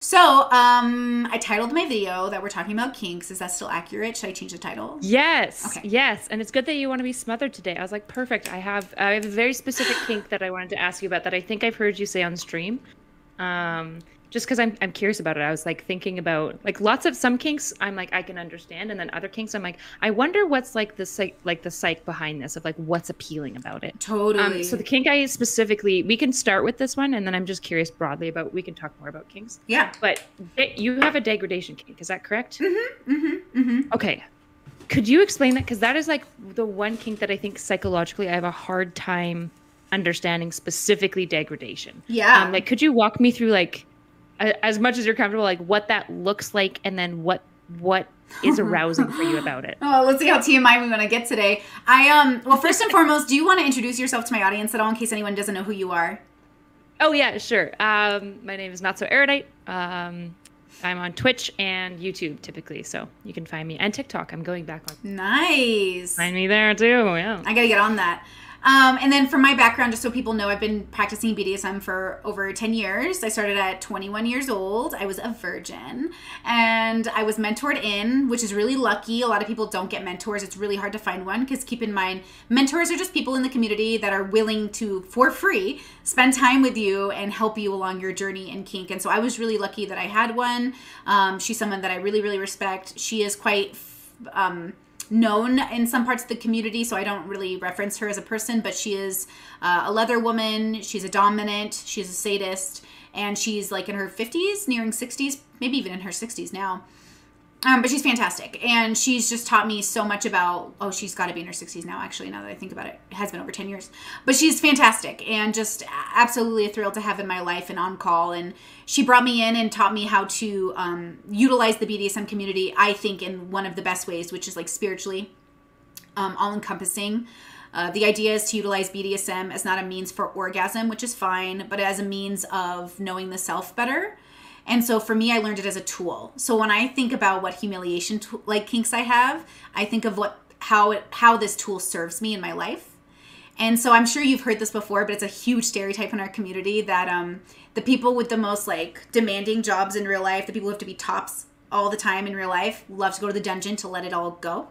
I titled my video that we're talking about kinks. Is that still accurate? Should I change the title? Yes, Okay. yes, and it's good that you want to be smothered today. I was like, perfect. I have a very specific kink that I wanted to ask you about that I think I've heard you say on stream. Just because I'm curious about it. I was like thinking about like lots of some kinks I'm like I can understand, and then other kinks I'm like I wonder what's like the psych behind this of like what's appealing about it. Totally. So the kink I specifically, we can start with this one, and then I'm just curious broadly about, we can talk more about kinks. Yeah. But you have a degradation kink, is that correct? Mm-hmm. Okay. Could you explain that? Because that is like the one kink that I think psychologically I have a hard time understanding, specifically degradation. Yeah. Like, could you walk me through like as much as you're comfortable, like what that looks like, and then what is arousing for you about it? Oh, let's see how TMI we want to get today. Well, first and foremost, do you want to introduce yourself to my audience at all in case anyone doesn't know who you are? Oh yeah, sure. My name is NotSoErudite. I'm on Twitch and YouTube typically, so you can find me, and TikTok. I'm going back on. Nice. Find me there too. Yeah. I gotta get on that. And then for my background, just so people know, I've been practicing BDSM for over 10 years. I started at 21 years old. I was a virgin, and I was mentored in, which is really lucky. A lot of people don't get mentors. It's really hard to find one because keep in mind, mentors are just people in the community that are willing to, for free, spend time with you and help you along your journey in kink. And so I was really lucky that I had one. She's someone that I really, really respect. She is quite known in some parts of the community, so I don't really reference her as a person, but she is a leather woman. She's a dominant, she's a sadist, and she's like in her 50s, nearing 60s, maybe even in her 60s now. But she's fantastic, and she's just taught me so much about, she's got to be in her 60s now, actually, now that I think about it. It has been over 10 years. But she's fantastic, and just absolutely a thrill to have in my life and on call. And she brought me in and taught me how to utilize the BDSM community, I think, in one of the best ways, which is like spiritually all-encompassing. The idea is to utilize BDSM as not a means for orgasm, which is fine, but as a means of knowing the self better. And so for me, I learned it as a tool. So when I think about what humiliation like kinks I have, I think of how this tool serves me in my life. And so I'm sure you've heard this before, but it's a huge stereotype in our community that the people with the most like demanding jobs in real life, the people who have to be tops all the time in real life, love to go to the dungeon to let it all go.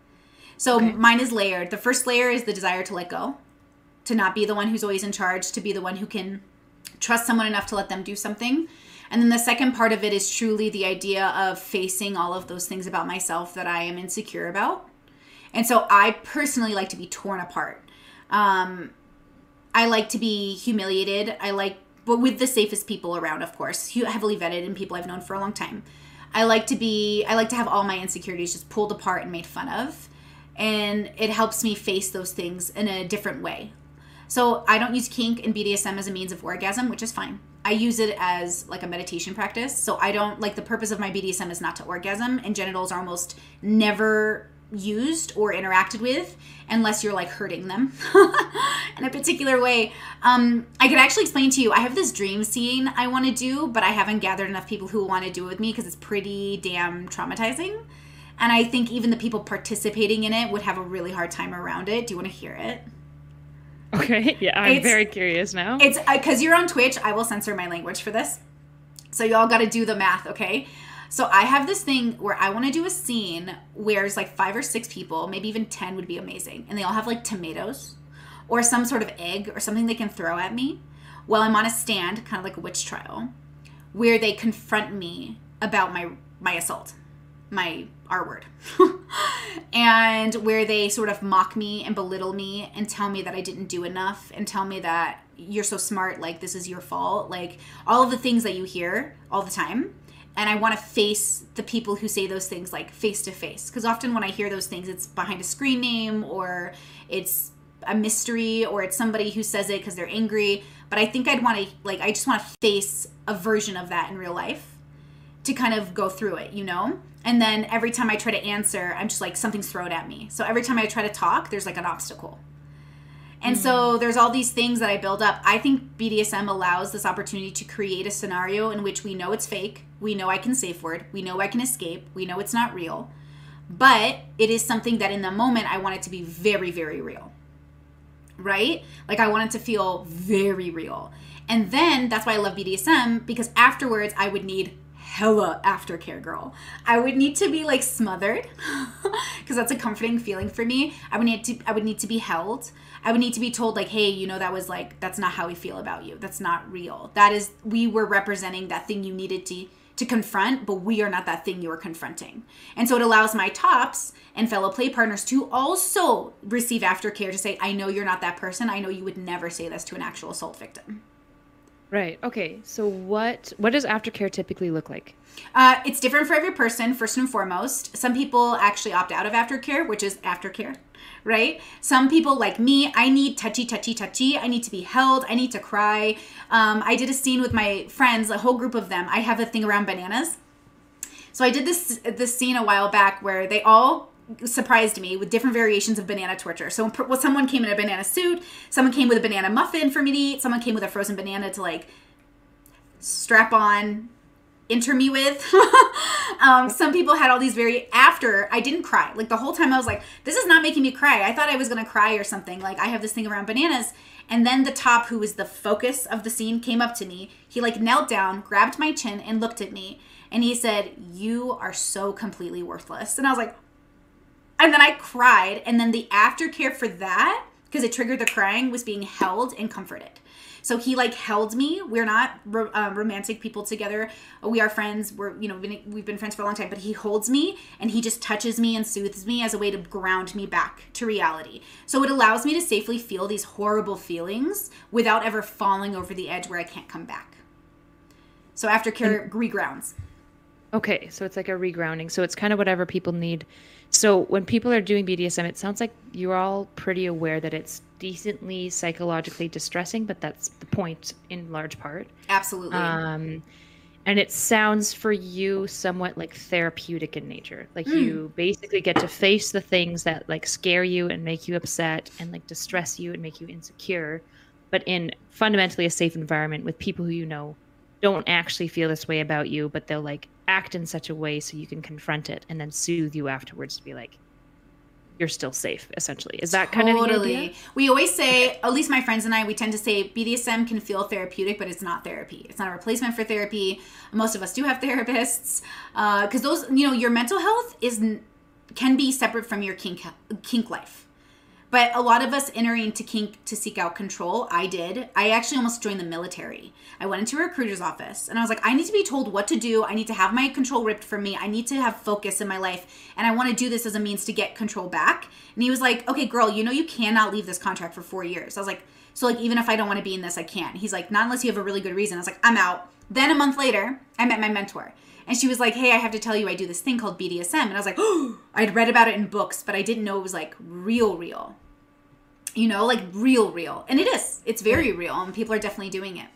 So okay. Mine is layered. The first layer is the desire to let go, to not be the one who's always in charge, to be the one who can trust someone enough to let them do something. And then the second part of it is truly the idea of facing all of those things about myself that I am insecure about. And so I personally like to be torn apart. I like to be humiliated. But with the safest people around, of course, heavily vetted and people I've known for a long time. I like to have all my insecurities just pulled apart and made fun of. And it helps me face those things in a different way. So I don't use kink and BDSM as a means of orgasm, which is fine. I use it as like a meditation practice. So I don't, like, the purpose of my BDSM is not to orgasm, and genitals are almost never used or interacted with unless you're like hurting them in a particular way. I could actually explain to you, I have this dream scene I want to do, but I haven't gathered enough people who want to do it with me because it's pretty damn traumatizing. And I think even the people participating in it would have a really hard time around it. Do you want to hear it? Okay, yeah, I'm very curious now. It's because you're on Twitch, I will censor my language for this. So y'all got to do the math, okay? So I have this thing where I want to do a scene where it's like 5 or 6 people, maybe even 10 would be amazing. And they all have like tomatoes or some sort of egg or something they can throw at me while I'm on a stand, kind of like a witch trial, where they confront me about my assault, my R word. And where they sort of mock me and belittle me and tell me that I didn't do enough and tell me that you're so smart, like this is your fault, like all of the things that you hear all the time. And I want to face the people who say those things like face to face, because often when I hear those things, it's behind a screen name or it's a mystery or it's somebody who says it because they're angry. But I think I just want to face a version of that in real life to kind of go through it, you know? And then every time I try to answer, I'm just like, something's thrown at me. So every time I try to talk, there's like an obstacle. And so there's all these things that I build up. I think BDSM allows this opportunity to create a scenario in which we know it's fake. We know I can safe word. We know I can escape. We know it's not real. But it is something that in the moment, I want it to be very, very real. Right? Like I want it to feel very real. And then that's why I love BDSM, because afterwards I would need hella aftercare, girl. I would need to be like smothered because that's a comforting feeling for me. I would need to be held. I would need to be told like, hey, you know, that was like, that's not how we feel about you. That's not real. That is, we were representing that thing you needed to confront, but we are not that thing you are confronting. And so it allows my tops and fellow play partners to also receive aftercare to say, I know you're not that person. I know you would never say this to an actual assault victim. Right. Okay. So what does aftercare typically look like? It's different for every person, first and foremost. Some people actually opt out of aftercare, which is aftercare, right? Some people like me, I need touchy, touchy, touchy. I need to be held. I need to cry. I did a scene with my friends, a whole group of them. I have a thing around bananas. So I did this scene a while back where they all surprised me with different variations of banana torture. So someone came in a banana suit, someone came with a banana muffin for me to eat, someone came with a frozen banana to like strap on, enter me with. Some people had all these after I didn't cry. Like the whole time I was like, this is not making me cry. I thought I was going to cry or something. Like I have this thing around bananas. And then the top, who was the focus of the scene, came up to me. He like knelt down, grabbed my chin and looked at me. And he said, you are so completely worthless. And I was like, and then I cried. And then the aftercare for that, because it triggered the crying, was being held and comforted. So he like held me. We're not romantic people together. We are friends. We've been friends for a long time, but he holds me and he just touches me and soothes me as a way to ground me back to reality. So it allows me to safely feel these horrible feelings without ever falling over the edge where I can't come back. So aftercare regrounds. Okay. So it's like a regrounding. So it's kind of whatever people need. So when people are doing BDSM, it sounds like you're all pretty aware that it's decently psychologically distressing, but that's the point in large part. Absolutely. And it sounds for you somewhat like therapeutic in nature. Like you basically get to face the things that like scare you and make you upset and like distress you and make you insecure, but in fundamentally a safe environment with people who you know don't actually feel this way about you, but they'll like act in such a way so you can confront it and then soothe you afterwards to be like, you're still safe, essentially. Is that kind of the idea? We always say, at least my friends and I, we tend to say BDSM can feel therapeutic, but it's not therapy. It's not a replacement for therapy. Most of us do have therapists because those, your mental health can be separate from your kink life. But a lot of us entering into kink to seek out control, I did. I actually almost joined the military. I went into a recruiter's office and I was like, I need to be told what to do. I need to have my control ripped from me. I need to have focus in my life. And I want to do this as a means to get control back. And he was like, okay, girl, you cannot leave this contract for 4 years. I was like, so like, even if I don't want to be in this, I can't. He's like, not unless you have a really good reason. I was like, I'm out. Then a month later, I met my mentor. And she was like, hey, I have to tell you, I do this thing called BDSM. And I was like, oh, I'd read about it in books, but I didn't know it was like real. Like real. And it is. It's very real. And people are definitely doing it.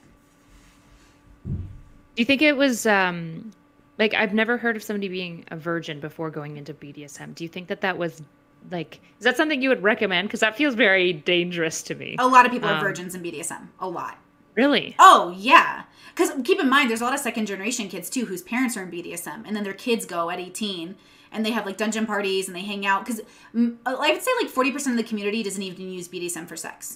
Do you think it was, like, I've never heard of somebody being a virgin before going into BDSM. Do you think that was, like, is that something you would recommend? Because that feels very dangerous to me. A lot of people are virgins in BDSM. A lot. Really? Oh, yeah. Because keep in mind, there's a lot of second generation kids, too, whose parents are in BDSM. And then their kids go at 18. And they have like dungeon parties and they hang out. Because I would say like 40% of the community doesn't even use BDSM for sex.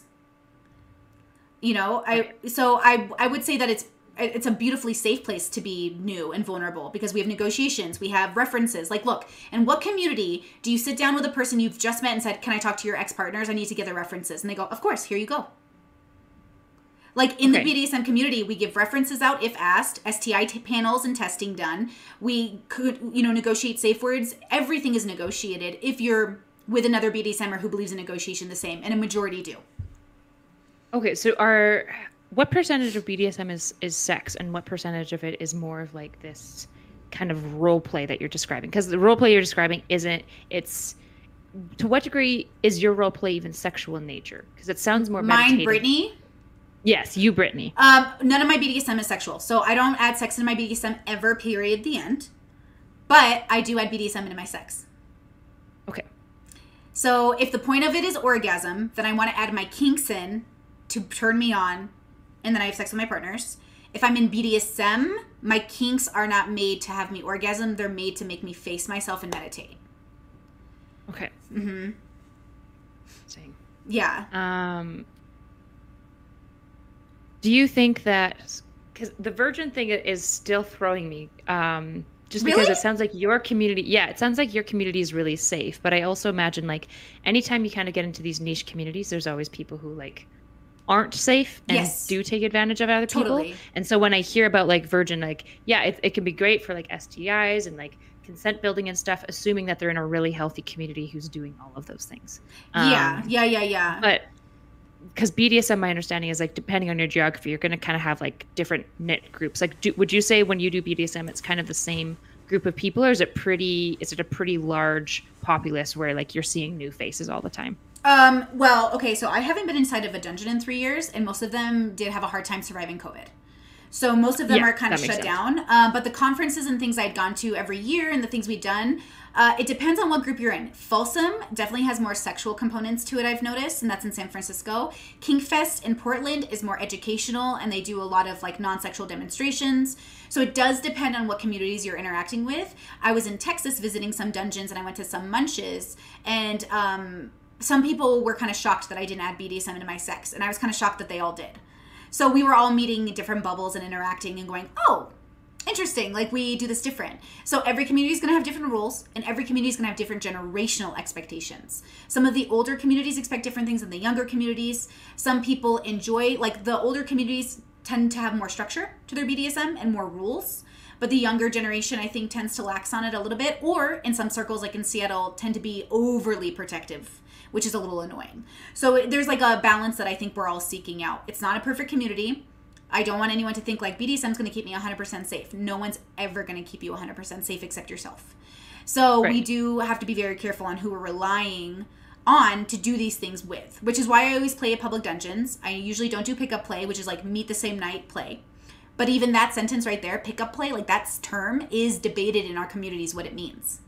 I would say that it's a beautifully safe place to be new and vulnerable because we have negotiations, we have references. Like, look, in what community do you sit down with a person you've just met and said, can I talk to your ex-partners? I need to get their references. And they go, of course, here you go. Like in the BDSM community, we give references out if asked, STI panels and testing done. We could, negotiate safe words. Everything is negotiated if you're with another BDSMer who believes in negotiation the same, and a majority do. Okay, so what percentage of BDSM is sex, and what percentage of it is more of like this kind of role play that you're describing? Because the role play you're describing to what degree is your role play even sexual in nature? Because it sounds more meditative. Mine, Brittany? Yes, you, Brittany. None of my BDSM is sexual. So I don't add sex into my BDSM ever, period, the end. But I do add BDSM into my sex. Okay. So if the point of it is orgasm, then I want to add my kinks in to turn me on, and then I have sex with my partners. If I'm in BDSM, my kinks are not made to have me orgasm. They're made to make me face myself and meditate. Okay. Yeah. Do you think that, because the virgin thing is still throwing me, just because Really? it sounds like your community, yeah, it sounds like your community is really safe, but I also imagine like anytime you kind of get into these niche communities, there's always people who like aren't safe and Yes, do take advantage of other people. totally. And so when I hear about like virgin, like, yeah, it can be great for like STIs and like consent building and stuff, assuming that they're in a really healthy community who's doing all of those things. Yeah, yeah, yeah, yeah. But because BDSM, my understanding is like depending on your geography, you're going to kind of have like different knit groups. Like, would you say when you do BDSM, it's kind of the same group of people, or is it a pretty large populace where like you're seeing new faces all the time? Well, okay, so I haven't been inside of a dungeon in 3 years, and most of them did have a hard time surviving COVID. So most of them Yeah, are kind of that makes shut sense. down. But the conferences and things I'd gone to every year and the things we'd done, it depends on what group you're in. Folsom definitely has more sexual components to it, I've noticed, and that's in San Francisco. Kinkfest in Portland is more educational, and they do a lot of like non-sexual demonstrations. So it does depend on what communities you're interacting with. I was in Texas visiting some dungeons, and I went to some munches, and some people were kind of shocked that I didn't add BDSM into my sex, and I was kind of shocked that they all did. So we were all meeting in different bubbles and interacting and going, oh, interesting, like we do this different. So every community is going to have different rules, and every community is going to have different generational expectations. Some of the older communities expect different things than the younger communities. Some people enjoy, like the older communities tend to have more structure to their BDSM and more rules. But the younger generation, I think, tends to lax on it a little bit, or in some circles, like in Seattle, tend to be overly protective, which is a little annoying. So there's like a balance that I think we're all seeking out. It's not a perfect community. I don't want anyone to think like BDSM is going to keep me 100% safe. No one's ever going to keep you 100% safe except yourself. So we Right. do have to be very careful on who we're relying on to do these things with, which is why I always play at public dungeons. I usually don't do pickup play, which is like meet the same night play. But even that sentence right there, pickup play, like that term is debated in our communities what it means.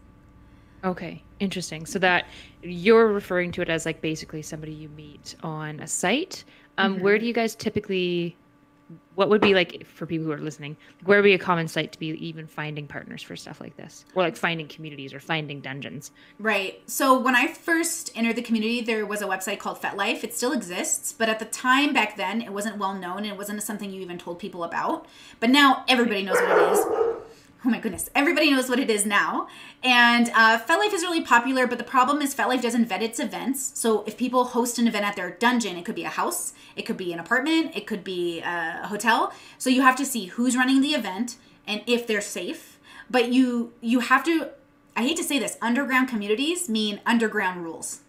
Okay, interesting. So that you're referring to it as like basically somebody you meet on a site. Where do you guys typically, what would be like for people who are listening, where would be a common site to be even finding partners for stuff like this? Or like finding communities or finding dungeons? Right. So when I first entered the community, there was a website called FetLife. It still exists, but at the time back then, it wasn't well known and it wasn't something you even told people about. But now everybody knows what it is. Oh my goodness. Everybody knows what it is now. And FetLife is really popular, but the problem is FetLife doesn't vet its events. So if people host an event at their dungeon, it could be a house, it could be an apartment, it could be a hotel. So you have to see who's running the event and if they're safe. But you have to, I hate to say this, underground communities mean underground rules.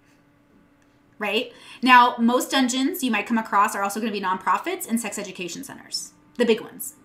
Right? Now, most dungeons you might come across are also going to be nonprofits and sex education centers, the big ones.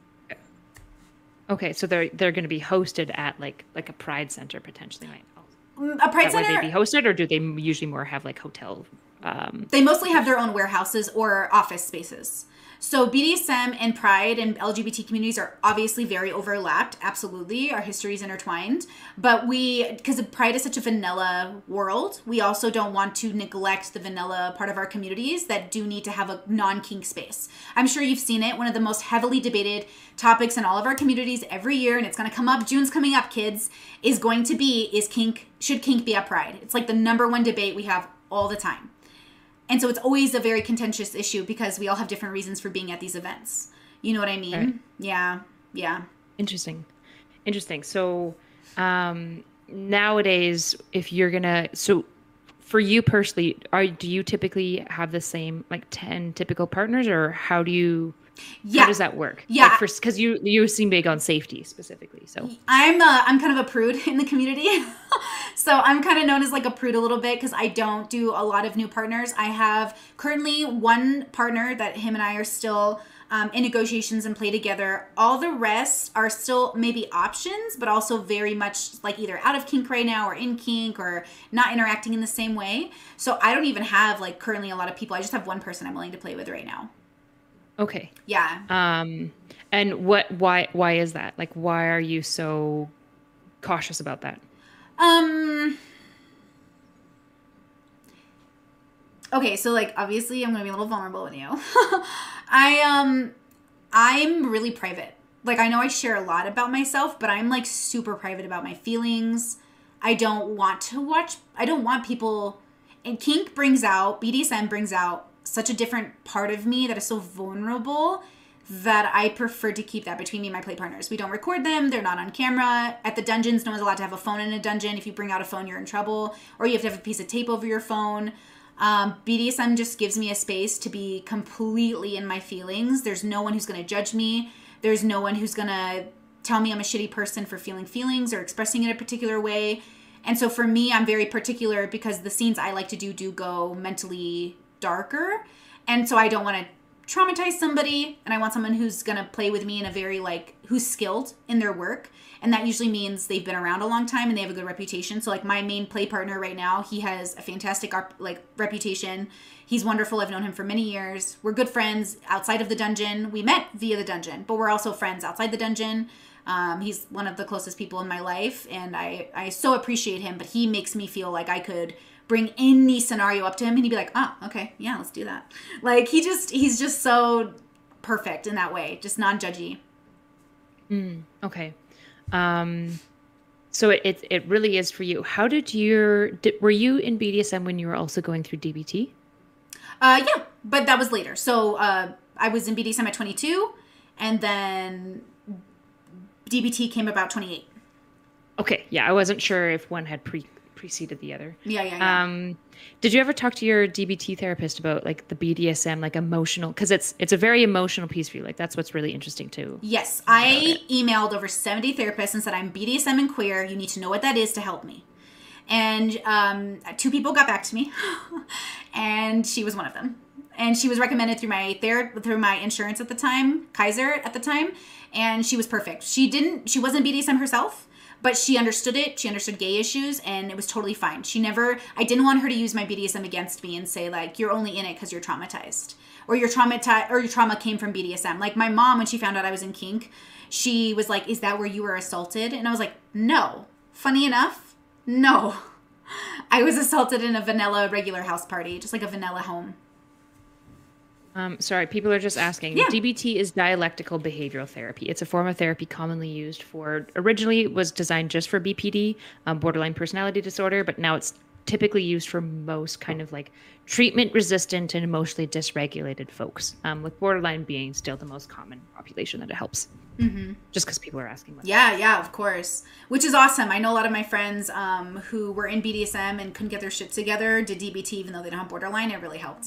Okay, so they're going to be hosted at like a pride center potentially, right? A pride That way center, they be hosted, or do they usually more have like hotel? they mostly have their own warehouses or office spaces. So BDSM and Pride and LGBT communities are obviously very overlapped. Absolutely. Our history is intertwined. But because Pride is such a vanilla world, we also don't want to neglect the vanilla part of our communities that do need to have a non-kink space. I'm sure you've seen it. One of the most heavily debated topics in all of our communities every year, and it's going to come up, June's coming up, kids, is going to be, should kink be at Pride? It's like the number one debate we have all the time. And so it's always a very contentious issue because we all have different reasons for being at these events. You know what I mean? Right. Yeah. Yeah. Interesting. So nowadays, if you're so for you personally, do you typically have the same like 10 typical partners, or how does that work? Yeah. Like because you seem big on safety specifically. So I'm kind of a prude in the community. So I'm kind of known as like a prude a little bit because I don't do a lot of new partners. I have currently one partner that him and I are still in negotiations and play together. All the rest are still maybe options, but also very much like either out of kink right now or in kink or not interacting in the same way. So I don't even have like currently a lot of people. I just have one person I'm willing to play with right now. okay. Yeah. And why is that? Like, why are you so cautious about that? Okay, so like obviously I'm gonna be a little vulnerable with you. I'm really private. Like I know I share a lot about myself, but I'm like super private about my feelings. I don't want people, and BDSM brings out such a different part of me that is so vulnerable that I prefer to keep that between me and my play partners. We don't record them. They're not on camera. At the dungeons, no one's allowed to have a phone in a dungeon. If you bring out a phone, you're in trouble. Or you have to have a piece of tape over your phone. BDSM just gives me a space to be completely in my feelings. There's no one who's going to judge me. There's no one who's going to tell me I'm a shitty person for feeling feelings or expressing it a particular way. And so for me, I'm very particular because the scenes I like to do go mentally darker. And so I don't want to traumatize somebody, and I want someone who's going to play with me in a very, like, who's skilled in their work. And that usually means they've been around a long time and they have a good reputation. So, like, my main play partner right now, he has a fantastic, like, reputation. He's wonderful. I've known him for many years. We're good friends outside of the dungeon. We met via the dungeon, but we're also friends outside the dungeon. He's one of the closest people in my life, and I so appreciate him, but he makes me feel like I could bring any scenario up to him and he'd be like, oh, okay, yeah, let's do that. Like, he's just so perfect in that way, just non-judgy. Okay. So it really is for you. How were you in BDSM when you were also going through DBT? Yeah, but that was later. So, I was in BDSM at 22, and then DBT came about 28. Okay. Yeah. I wasn't sure if one had preceded the other. Yeah. Did you ever talk to your DBT therapist about, like, the BDSM, like, emotional, because it's a very emotional piece for you, like, that's what's really interesting too? Yes, I emailed over 70 therapists and said, I'm BDSM and queer, you need to know what that is to help me. And 2 people got back to me and she was one of them, and she was recommended through my insurance at the time, Kaiser at the time, and she was perfect. She wasn't BDSM herself, but she understood it. She understood gay issues, and it was totally fine. I didn't want her to use my BDSM against me and say, like, you're only in it because you're traumatized, or your trauma came from BDSM. Like, my mom, when she found out I was in kink, she was like, is that where you were assaulted? And I was like, no. Funny enough, no. I was assaulted in a vanilla regular house party, just like a vanilla home. Sorry, people are just asking. Yeah. DBT is dialectical behavioral therapy. It's a form of therapy commonly used originally it was designed just for BPD, borderline personality disorder, but now it's typically used for most kind of like treatment resistant and emotionally dysregulated folks, with borderline being still the most common population that it helps. Mm-hmm. Just because people are asking. Yeah, of course. Which is awesome. I know a lot of my friends who were in BDSM and couldn't get their shit together did DBT even though they don't have borderline. It really helped.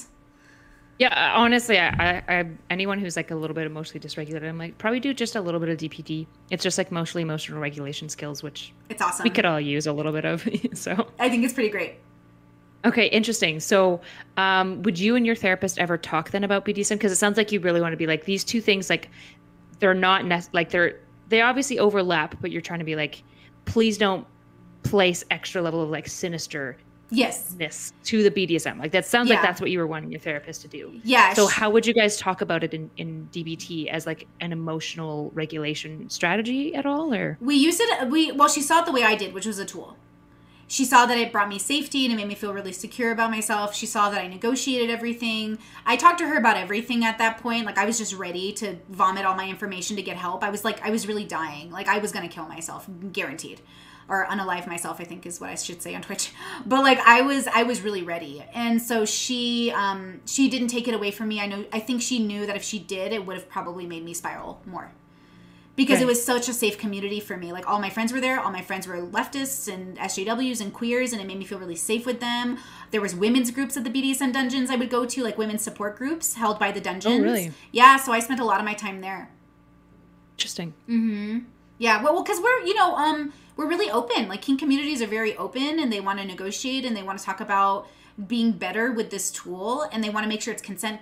Yeah, honestly, I anyone who's like a little bit emotionally dysregulated, I'm like, probably do just a little bit of DPD. It's just like mostly emotional regulation skills, which it's awesome. We could all use a little bit of. So I think it's pretty great. Okay, interesting. So, would you and your therapist ever talk then about BDSM? Because it sounds like you really want to be like these two things, like they're not they obviously overlap, but you're trying to be like, please don't place extra level of like sinister. Yes. To the BDSM. Like that sounds like that's what you were wanting your therapist to do. Yeah. So how would you guys talk about it in DBT as like an emotional regulation strategy at all, or? We used it, she saw it the way I did, which was a tool. She saw that it brought me safety and it made me feel really secure about myself. She saw that I negotiated everything. I talked to her about everything at that point. Like I was just ready to vomit all my information to get help. I was really dying. Like I was going to kill myself, guaranteed. Or unalive myself, I think is what I should say on Twitch. But like I was really ready. And so she didn't take it away from me. I think she knew that if she did, it would have probably made me spiral more. Because It was such a safe community for me. Like all my friends were there. All my friends were leftists and SJWs and queers, and it made me feel really safe with them. There was women's groups at the BDSM dungeons I would go to, like women's support groups held by the dungeons. Oh, really? Yeah, so I spent a lot of my time there. Interesting. Mm-hmm. Yeah, well, because we're really open. Like kink communities are very open, and they want to negotiate, and they want to talk about being better with this tool, and they want to make sure it's consent.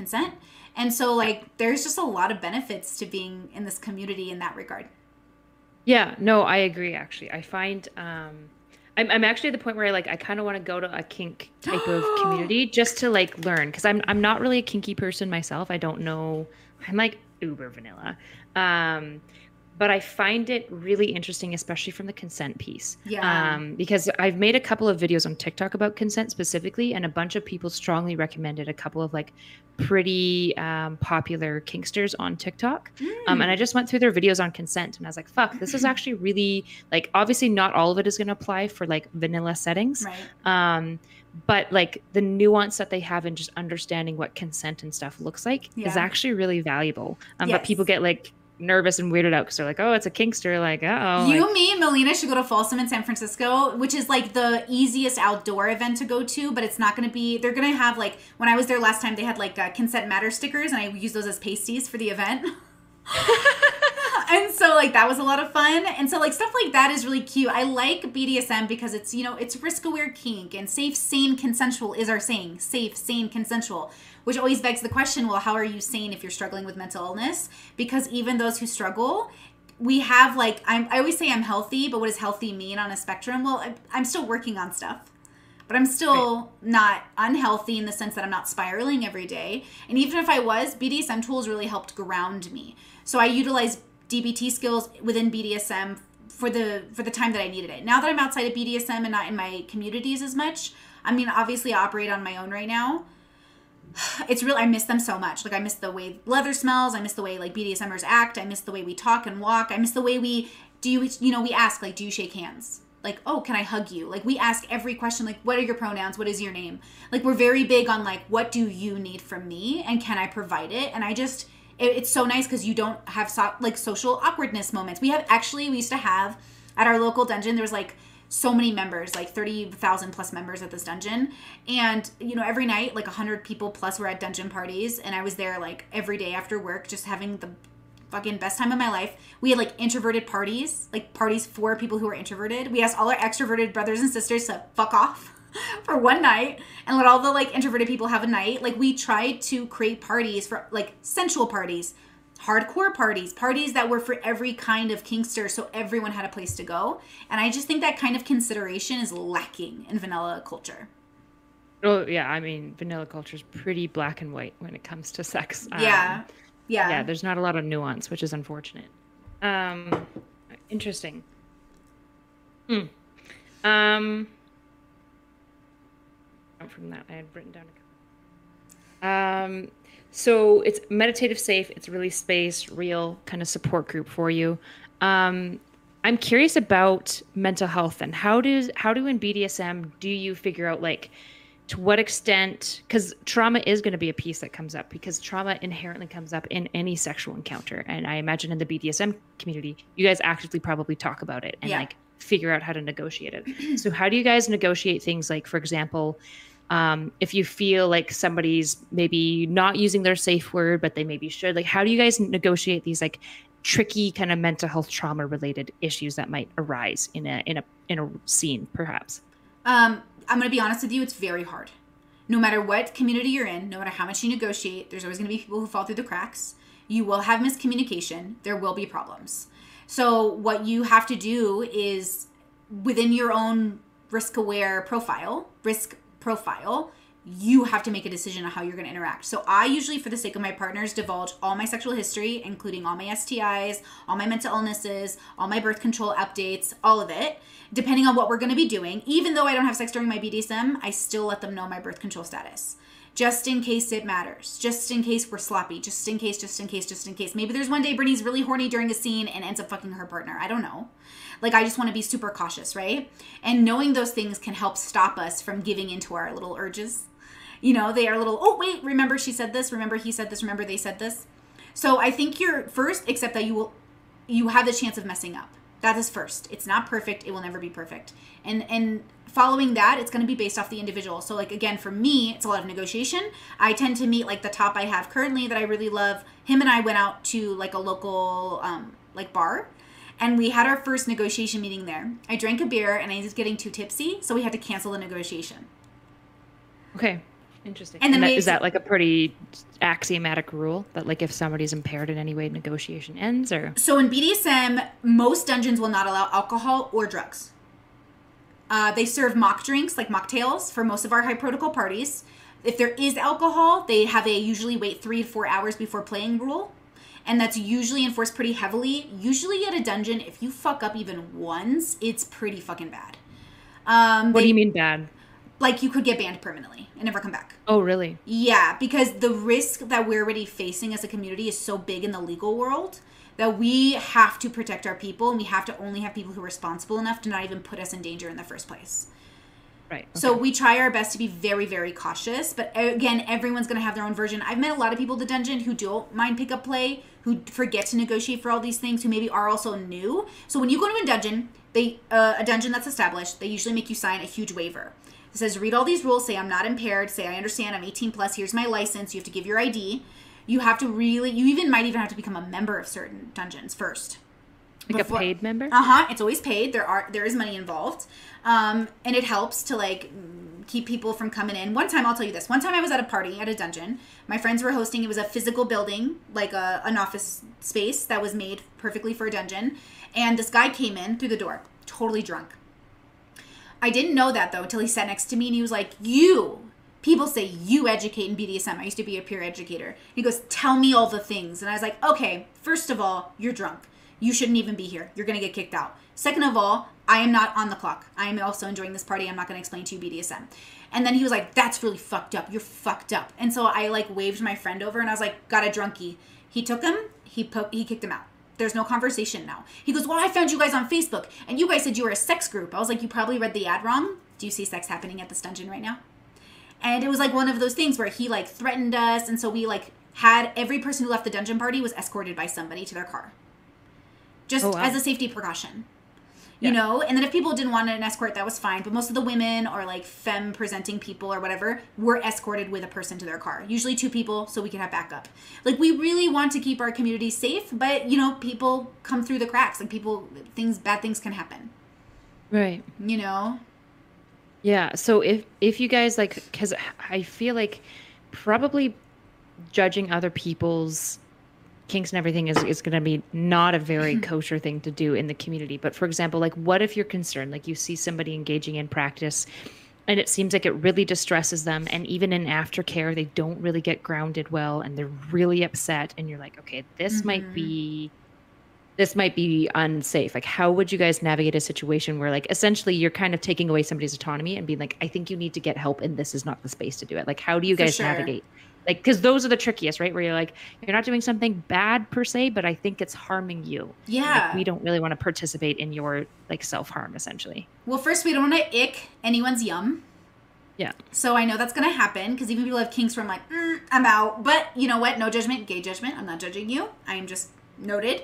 And so like there's just a lot of benefits to being in this community in that regard. Yeah, no, I agree actually. I find I'm actually at the point where I kind of want to go to a kink type of community just to like learn, because I'm not really a kinky person myself. I don't know. I'm like uber vanilla. but I find it really interesting, especially from the consent piece. Yeah. Because I've made a couple of videos on TikTok about consent specifically, and a bunch of people strongly recommended a couple of like pretty popular kinksters on TikTok. And I just went through their videos on consent, and I was like, fuck, this is actually really like, obviously not all of it is going to apply for like vanilla settings. Right. But like the nuance that they have in just understanding what consent and stuff looks like is actually really valuable. But people get like nervous and weirded out because they're like, oh, it's a kinkster, like, You, like, me, and Melina should go to Folsom in San Francisco, which is like the easiest outdoor event to go to, but it's not going to be, they're going to have like, when I was there last time, they had like consent matter stickers, and I used those as pasties for the event. And so like that was a lot of fun. And so like stuff like that is really cute. I like BDSM because it's, you know, it's risk-aware kink, and safe, sane, consensual is our saying. Safe, sane, consensual. Which always begs the question, well, how are you sane if you're struggling with mental illness? Because even those who struggle, we have like, I always say I'm healthy, but what does healthy mean on a spectrum? Well, I'm still working on stuff. But I'm still not unhealthy in the sense that I'm not spiraling every day. And even if I was, BDSM tools really helped ground me. So I utilize DBT skills within BDSM for the time that I needed it. Now that I'm outside of BDSM and not in my communities as much, I mean, obviously I operate on my own right now. It's real. I miss them so much. Like I miss the way leather smells. I miss the way like BDSMers act. I miss the way we talk and walk. I miss the way we ask like, do you shake hands? Like, oh, can I hug you? Like we ask every question, like, what are your pronouns? What is your name? Like we're very big on like, what do you need from me? And can I provide it? And it's so nice because you don't have like social awkwardness moments. We used to have at our local dungeon, there was like so many members, like 30,000 plus members at this dungeon. And, you know, every night, like 100 people plus were at dungeon parties. And I was there like every day after work, just having the fucking best time of my life. We had like introverted parties, like parties for people who were introverted. We asked all our extroverted brothers and sisters to fuck off for one night and let all the like introverted people have a night. Like we tried to create parties for like sensual parties, hardcore parties that were for every kind of kinkster, so everyone had a place to go. And I just think that kind of consideration is lacking in vanilla culture. Oh yeah, I mean vanilla culture is pretty black and white when it comes to sex. Yeah. There's not a lot of nuance, which is unfortunate. Interesting. From that I had written down so it's meditative safe, it's really space, real kind of support group for you. I'm curious about mental health, and how do in BDSM do you figure out like to what extent, because trauma is going to be a piece that comes up, because trauma inherently comes up in any sexual encounter, and I imagine in the BDSM community you guys actively probably talk about it and like figure out how to negotiate it. So how do you guys negotiate things like, for example, if you feel like somebody's maybe not using their safe word, but they maybe should, like, how do you guys negotiate these like tricky kind of mental health trauma related issues that might arise in a scene, perhaps? I'm going to be honest with you. It's very hard. No matter what community you're in, no matter how much you negotiate, there's always going to be people who fall through the cracks. You will have miscommunication. There will be problems. So what you have to do is within your own risk profile, you have to make a decision on how you're going to interact. So I usually, for the sake of my partners, divulge all my sexual history, including all my STIs, all my mental illnesses, all my birth control updates, all of it, depending on what we're going to be doing. Even though I don't have sex during my BDSM, I still let them know my birth control status. Just in case it matters. Just in case we're sloppy. Just in case. Maybe there's one day Brittany's really horny during a scene and ends up fucking her partner. I don't know. Like, I just want to be super cautious, right? And knowing those things can help stop us from giving into our little urges. You know, they are little, oh, wait, remember she said this, remember he said this, remember they said this. So I think you're first, accept that you have the chance of messing up. That is first. It's not perfect. It will never be perfect. And following that, it's going to be based off the individual. So like, again, for me, it's a lot of negotiation. I tend to meet like the top I have currently that I really love. Him and I went out to like a local like bar, and we had our first negotiation meeting there. I drank a beer and I was getting too tipsy, so we had to cancel the negotiation. Okay. Interesting. And then is that like a pretty axiomatic rule that like if somebody's impaired in any way, negotiation ends? Or so in BDSM, most dungeons will not allow alcohol or drugs. They serve mock drinks, like mocktails, for most of our high protocol parties. If there is alcohol, they have a usually wait 3 to 4 hours before playing rule. and that's usually enforced pretty heavily. Usually at a dungeon, if you fuck up even once, it's pretty fucking bad. What do you mean bad? Like, you could get banned permanently and never come back. Oh, really? Yeah, because the risk that we're already facing as a community is so big in the legal world that we have to protect our people, and we have to only have people who are responsible enough to not even put us in danger in the first place. Right. Okay. So we try our best to be very, very cautious. But again, everyone's going to have their own version. I've met a lot of people at the dungeon who don't mind pickup play, who forget to negotiate for all these things, who maybe are also new. So when you go to a dungeon, a dungeon that's established, they usually make you sign a huge waiver. It says, read all these rules, say I'm not impaired, say I understand, I'm 18 plus, here's my license, you have to give your ID. You have to really, might even have to become a member of certain dungeons first. Like a paid member? It's always paid. There is money involved. And it helps to like keep people from coming in. One time, I'll tell you this. One time I was at a party at a dungeon. My friends were hosting. It was a physical building, like an office space that was made perfectly for a dungeon. And this guy came in through the door, totally drunk. I didn't know that though until he sat next to me and he was like, people say you educate in BDSM. I used to be a peer educator. He goes, tell me all the things. And I was like, okay, first of all, you're drunk. You shouldn't even be here. You're going to get kicked out. Second of all, I am not on the clock. I am also enjoying this party. I'm not going to explain to you BDSM. And then he was like, that's really fucked up. You're fucked up. And so I like waved my friend over and I was like, got a drunkie. He took him. He kicked him out. There's no conversation now. He goes, well, I found you guys on Facebook and you guys said you were a sex group. I was like, you probably read the ad wrong. Do you see sex happening at this dungeon right now? And it was like one of those things where he like threatened us. And so we like had every person who left the dungeon party was escorted by somebody to their car. Just as a safety precaution, you know? And then if people didn't want an escort, that was fine. But most of the women or like femme presenting people or whatever were escorted with a person to their car. Usually 2 people so we could have backup. Like we really want to keep our community safe, but you know, people come through the cracks. Like bad things can happen. Right. You know? Yeah. So if you guys like, because I feel like probably judging other people's kinks and everything is going to be not a very kosher thing to do in the community. But for example, like what if you're concerned, like you see somebody engaging in practice and it seems like it really distresses them. And even in aftercare, they don't really get grounded well and they're really upset. And you're like, okay, this might be unsafe. Like, how would you guys navigate a situation where like, essentially you're kind of taking away somebody's autonomy and being like, I think you need to get help and this is not the space to do it. Like, how do you guys navigate? Like, because those are the trickiest, right? Where you're like, you're not doing something bad per se, but I think it's harming you. Yeah. Like, we don't really want to participate in your like self-harm, essentially. Well, first, we don't want to ick anyone's yum. Yeah. So I know that's going to happen because even people have kinks where I'm like, I'm out. But you know what? No judgment, gay judgment. I'm not judging you. I am just noted.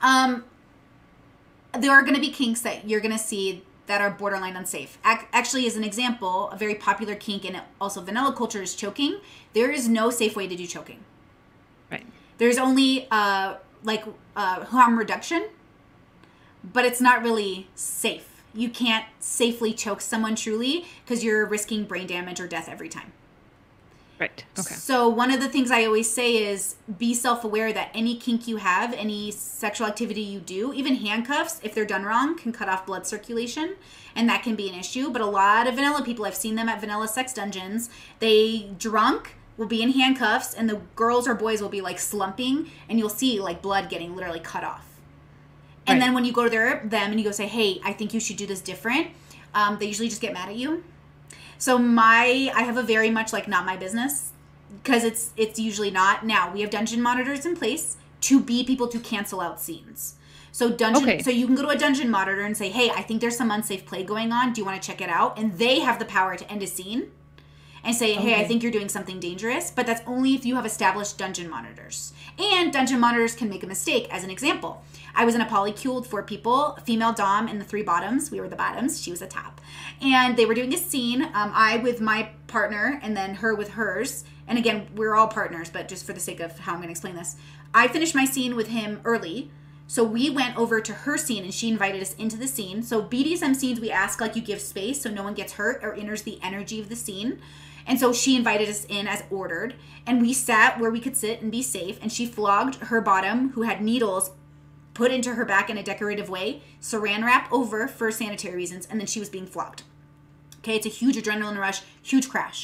There are going to be kinks that you're going to see that are borderline unsafe. Actually, as an example, a very popular kink and also vanilla culture is choking. There is no safe way to do choking. Right. There's only harm reduction, but it's not really safe. You can't safely choke someone truly because you're risking brain damage or death every time. Right. Okay. So one of the things I always say is be self-aware that any kink you have, any sexual activity you do, even handcuffs, if they're done wrong, can cut off blood circulation. And that can be an issue. But a lot of vanilla people, I've seen them at vanilla sex dungeons, they drunk will be in handcuffs and the girls or boys will be like slumping and you'll see like blood getting literally cut off. And then when you go to them and you go say, hey, I think you should do this different, they usually just get mad at you. So I have a very much like not my business because it's usually not. Now we have dungeon monitors in place to be people to cancel out scenes. So so you can go to a dungeon monitor and say, hey, I think there's some unsafe play going on. Do you want to check it out? And they have the power to end a scene and say, hey, I think you're doing something dangerous. But that's only if you have established dungeon monitors. And dungeon monitors can make a mistake. As an example, I was in a polycule with 4 people, a female dom and the 3 bottoms. We were the bottoms. She was the top. And they were doing a scene, I with my partner and then her with hers. And again, we're all partners, but just for the sake of how I'm going to explain this. I finished my scene with him early. So we went over to her scene and she invited us into the scene. So BDSM scenes, we ask like you give space so no one gets hurt or enters the energy of the scene. And so she invited us in as ordered. And we sat where we could sit and be safe. And she flogged her bottom, who had needles put into her back in a decorative way, saran wrap over for sanitary reasons, and then she was being flogged. Okay, it's a huge adrenaline rush, huge crash.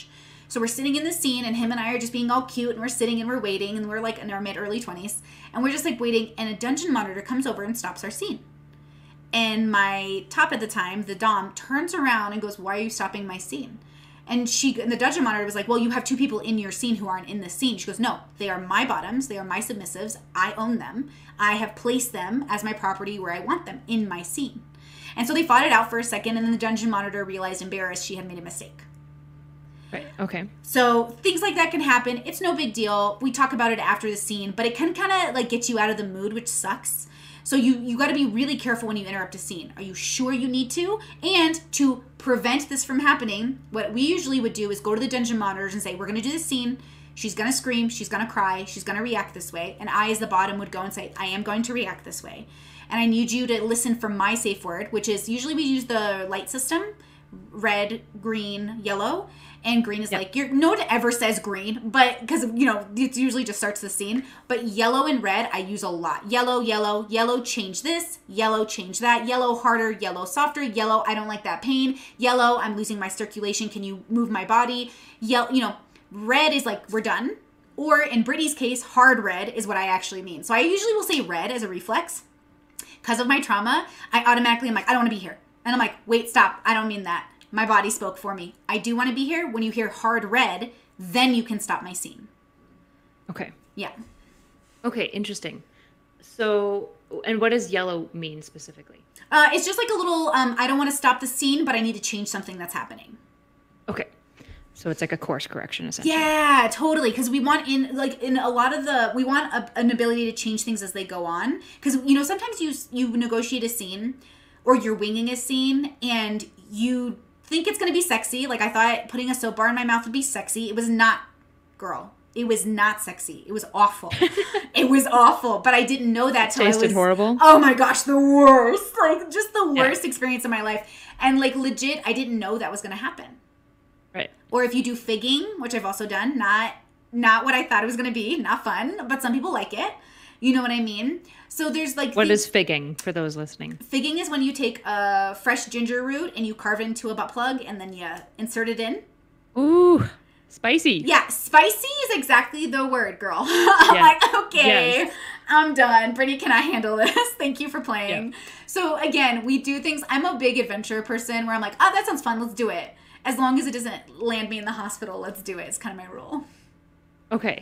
So we're sitting in the scene, and him and I are just being all cute, and we're sitting and we're waiting, and we're like in our mid-early 20s, and we're just like waiting, and a dungeon monitor comes over and stops our scene. And my top at the time, the dom, turns around and goes, "Why are you stopping my scene?" And the dungeon monitor was like, "Well, you have two people in your scene who aren't in the scene." She goes, "No, they are my bottoms. They are my submissives. I own them. I have placed them as my property where I want them, in my scene." And so they fought it out for a second, and then the dungeon monitor realized, embarrassed, she had made a mistake. Right. Okay. So things like that can happen. It's no big deal. We talk about it after the scene, but it can kind of like get you out of the mood, which sucks. So you got to be really careful when you interrupt a scene. Are you sure you need to? And to prevent this from happening, what we usually would do is go to the dungeon monitors and say, "We're going to do this scene. She's going to scream. She's going to cry. She's going to react this way." And I, as the bottom, would go and say, "I am going to react this way. And I need you to listen for my safe word," which is usually we use the light system, red, green, yellow. And green is like, no one ever says green, but because, it usually just starts the scene. But yellow and red, I use a lot. Yellow, yellow, yellow, change this. Yellow, change that. Yellow, harder. Yellow, softer. Yellow, I don't like that pain. Yellow, I'm losing my circulation. Can you move my body? Red is like, we're done. Or in Brittany's case, hard red is what I actually mean. So I usually will say red as a reflex. Because of my trauma, I automatically am like, "I don't want to be here." And I'm like, "Wait, stop. I don't mean that. My body spoke for me. I do want to be here." When you hear hard red, then you can stop my scene. Okay. Yeah. Okay, interesting. So, and what does yellow mean specifically? It's just like a little, I don't want to stop the scene, but I need to change something that's happening. Okay. So it's like a course correction, essentially. Yeah, totally. Because we want we want an ability to change things as they go on. Because, sometimes you negotiate a scene or you're winging a scene and you think it's going to be sexy. Like I thought putting a soap bar in my mouth would be sexy. It was not, girl. It was not sexy. It was awful. It was awful. But I didn't know that till Tasted horrible. Oh my gosh, the worst. Like just the worst experience of my life. And like legit, I didn't know that was going to happen. Right. Or if you do figging, which I've also done, not what I thought it was going to be, not fun, but some people like it. You know what I mean? So there's like... What is figging for those listening? Figging is when you take a fresh ginger root and you carve it into a butt plug and then you insert it in. Ooh, spicy. Yeah, spicy is exactly the word, girl. I'm like, okay, I'm done. Brittany, can I handle this? Thank you for playing. Yeah. So again, we do things... I'm a big adventure person where I'm like, oh, that sounds fun. Let's do it. As long as it doesn't land me in the hospital, let's do it. It's kind of my rule. Okay.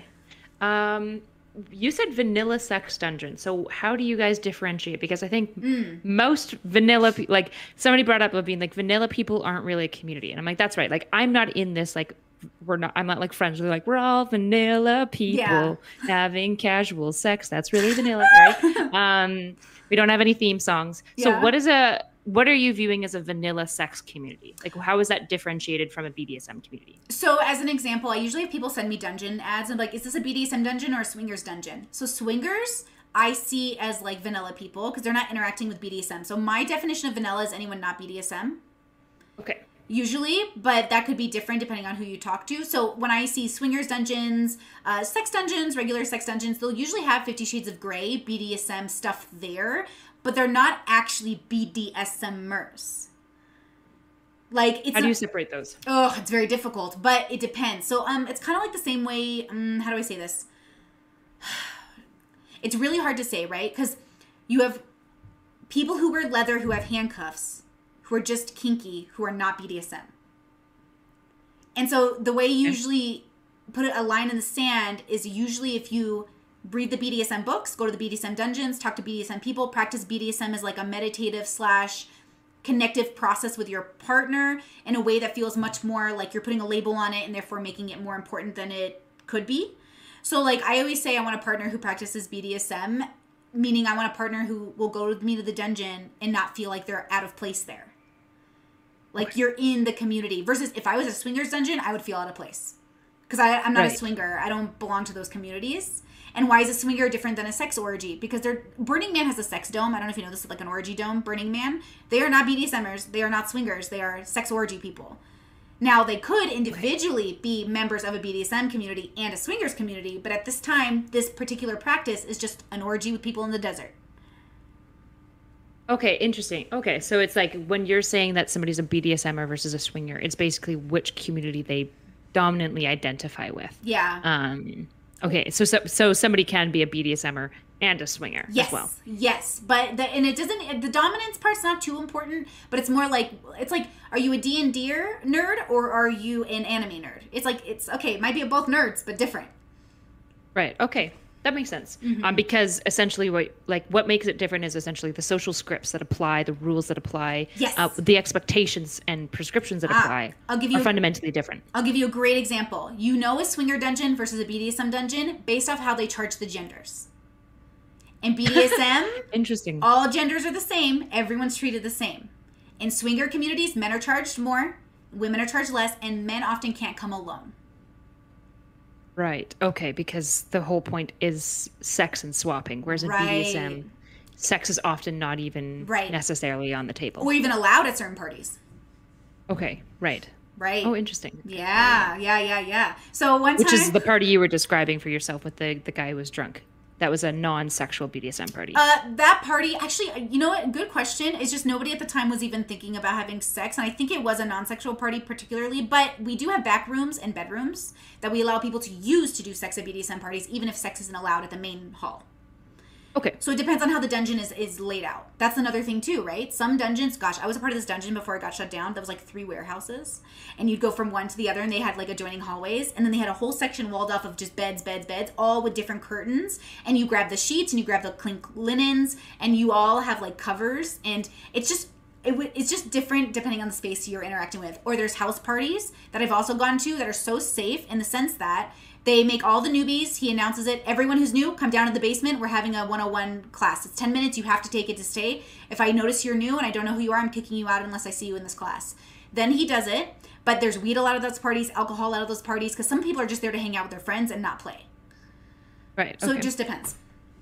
You said vanilla sex dungeon. So how do you guys differentiate? Because I think most vanilla, like somebody brought up being like vanilla people aren't really a community. And I'm like, that's right. Like I'm not in this, like I'm not like friends. They're like, we're all vanilla people having casual sex. That's really vanilla, right? We don't have any theme songs. So what are you viewing as a vanilla sex community? Like, how is that differentiated from a BDSM community? So, as an example, I usually have people send me dungeon ads. And like, is this a BDSM dungeon or a swingers dungeon? So, swingers, I see as like vanilla people because they're not interacting with BDSM. So, my definition of vanilla is anyone not BDSM. Okay. Usually, but that could be different depending on who you talk to. So, when I see swingers dungeons, sex dungeons, regular sex dungeons, they'll usually have 50 Shades of Grey, BDSM stuff there. But they're not actually BDSMers. Like, it's how do you separate those? Oh, it's very difficult, but it depends. So, it's kind of like the same way. How do I say this? It's really hard to say, right? Because you have people who wear leather who have handcuffs, who are just kinky, who are not BDSM. And so, the way you usually put a line in the sand is usually if you read the BDSM books, go to the BDSM dungeons, talk to BDSM people, practice BDSM as like a meditative / connective process with your partner in a way that feels much more like you're putting a label on it and therefore making it more important than it could be. So like I always say I want a partner who practices BDSM, meaning I want a partner who will go with me to the dungeon and not feel like they're out of place there. Like you're in the community versus if I was a swingers dungeon, I would feel out of place because I'm not a swinger. I don't belong to those communities. And why is a swinger different than a sex orgy? Because Burning Man has a sex dome. I don't know if you know this is like an orgy dome. Burning Man. They are not BDSMers. They are not swingers. They are sex orgy people. Now, they could individually be members of a BDSM community and a swingers community, but at this time, this particular practice is just an orgy with people in the desert. Okay, interesting. Okay, so it's like when you're saying that somebody's a BDSMer versus a swinger, it's basically which community they dominantly identify with. Yeah. Okay, so somebody can be a BDSMer and a swinger Yes. as well. Yes. But and it doesn't, the dominance part's not too important, but it's more like, it's like, are you a D&D nerd or are you an anime nerd? It's like, it's okay, it might be both nerds, but different. Right. Okay. That makes sense. Because essentially what makes it different is essentially the social scripts that apply, the rules that apply, Yes. The expectations and prescriptions that apply are fundamentally different. I'll give you a great example. You know a swinger dungeon versus a BDSM dungeon based off how they charge the genders. In BDSM, Interesting. all genders are the same. Everyone's treated the same. In swinger communities, men are charged more, women are charged less, and men often can't come alone. Right. Okay. Because the whole point is sex and swapping, whereas in BDSM, sex is often not even necessarily on the table, or even allowed at certain parties. Okay. Right. Right. Oh, interesting. Yeah. So one time, which is the party you were describing for yourself with the guy who was drunk. That was a non-sexual BDSM party. That party, actually, you know what? Good question. It's just nobody at the time was even thinking about having sex. And I think it was a non-sexual party particularly. But we do have back rooms and bedrooms that we allow people to use to do sex at BDSM parties, even if sex isn't allowed at the main hall. Okay. So it depends on how the dungeon is laid out. That's another thing too, right? Some dungeons, gosh, I was a part of this dungeon before it got shut down. That was like 3 warehouses. And you'd go from one to the other and they had like adjoining hallways. And then they had a whole section walled off of just beds, all with different curtains. And you grab the sheets and you grab the clean linens and you all have like covers. And it's just different depending on the space you're interacting with. Or there's house parties that I've also gone to that are so safe in the sense that they make all the newbies, he announces it, everyone who's new, come down to the basement. We're having a 101 class. It's 10 minutes. You have to take it to stay. If I notice you're new and I don't know who you are, I'm kicking you out unless I see you in this class. Then he does it. But there's weed allowed at those parties, alcohol out of those parties, because some people are just there to hang out with their friends and not play. Right. So it just depends.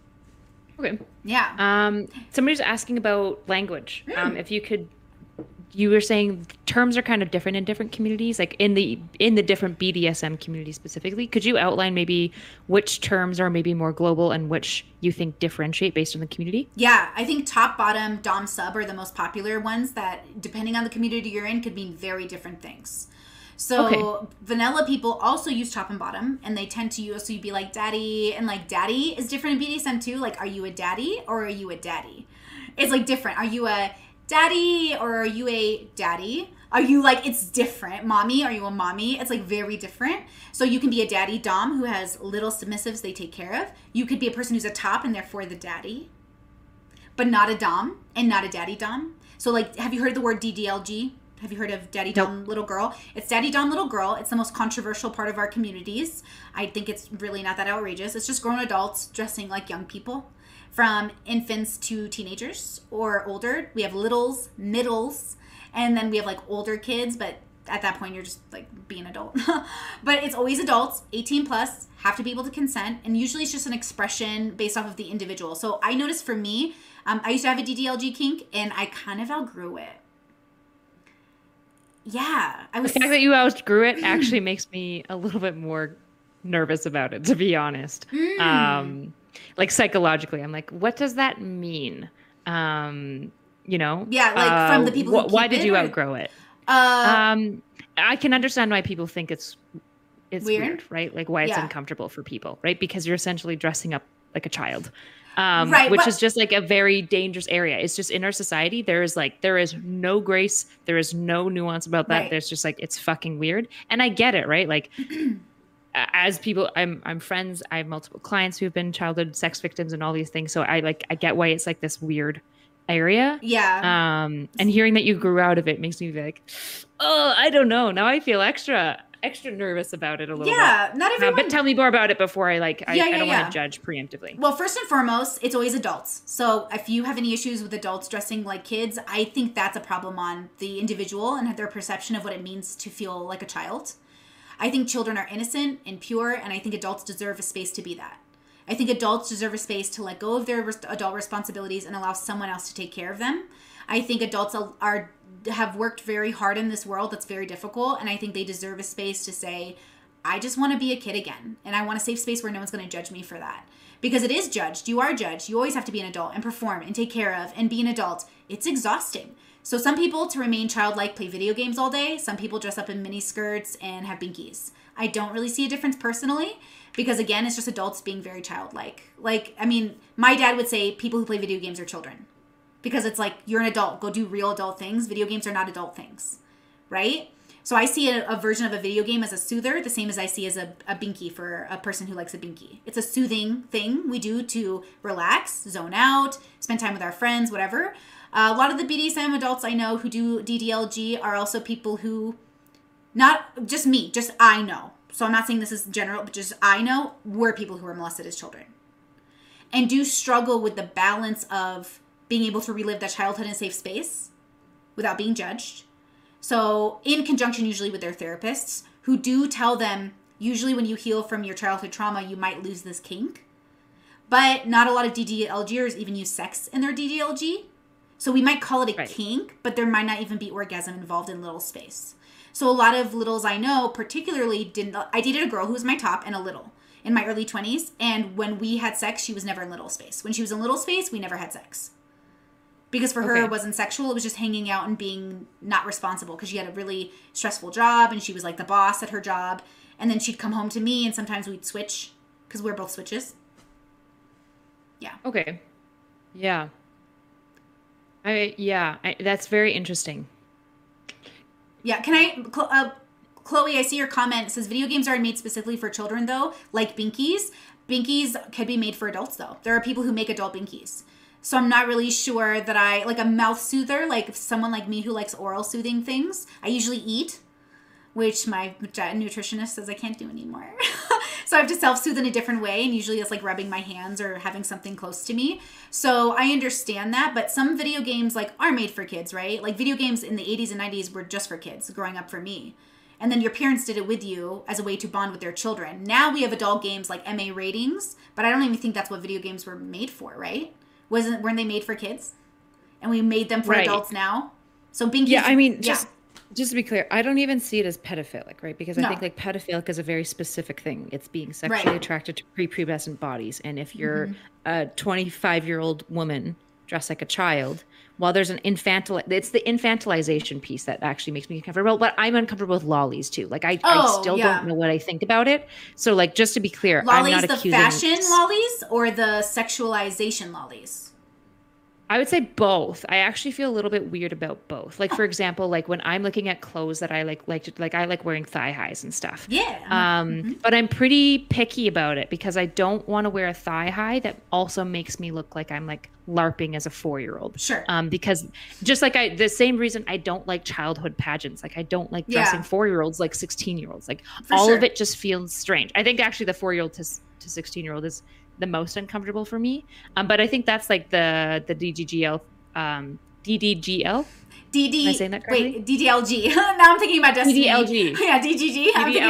Okay. Yeah. Somebody's asking about language. If you could, you were saying terms are kind of different in different communities, like in the different BDSM communities specifically. Could you outline maybe which terms are maybe more global and which you think differentiate based on the community? Yeah, I think top, bottom, dom, sub are the most popular ones that, depending on the community you're in, could mean very different things. So vanilla people also use top and bottom, and they tend to also be like daddy, and like daddy is different in BDSM too. Like, are you a daddy or are you a daddy? It's like different. Are you a daddy or are you a daddy? Are you like, it's different. Mommy, are you a mommy? It's like very different. So you can be a daddy dom who has little submissives they take care of. You could be a person who's a top and therefore the daddy, but not a dom and not a daddy dom. So like, have you heard the word DDLG? Have you heard of daddy dom little girl? It's daddy dom little girl. It's the most controversial part of our communities. I think it's really not that outrageous. It's just grown adults dressing like young people. From infants to teenagers or older. We have littles, middles, and then we have like older kids, but at that point you're just like being an adult. But it's always adults, 18 plus, have to be able to consent, and usually it's just an expression based off of the individual. So I noticed for me, I used to have a DDLG kink and I kind of outgrew it. Yeah. The fact that you outgrew it actually makes me a little bit more nervous about it, to be honest. Like psychologically, I'm like, what does that mean? You know? Yeah, like from the people who why did you outgrow it? I can understand why people think it's weird, right? Like why it's uncomfortable for people, right? Because you're essentially dressing up like a child. Which is just like a very dangerous area. It's just in our society, there is no grace. There is no nuance about that. Right. There's just like, it's fucking weird. And I get it, right? Like as people, I'm friends. I have multiple clients who've been childhood sex victims and all these things. So I get why it's like this weird area. Yeah. And hearing that you grew out of it makes me be like, oh, I don't know. Now I feel extra nervous about it a little bit. Yeah, not everyone. But tell me more about it before I don't want to judge preemptively. Well, first and foremost, it's always adults. So if you have any issues with adults dressing like kids, I think that's a problem on the individual and their perception of what it means to feel like a child. I think children are innocent and pure, and I think adults deserve a space to be that. I think adults deserve a space to let go of their adult responsibilities and allow someone else to take care of them. I think adults have worked very hard in this world that's very difficult, and I think they deserve a space to say, I just want to be a kid again, and I want a safe space where no one's going to judge me for that. Because it is judged. You are judged. You always have to be an adult and perform and take care of and be an adult. It's exhausting. So some people, to remain childlike, play video games all day. Some people dress up in mini skirts and have binkies. I don't really see a difference personally because, again, it's just adults being very childlike. Like, I mean, my dad would say people who play video games are children because it's like, you're an adult. Go do real adult things. Video games are not adult things, right? So I see a version of a video game as a soother, the same as I see as a binky for a person who likes a binky. It's a soothing thing we do to relax, zone out, spend time with our friends, whatever. A lot of the BDSM adults I know who do DDLG are also people who, not just me, just I know. So I'm not saying this is general, but just I know, were people who were molested as children. And do struggle with the balance of being able to relive that childhood in a safe space without being judged. So in conjunction usually with their therapists who do tell them, usually when you heal from your childhood trauma, you might lose this kink. But not a lot of DDLGers even use sex in their DDLG. So we might call it a kink, but there might not even be orgasm involved in little space. So a lot of littles I know particularly I dated a girl who was my top and a little in my early 20s. And when we had sex, she was never in little space. When she was in little space, we never had sex. Because for her, it wasn't sexual. It was just hanging out and being not responsible because she had a really stressful job and she was like the boss at her job. And then she'd come home to me and sometimes we'd switch because we're both switches. Yeah. Okay. Yeah. That's very interesting. Yeah. Can I, Chloe, I see your comment. It says video games aren't made specifically for children though, like binkies. Binkies could be made for adults though. There are people who make adult binkies. So I'm not really sure that I, like a mouth soother, like someone like me who likes oral soothing things, I usually eat, which my nutritionist says I can't do anymore. So I have to self-soothe in a different way, and usually it's like rubbing my hands or having something close to me. So I understand that, but some video games like are made for kids, right? Like video games in the 80s and 90s were just for kids growing up for me. And then your parents did it with you as a way to bond with their children. Now we have adult games like MA ratings, but I don't even think that's what video games were made for, right? Weren't they made for kids? And we made them for adults now? So binkies... Yeah, I mean, just to be clear, I don't even see it as pedophilic, right? Because I think like pedophilic is a very specific thing. It's being sexually attracted to prepubescent bodies. And if you're a 25-year-old woman dressed like a child, while there's it's the infantilization piece that actually makes me uncomfortable. But I'm uncomfortable with lollies too. Like I still don't know what I think about it. So like, just to be clear, lollies, I'm not accusing... the fashion lollies or the sexualization lollies? I would say both. I actually feel a little bit weird about both. Like, for example, like when I'm looking at clothes that I I like wearing thigh highs and stuff. Yeah. But I'm pretty picky about it because I don't want to wear a thigh high that also makes me look like I'm like LARPing as a 4-year-old. Sure. Because just like the same reason I don't like childhood pageants. Like I don't like dressing 4-year-olds like 16-year-olds. Like all of it just feels strange. I think actually the 4-year-old to 16-year-old is the most uncomfortable for me. But I think that's like the DDGL, DDGL. Am I saying that correctly? Wait, DDLG. Now I'm thinking about Destiny. DDLG. Yeah, DGG.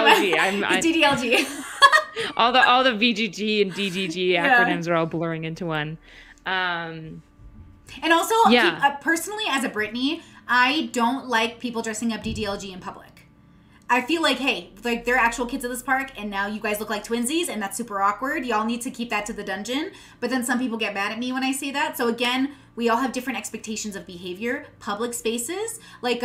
DDLG. all the VGG and DDG acronyms are all blurring into one. And also, personally, as a Brittany, I don't like people dressing up DDLG in public. I feel like, hey, like they're actual kids at this park and now you guys look like twinsies and that's super awkward. Y'all need to keep that to the dungeon. But then some people get mad at me when I say that. So again, we all have different expectations of behavior, public spaces. Like,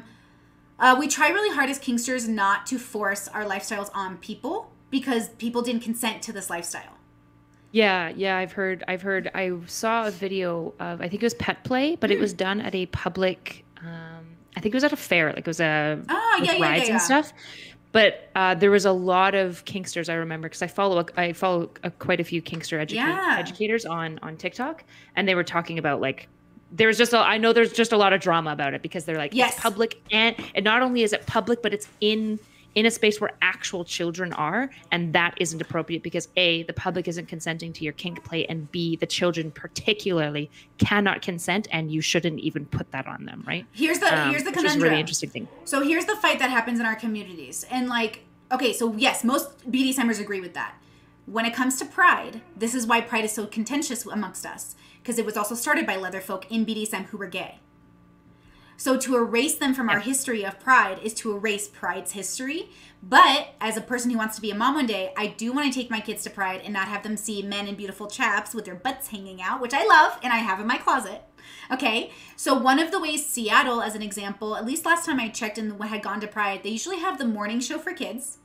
we try really hard as kinksters not to force our lifestyles on people because people didn't consent to this lifestyle. Yeah, I've heard. I saw a video of, I think it was pet play, but it was done at a public, I think it was at a fair, like it was with rides and stuff. But there was a lot of kinksters, I remember, because I follow quite a few kinkster educators on TikTok, and they were talking about like there's just I know there's just a lot of drama about it because they're like it's public and not only is it public, but it's in a space where actual children are, and that isn't appropriate because A, the public isn't consenting to your kink play, and B, the children particularly cannot consent, and you shouldn't even put that on them, right? Here's the conundrum. Which is a really interesting thing. So here's the fight that happens in our communities. And like, okay, so yes, most BDSMers agree with that. When it comes to pride, this is why pride is so contentious amongst us, because it was also started by leather folk in BDSM who were gay. So to erase them from our history of pride is to erase pride's history. But as a person who wants to be a mom one day, I do want to take my kids to pride and not have them see men in beautiful chaps with their butts hanging out, which I love and I have in my closet. Okay, so one of the ways Seattle, as an example, at least last time I checked and had gone to pride, they usually have the morning show for kids.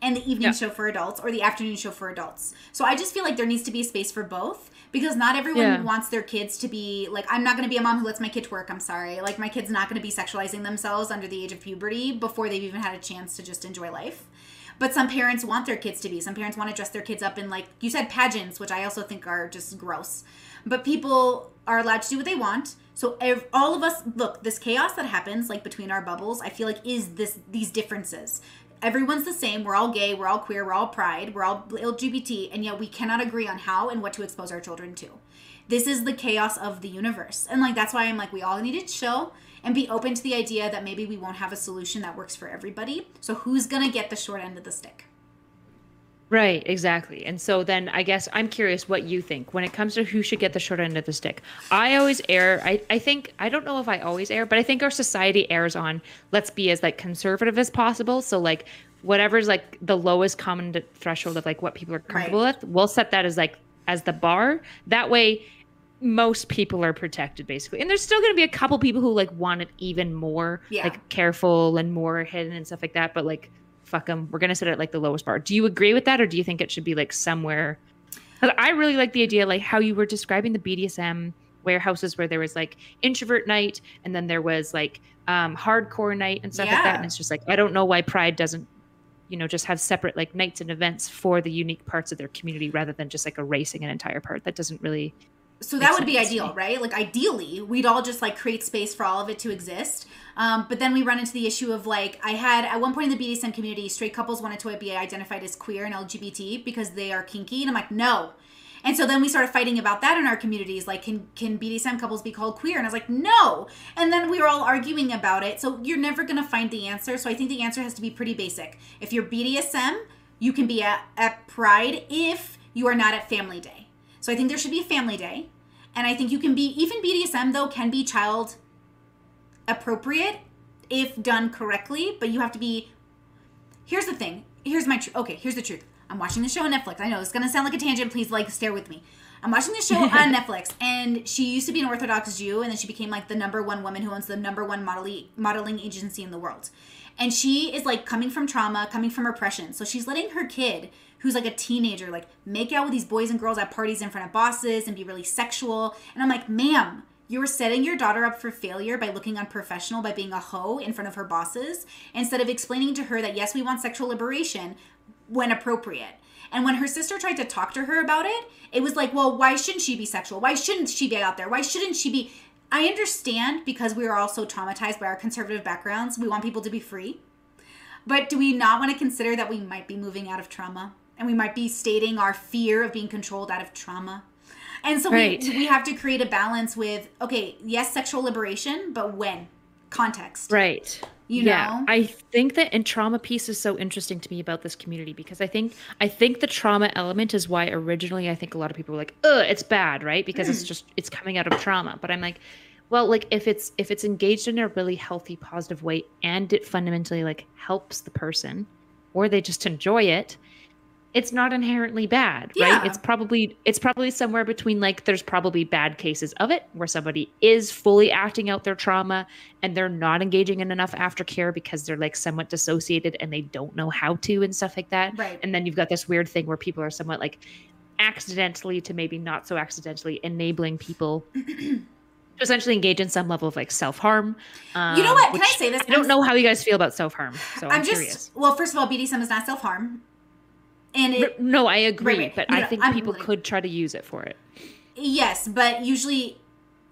and the evening show for adults or the afternoon show for adults. So I just feel like there needs to be a space for both, because not everyone wants their kids to be like, I'm not going to be a mom who lets my kid twerk. I'm sorry. Like, my kid's not going to be sexualizing themselves under the age of puberty before they've even had a chance to just enjoy life. But some parents want their kids to be. Some parents want to dress their kids up in, like you said, pageants, which I also think are just gross. But people are allowed to do what they want. So all of us, look, this chaos that happens, like, between our bubbles, I feel like is these differences. Everyone's the same. We're all gay. We're all queer. We're all pride. We're all LGBT. And yet we cannot agree on how and what to expose our children to. This is the chaos of the universe. And, like, that's why I'm like, we all need to chill and be open to the idea that maybe we won't have a solution that works for everybody. So who's going to get the short end of the stick? Right, exactly. And so then I guess I'm curious what you think when it comes to who should get the short end of the stick. I always err. I think, I don't know if I always err, but I think our society errs on, let's be as, like, conservative as possible. So, like, whatever's, like, the lowest common threshold of, like, what people are comfortable with, we'll set that as, like, as the bar. That way most people are protected, basically. And there's still going to be a couple people who, like, want it even more, like, careful and more hidden and stuff like that. But, like, fuck them. We're going to set it at, like, the lowest bar. Do you agree with that? Or do you think it should be, like, somewhere? I really like the idea, like, how you were describing the BDSM warehouses, where there was, like, introvert night, and then there was, like, hardcore night and stuff like that. And it's just like, I don't know why Pride doesn't, you know, just have separate, like, nights and events for the unique parts of their community, rather than just, like, erasing an entire part. That doesn't really... So that would be ideal, right? Like, ideally, we'd all just, like, create space for all of it to exist. But then we run into the issue of, like, I had, at one point in the BDSM community, straight couples wanted to be identified as queer and LGBT because they are kinky. And I'm like, no. And so then we started fighting about that in our communities. Like, can BDSM couples be called queer? And I was like, no. And then we were all arguing about it. So you're never going to find the answer. So I think the answer has to be pretty basic. If you're BDSM, you can be at Pride if you are not at Family Day. So I think there should be a family day. And I think you can be, even BDSM though, can be child appropriate if done correctly, but you have to be, here's the thing. Here's the truth. I'm watching the show on Netflix. I know it's going to sound like a tangent. Please, like, stare with me. I'm watching the show on Netflix, and she used to be an Orthodox Jew, and then she became, like, the #1 woman who owns the #1 modeling agency in the world. And she is, like, coming from trauma, coming from oppression. So she's letting her kid, who's, like, a teenager, like, make out with these boys and girls at parties in front of bosses and be really sexual. And I'm like, ma'am, you are setting your daughter up for failure by looking unprofessional, by being a hoe in front of her bosses, instead of explaining to her that, yes, we want sexual liberation when appropriate. And when her sister tried to talk to her about it, it was like, well, why shouldn't she be sexual? Why shouldn't she be out there? Why shouldn't she be... I understand, because we are all so traumatized by our conservative backgrounds. We want people to be free. But do we not want to consider that we might be moving out of trauma? And we might be stating our fear of being controlled out of trauma? And so we have to create a balance with, okay, yes, sexual liberation, but when? Context. Right. You know? I think that and trauma piece is so interesting to me about this community, because I think the trauma element is why originally I think a lot of people were like, ugh, it's bad, right? Because it's coming out of trauma. But I'm like, well, like, if it's engaged in a really healthy, positive way, and it fundamentally, like, helps the person, or they just enjoy it, it's not inherently bad, right? It's probably somewhere between, like, there's probably bad cases of it where somebody is fully acting out their trauma and they're not engaging in enough aftercare because they're, like, somewhat dissociated and they don't know how to and stuff like that. Right. And then you've got this weird thing where people are somewhat, like, accidentally to maybe not so accidentally enabling people to essentially engage in some level of, like, self-harm. You know what? Can I say this? I don't know how you guys feel about self-harm, so I'm curious. Well, first of all, BDSM is not self-harm. And no, I agree, but I think people could try to use it for it. Yes, but usually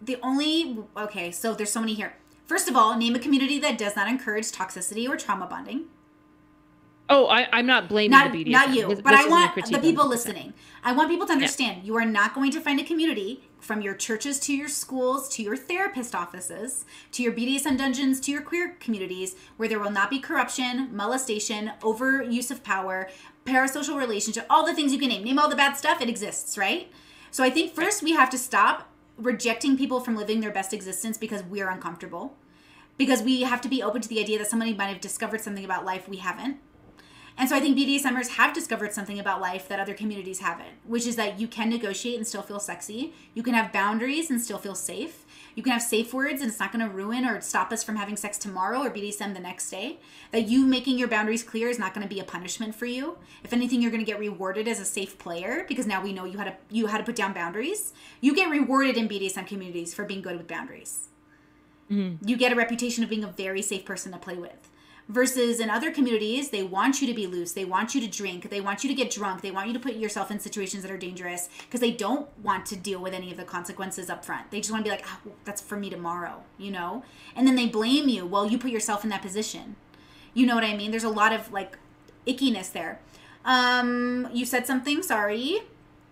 so there's so many here. First of all, name a community that does not encourage toxicity or trauma bonding. Oh, I'm not blaming the BDSM. Not you, but I want the people listening. I want people to understand you are not going to find a community, from your churches to your schools to your therapist offices to your BDSM dungeons to your queer communities, where there will not be corruption, molestation, overuse of power, parasocial relationship, all the things you can name. Name all the bad stuff, it exists, right? So I think first we have to stop rejecting people from living their best existence because we're uncomfortable. Because we have to be open to the idea that somebody might have discovered something about life we haven't. And so I think BDSMers have discovered something about life that other communities haven't, which is that you can negotiate and still feel sexy. You can have boundaries and still feel safe. You can have safe words and it's not going to ruin or stop us from having sex tomorrow or BDSM the next day. That you making your boundaries clear is not going to be a punishment for you. If anything, you're going to get rewarded as a safe player because now we know you had to put down boundaries. You get rewarded in BDSM communities for being good with boundaries. Mm-hmm. You get a reputation of being a very safe person to play with. Versus in other communities, they want you to be loose. They want you to drink. They want you to get drunk. They want you to put yourself in situations that are dangerous because they don't want to deal with any of the consequences up front. They just want to be like, oh, that's for me tomorrow, you know? And then they blame you. Well, you put yourself in that position. You know what I mean? There's a lot of like ickiness there. You said something, sorry.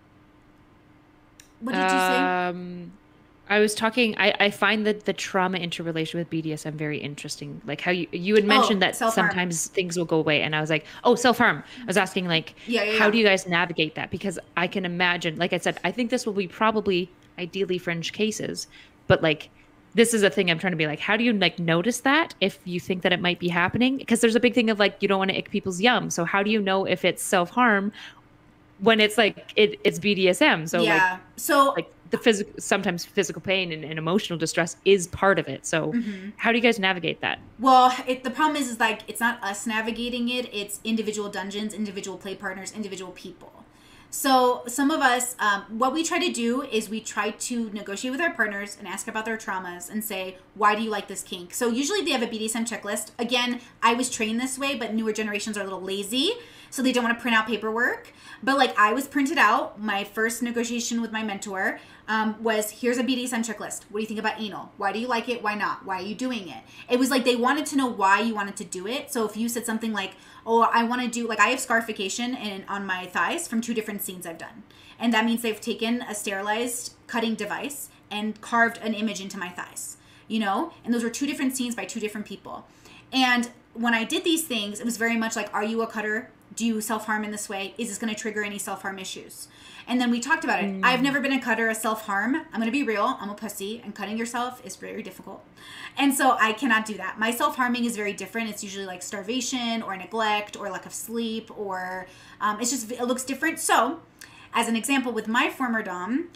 What did you say? I was talking, I find that the trauma interrelation with BDSM very interesting. Like how you had mentioned that self-harm. Sometimes things will go away. And I was like, oh, self-harm. I was asking like, how do you guys navigate that? Because I can imagine, like I said, I think this will be probably ideally fringe cases, but like, this is a thing I'm trying to be like, how do you like notice that if you think that it might be happening? Because there's a big thing of like, you don't want to ick people's yum. So how do you know if it's self-harm when it's like, it's BDSM? So like the sometimes physical pain and emotional distress is part of it. So how do you guys navigate that? Well, the problem is like, it's not us navigating it. It's individual dungeons, individual play partners, individual people. So some of us, what we try to do is we try to negotiate with our partners and ask about their traumas and say, why do you like this kink? So usually they have a BDSM checklist. Again, I was trained this way, but newer generations are a little lazy. So they don't want to print out paperwork. But like I was printed out, my first negotiation with my mentor was, here's a BDSM checklist. What do you think about anal? Why do you like it? Why not? Why are you doing it? It was like they wanted to know why you wanted to do it. So if you said something like, oh, I want to do, like I have scarification on my thighs from 2 different scenes I've done. And that means they've taken a sterilized cutting device and carved an image into my thighs, you know? And those were 2 different scenes by 2 different people. And when I did these things, it was very much like, are you a cutter? Do you self-harm in this way? Is this going to trigger any self-harm issues? And then we talked about it. I've never been a cutter, a self-harm. I'm going to be real. I'm a pussy, and cutting yourself is very difficult. And so I cannot do that. My self-harming is very different. It's usually like starvation or neglect or lack of sleep, or it looks different. So as an example, with my former dom,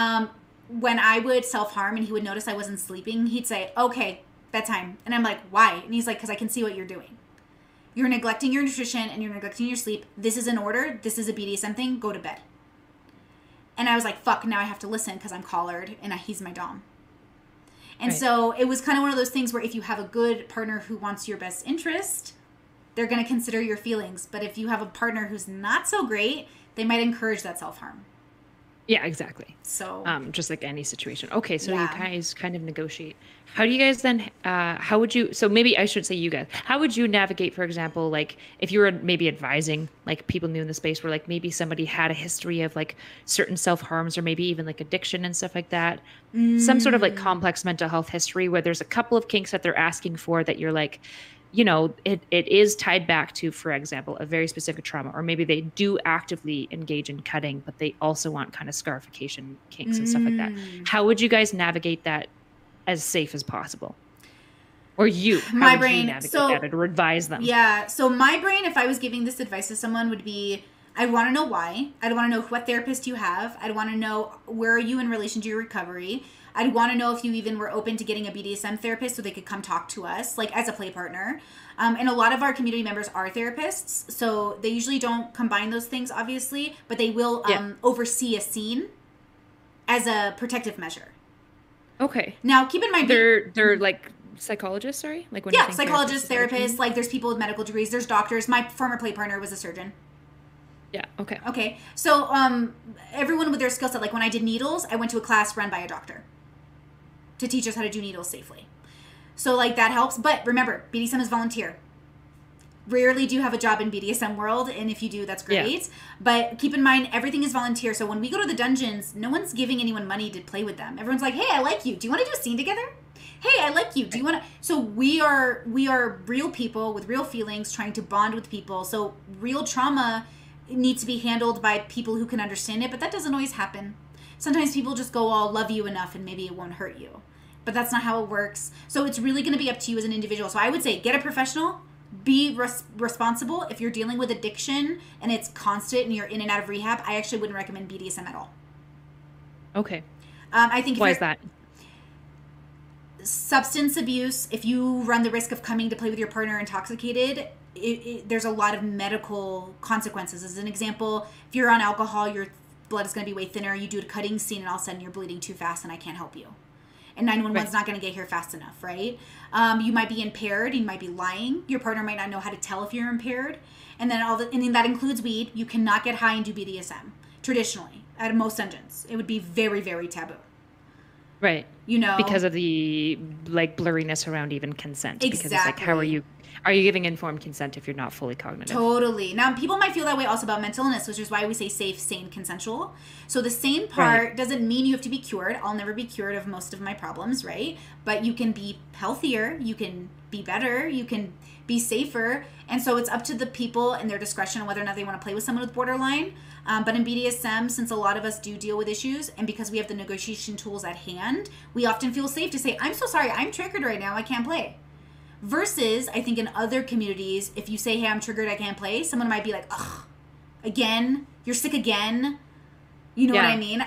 when I would self-harm and he would notice I wasn't sleeping, he'd say, okay, bedtime. And I'm like, why? And he's like, because I can see what you're doing. You're neglecting your nutrition and you're neglecting your sleep. This is an order. This is a BDSM thing. Go to bed. And I was like, fuck, now I have to listen because I'm collared and he's my dom. And so it was kind of one of those things where if you have a good partner who wants your best interest, they're going to consider your feelings. But if you have a partner who's not so great, they might encourage that self-harm. Yeah, exactly. So just like any situation. Okay, so you guys kind of negotiate. How do you guys then, how would you, so maybe I should say you guys, how would you navigate, for example, like if you were maybe advising like people new in the space where like maybe somebody had a history of like certain self-harms or maybe even like addiction and stuff like that, some sort of like complex mental health history where there's a couple of kinks that they're asking for that you're like, you know, it is tied back to, for example, a very specific trauma, or maybe they do actively engage in cutting, but they also want kind of scarification kinks and stuff like that. How would you guys navigate that as safe as possible? Or my brain, navigate that or advise them? Yeah. So my brain, if I was giving this advice to someone, would be, I'd want to know why. I'd want to know what therapist you have. I'd want to know where are you in relation to your recovery. I'd want to know if you even were open to getting a BDSM therapist so they could come talk to us, like as a play partner. And a lot of our community members are therapists, so they usually don't combine those things, obviously, but they will oversee a scene as a protective measure. Okay. Now, keep in mind... They're like psychologists, sorry? Like when psychologists, therapists, like there's people with medical degrees, there's doctors. My former play partner was a surgeon. Yeah, okay. Okay, so everyone with their skill set, like when I did needles, I went to a class run by a doctor to teach us how to do needles safely. So like that helps. But remember, BDSM is volunteer. Rarely do you have a job in BDSM world, and if you do, that's great. Yeah. But keep in mind, everything is volunteer. So when we go to the dungeons, no one's giving anyone money to play with them. Everyone's like, hey, I like you. Do you want to do a scene together? Hey, I like you. Do you want to? So we are real people with real feelings trying to bond with people. So real trauma needs to be handled by people who can understand it, but that doesn't always happen. Sometimes people just go, I'll love you enough and maybe it won't hurt you. But that's not how it works. So it's really going to be up to you as an individual. So I would say get a professional, be responsible. If you're dealing with addiction and it's constant and you're in and out of rehab, I actually wouldn't recommend BDSM at all. Okay. I think why is that? Substance abuse, if you run the risk of coming to play with your partner intoxicated, there's a lot of medical consequences. As an example, if you're on alcohol, your blood is going to be way thinner. You do a cutting scene and all of a sudden you're bleeding too fast and I can't help you. And 911 is not going to get here fast enough, right? You might be impaired. You might be lying. Your partner might not know how to tell if you're impaired. And then and that includes weed. You cannot get high and do BDSM traditionally at most dungeons. It would be very, very taboo. Right. You know, because of the like blurriness around even consent. Exactly. Because it's like, how are you giving informed consent if you're not fully cognitive? Totally. Now, people might feel that way also about mental illness, which is why we say safe, sane, consensual. So the sane part doesn't mean you have to be cured. I'll never be cured of most of my problems, right? But you can be healthier. You can be better. You can be safer. And so it's up to the people and their discretion on whether or not they want to play with someone with borderline. But in BDSM, since a lot of us do deal with issues, and because we have the negotiation tools at hand, we often feel safe to say, I'm so sorry, I'm triggered right now, I can't play. Versus, I think in other communities, if you say, hey, I'm triggered, I can't play, someone might be like, ugh, again? You're sick again? You know what I mean?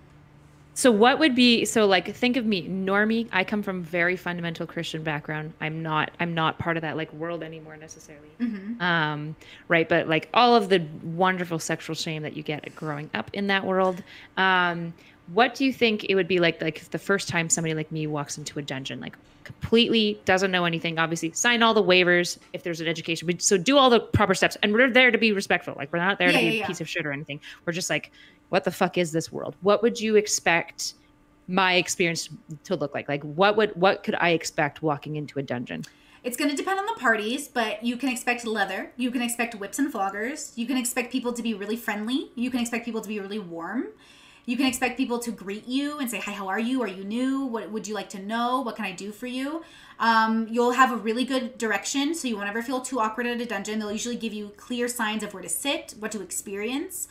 So what would be, so like, think of me, normie. I come from very fundamental Christian background. I'm not part of that like world anymore necessarily. Mm-hmm. Right. But like all of the wonderful sexual shame that you get growing up in that world. What do you think it would be like the first time somebody like me walks into a dungeon, like completely doesn't know anything, obviously sign all the waivers if there's an education, so do all the proper steps. And we're there to be respectful. Like we're not there to be a piece of shit or anything. We're just like, what the fuck is this world? What would you expect my experience to look like? Like what could I expect walking into a dungeon? It's going to depend on the parties, but you can expect leather. You can expect whips and floggers. You can expect people to be really friendly. You can expect people to be really warm. You can expect people to greet you and say, hi, how are you? Are you new? What would you like to know? What can I do for you? You'll have a really good direction, so you won't ever feel too awkward at a dungeon. They'll usually give you clear signs of where to sit, what to experience.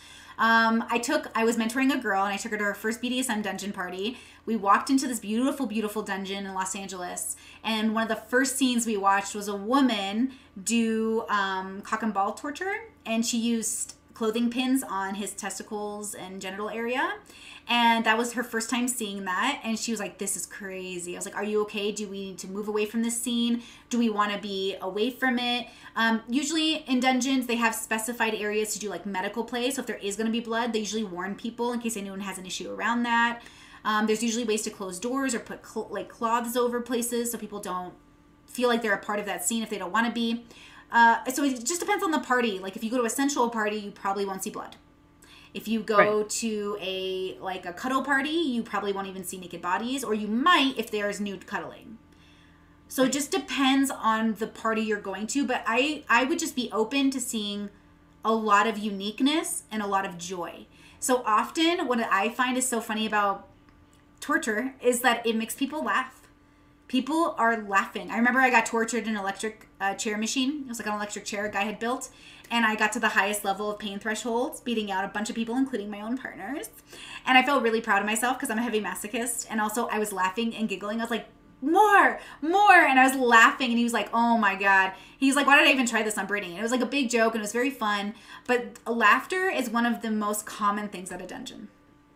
I was mentoring a girl and I took her to her first BDSM dungeon party. We walked into this beautiful, beautiful dungeon in Los Angeles. And one of the first scenes we watched was a woman do cock and ball torture. And she used clothing pins on his testicles and genital area. And that was her first time seeing that. And she was like, this is crazy. I was like, are you okay? Do we need to move away from this scene? Do we want to be away from it? Usually in dungeons, they have specified areas to do like medical play. So if there is going to be blood, they usually warn people in case anyone has an issue around that. There's usually ways to close doors or put like cloths over places so people don't feel like they're a part of that scene if they don't want to be. So it just depends on the party. Like if you go to a sensual party, you probably won't see blood. If you go to a cuddle party, you probably won't even see naked bodies, or you might if there's nude cuddling. So it just depends on the party you're going to, but I would just be open to seeing a lot of uniqueness and a lot of joy. So often what I find is so funny about torture is that it makes people laugh. People are laughing. I remember I got tortured in an electric chair machine. It was like an electric chair a guy had built. And I got to the highest level of pain thresholds, beating out a bunch of people, including my own partners. And I felt really proud of myself because I'm a heavy masochist. And also I was laughing and giggling. I was like, more. And I was laughing. And he was like, oh my God. He's like, why did I even try this on Brittany? And it was like a big joke and it was very fun. But laughter is one of the most common things at a dungeon.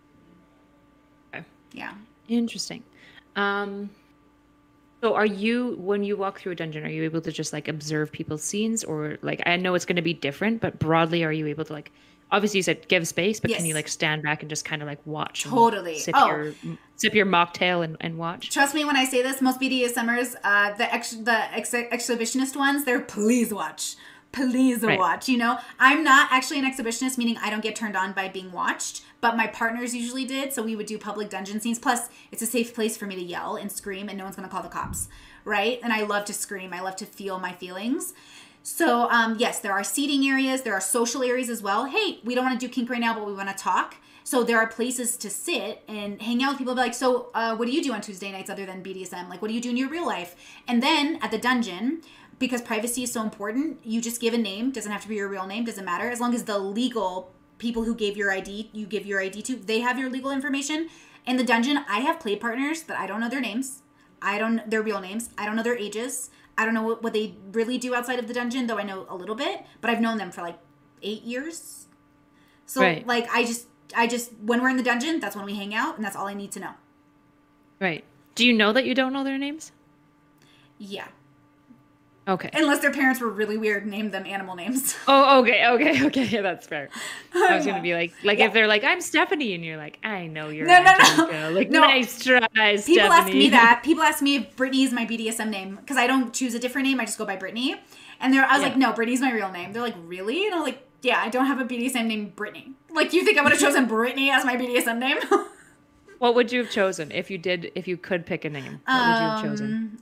Okay. Yeah. Interesting. So are you, when you walk through a dungeon, are you able to just like observe people's scenes, or like, I know it's going to be different, but broadly, are you able to like, obviously you said give space, but can you like stand back and just kind of like watch? Totally. Sip your mocktail and watch? Trust me when I say this, most BDSMers, the exhibitionist ones, they're please watch. Please watch, you know? I'm not actually an exhibitionist, meaning I don't get turned on by being watched, but my partners usually did, so we would do public dungeon scenes. Plus, it's a safe place for me to yell and scream, and no one's going to call the cops, right? And I love to scream. I love to feel my feelings. So, yes, there are seating areas. There are social areas as well. Hey, we don't want to do kink right now, but we want to talk. So there are places to sit and hang out with people. Be like, so what do you do on Tuesday nights other than BDSM? Like, what do you do in your real life? And then at the dungeon, because privacy is so important, you just give a name. Doesn't have to be your real name. Doesn't matter. As long as the legal people who gave your ID, you give your ID to, they have your legal information. In the dungeon, I have play partners that I don't know their names. I don't their real names. I don't know their ages. I don't know what they really do outside of the dungeon, though I know a little bit, but I've known them for like 8 years. So Right. like I just when we're in the dungeon, that's when we hang out, and that's all I need to know. Right. Do you know that you don't know their names? Yeah. Okay. Unless their parents were really weird and named them animal names. Oh, okay. Yeah, that's fair. I was gonna be like Yeah. if they're like, I'm Stephanie, and you're like, I know you're No. Angelica. Like, No. nice try, Stephanie. People ask me that. People ask me if Brittany is my BDSM name, because I don't choose a different name. I just go by Brittany. And I was like, no, Brittany's my real name. They're like, really? And I'm like, yeah, I don't have a BDSM name, Brittany. Like, you think I would have chosen Brittany as my BDSM name? What would you have chosen if you could pick a name? What would you have chosen?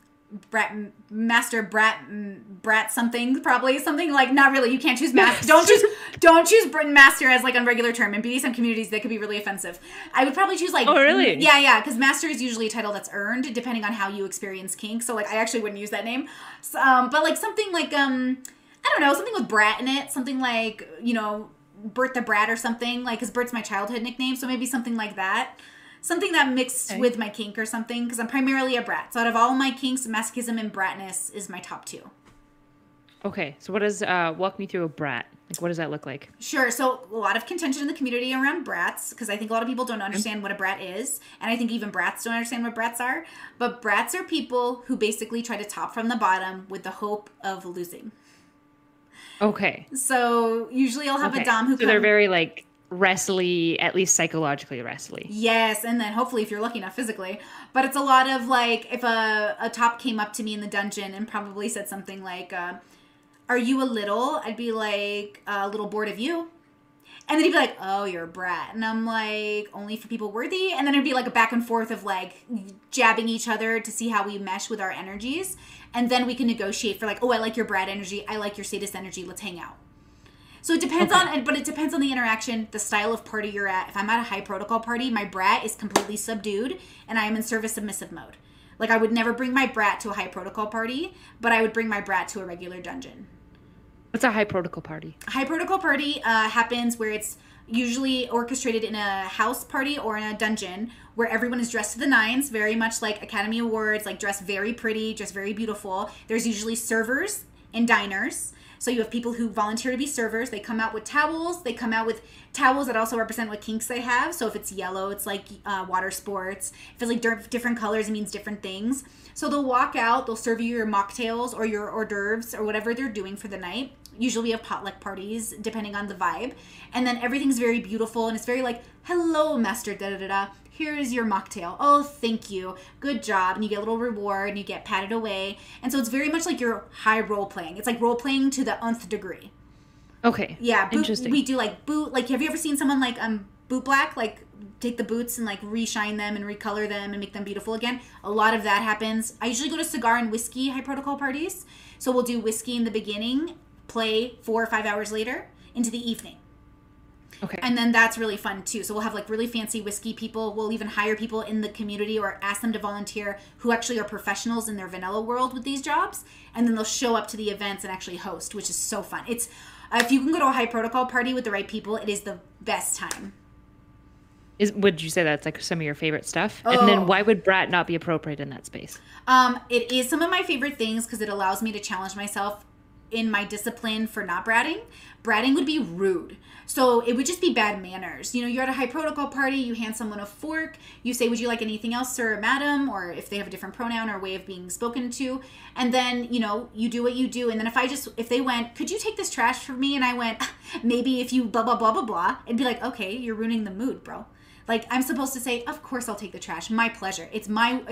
Master Brat something, probably something like, not really. You can't choose master. Don't choose master as like a regular term. In BDSM communities, that could be really offensive. I would probably choose like, oh really? Yeah, because master is usually a title that's earned depending on how you experience kink. So like, I actually wouldn't use that name. So, but like something like I don't know, something with brat in it. Something like, you know, Bert the Brat or something, like, because Bert's my childhood nickname. So maybe something like that. Something that mixed with my kink or something, because I'm primarily a brat. So out of all my kinks, masochism and bratness is my top 2. Okay, so what does walk me through a brat? Like, what does that look like? Sure. So a lot of contention in the community around brats, because I think a lot of people don't understand what a brat is, and I think even brats don't understand what brats are. But brats are people who basically try to top from the bottom with the hope of losing. Okay. So usually I'll have a dom who so they're very like wrestly, at least psychologically wrestly. Yes, and then hopefully if you're lucky enough physically. But it's a lot of like, if a top came up to me in the dungeon and probably said something like, are you a little? I'd be like, a little bored of you. And then he'd be like, oh, you're a brat. And I'm like, only for people worthy? And then it'd be like a back and forth of like jabbing each other to see how we mesh with our energies. And then we can negotiate for like, oh, I like your brat energy. I like your sadist energy. Let's hang out. So it depends but it depends on the interaction, the style of party you're at. If I'm at a high protocol party, my brat is completely subdued and I am in service submissive mode. Like, I would never bring my brat to a high protocol party, but I would bring my brat to a regular dungeon. What's a high protocol party? A high protocol party happens where it's usually orchestrated in a house party or in a dungeon where everyone is dressed to the nines, very much like Academy Awards, like dressed very pretty, dressed very beautiful. There's usually servers and diners. So you have people who volunteer to be servers. They come out with towels. They come out with towels that also represent what kinks they have. So if it's yellow, it's like water sports. If it's like different colors, it means different things. So they'll walk out. They'll serve you your mocktails or your hors d'oeuvres or whatever they're doing for the night. Usually we have potluck parties, depending on the vibe. And then everything's very beautiful. And it's very like, hello, Master da-da-da-da. Here is your mocktail. Oh, thank you. Good job. And you get a little reward and you get patted away. And so it's very much like your high role playing. It's like role playing to the nth degree. Okay. Yeah. Interesting. We do like boot. Like, have you ever seen someone like boot black? Like, take the boots and like reshine them and recolor them and make them beautiful again. A lot of that happens. I usually go to cigar and whiskey high protocol parties. So we'll do whiskey in the beginning, play 4 or 5 hours later into the evening. Okay. And then that's really fun too. So we'll have like really fancy whiskey people. We'll even hire people in the community or ask them to volunteer who actually are professionals in their vanilla world with these jobs. And then they'll show up to the events and actually host, which is so fun. It's if you can go to a high protocol party with the right people, it is the best time. Would you say that's like some of your favorite stuff? Oh. And then why would brat not be appropriate in that space? It is some of my favorite things because it allows me to challenge myself in my discipline for not bratting. Bratting would be rude. So it would just be bad manners. You know, you're at a high protocol party, you hand someone a fork, you say, would you like anything else, sir or madam? Or if they have a different pronoun or way of being spoken to. And then, you know, you do what you do. And then if they went, could you take this trash for me? And I went, maybe if you blah, blah, blah, blah, blah. It'd be like, okay, you're ruining the mood, bro. Like, I'm supposed to say, of course I'll take the trash. My pleasure. It's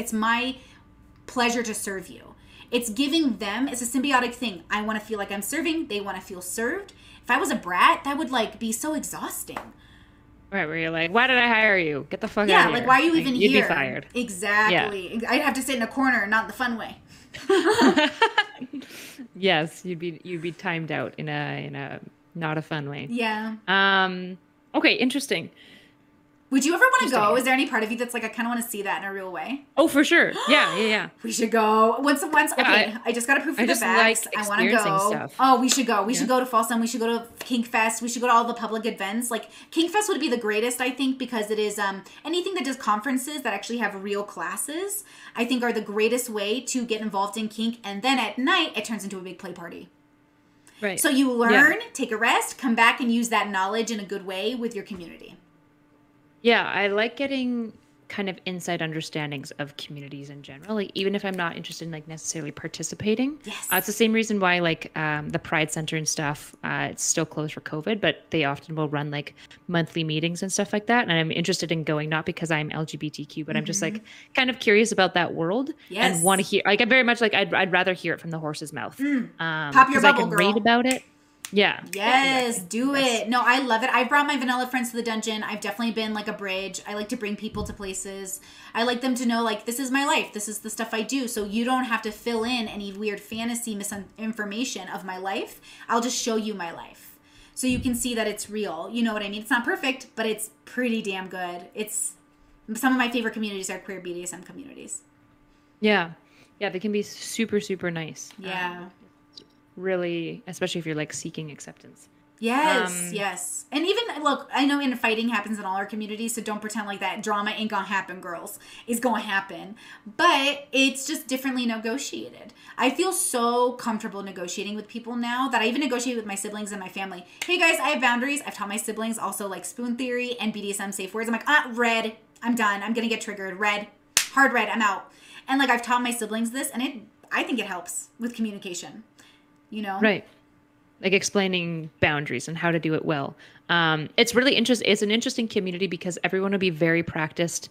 my pleasure to serve you. It's giving them, it's a symbiotic thing. I want to feel like I'm serving. They want to feel served. If I was a brat, that would like be so exhausting. Right, where you're like, why did I hire you? Get the fuck out of here. Yeah, like, why are you even here? You'd be fired. Exactly. Yeah. I'd have to sit in a corner, not in the fun way. Yes, you'd be timed out in a not a fun way. Yeah. Okay, interesting. Would you ever want to Just go? saying. Is there any part of you that's like, I kind of want to see that in a real way? Oh, for sure. Yeah, yeah, yeah. We should go. Once. Yeah, Okay, I just got approved for I the just vax. like I want to experiencing go. stuff. Oh, we should go. We Yeah. should go to Fall Sun. We should go to Kink Fest. We should go to all the public events. Like Kink Fest would be the greatest, I think, because it is anything that does conferences that actually have real classes. I think are the greatest way to get involved in kink. And then at night, it turns into a big play party. Right. So you learn, take a rest, come back, and use that knowledge in a good way with your community. Yeah, I like getting kind of inside understandings of communities in general, like even if I'm not interested in like necessarily participating. Yes. It's the same reason why like the Pride Center and stuff, it's still closed for COVID, but they often will run like monthly meetings and stuff like that. And I'm interested in going, not because I'm LGBTQ, but I'm just like kind of curious about that world and want to hear, like I'm very much like, I'd rather hear it from the horse's mouth. Pop your 'cause I bubble, can girl. read about it. Yeah. Yes, exactly. do Yes. it. No, I love it. I brought my vanilla friends to the dungeon. I've definitely been like a bridge. I like to bring people to places. I like them to know like this is my life. This is the stuff I do. So you don't have to fill in any weird fantasy misinformation of my life. I'll just show you my life. So you can see that it's real. You know what I mean? It's not perfect, but it's pretty damn good. It's some of my favorite communities are queer BDSM communities. Yeah. Yeah, they can be super, super nice. Yeah. Really, especially if you're like seeking acceptance. Yes, yes. And even, look, I know fighting happens in all our communities, so don't pretend like that drama ain't gonna happen, girls. It's gonna happen. But it's just differently negotiated. I feel so comfortable negotiating with people now that I even negotiate with my siblings and my family. Hey guys, I have boundaries. I've taught my siblings also like spoon theory and BDSM safe words. I'm like, red, I'm done. I'm gonna get triggered. Red, hard red, I'm out. And like I've taught my siblings this, and I think it helps with communication. You know? Right. Like explaining boundaries and how to do it well. It's really interesting. It's an interesting community because everyone will be very practiced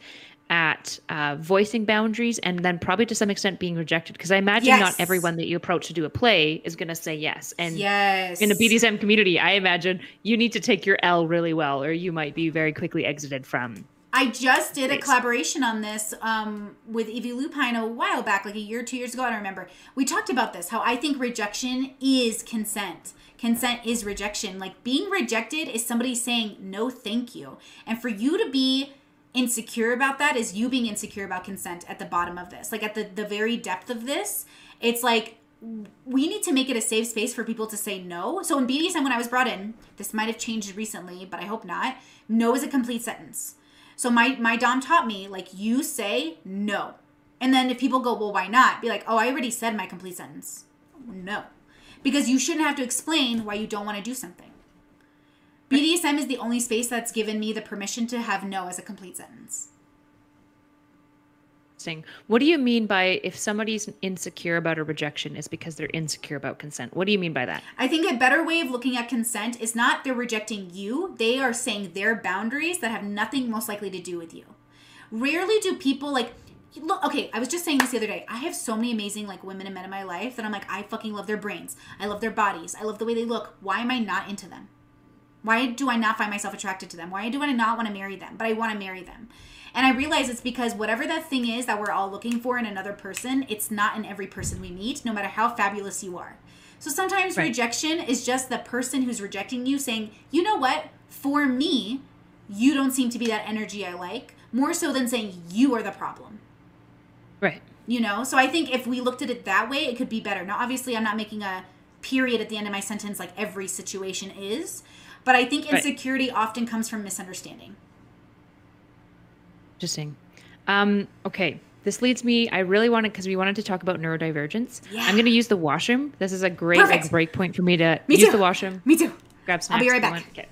at voicing boundaries and then probably to some extent being rejected. Because I imagine not everyone that you approach to do a play is going to say yes. And in a BDSM community, I imagine you need to take your L really well or you might be very quickly exited from. I just did a collaboration on this with Evie Lupine a while back, like a year, 2 years ago. I don't remember. We talked about this, how I think rejection is consent. Consent is rejection. Like being rejected is somebody saying, no, thank you. And for you to be insecure about that is you being insecure about consent at the bottom of this. Like at the very depth of this, it's like we need to make it a safe space for people to say no. So in BDSM, when I was brought in, this might have changed recently, but I hope not. No is a complete sentence. So my dom taught me, like, you say no. And then if people go, well, why not? Be like, oh, I already said my complete sentence. No. Because you shouldn't have to explain why you don't want to do something. BDSM is the only space that's given me the permission to have no as a complete sentence. What do you mean by if somebody's insecure about a rejection is because they're insecure about consent? What do you mean by that? I think a better way of looking at consent is not they're rejecting you. They are saying their boundaries that have nothing most likely to do with you. Rarely do people like, look, okay, I was just saying this the other day. I have so many amazing like women and men in my life that I'm like, I fucking love their brains. I love their bodies. I love the way they look. Why am I not into them? Why do I not find myself attracted to them? Why do I not want to marry them? But I want to marry them. And I realize it's because whatever that thing is that we're all looking for in another person, it's not in every person we meet, no matter how fabulous you are. So sometimes rejection is just the person who's rejecting you saying, you know what? For me, you don't seem to be that energy I like, more so than saying you are the problem. Right. You know? So I think if we looked at it that way, it could be better. Now, obviously, I'm not making a period at the end of my sentence like every situation is, but I think insecurity often comes from misunderstanding. Interesting. Okay. This leads me, I really wanted, because we wanted to talk about neurodivergence. Yeah. I'm going to use the washroom. This is a great like, break point for me to use the washroom. Me too. Grab snacks. I'll be right back. Okay.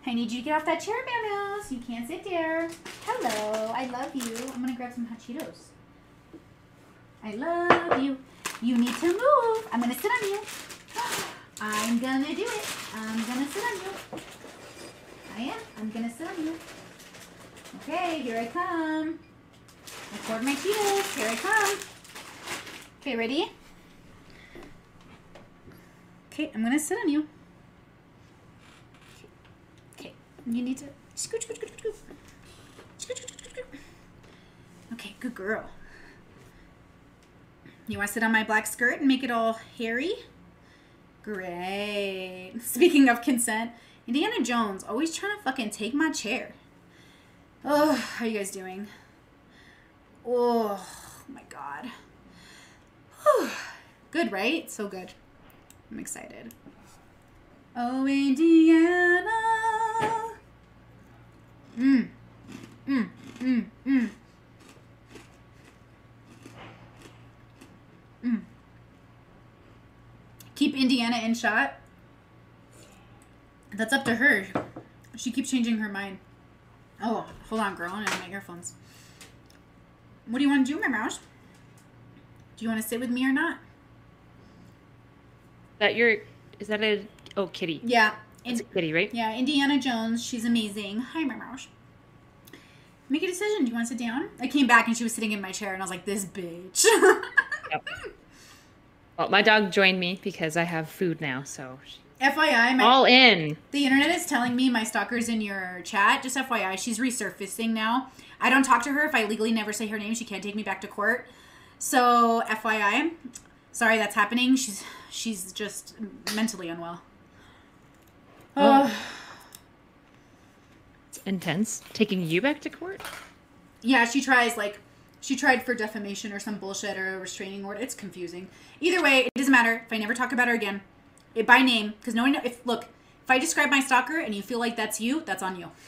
I need you to get off that chair, Meow Mouse. You can't sit there. Hello. I love you. I'm going to grab some hot Cheetos. I love you. You need to move. I'm going to sit on you. I'm going to do it. I'm going to sit on you. I am. I'm going to sit on you. Okay, here I come. I poured my Cheetos. Here I come. Okay, ready? Okay, I'm going to sit on you. Okay, you need to scoot, scoot, scoot, scoot. Scoot, scoot, scoot, scoot. Okay, good girl. You want to sit on my black skirt and make it all hairy? Great. Speaking of consent, Indiana Jones always trying to fucking take my chair. Oh, how are you guys doing? Oh, my God. Whew. Good, right? So good. I'm excited. Oh, Indiana. Mm. Mm. Mm. Mm. Mm. Keep Indiana in shot. That's up to her. She keeps changing her mind. Oh, hold on, girl. I have my earphones. What do you want to do, my mouse? Do you want to sit with me or not? Is that a, oh, kitty. Yeah. It's a kitty, right? Yeah, Indiana Jones. She's amazing. Hi, my mouse. Make a decision. Do you want to sit down? I came back and she was sitting in my chair and I was like, this bitch. Yep. Well, my dog joined me because I have food now, so. FYI, all in. The internet is telling me my stalker's in your chat. Just FYI, she's resurfacing now. I don't talk to her. If I legally never say her name, she can't take me back to court. So, FYI, sorry that's happening. She's just mentally unwell. Oh. It's intense. Taking you back to court? Yeah, she tried for defamation or some bullshit or a restraining order. It's confusing. Either way, it doesn't matter. If I never talk about her again, by name, because no one knows. If I describe my stalker and you feel like that's you, that's on you.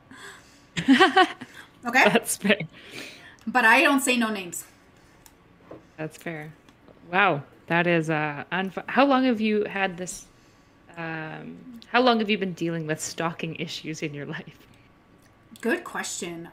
Okay? That's fair. But I don't say no names. That's fair. Wow. That is how long have you had this how long have you been dealing with stalking issues in your life? Good question.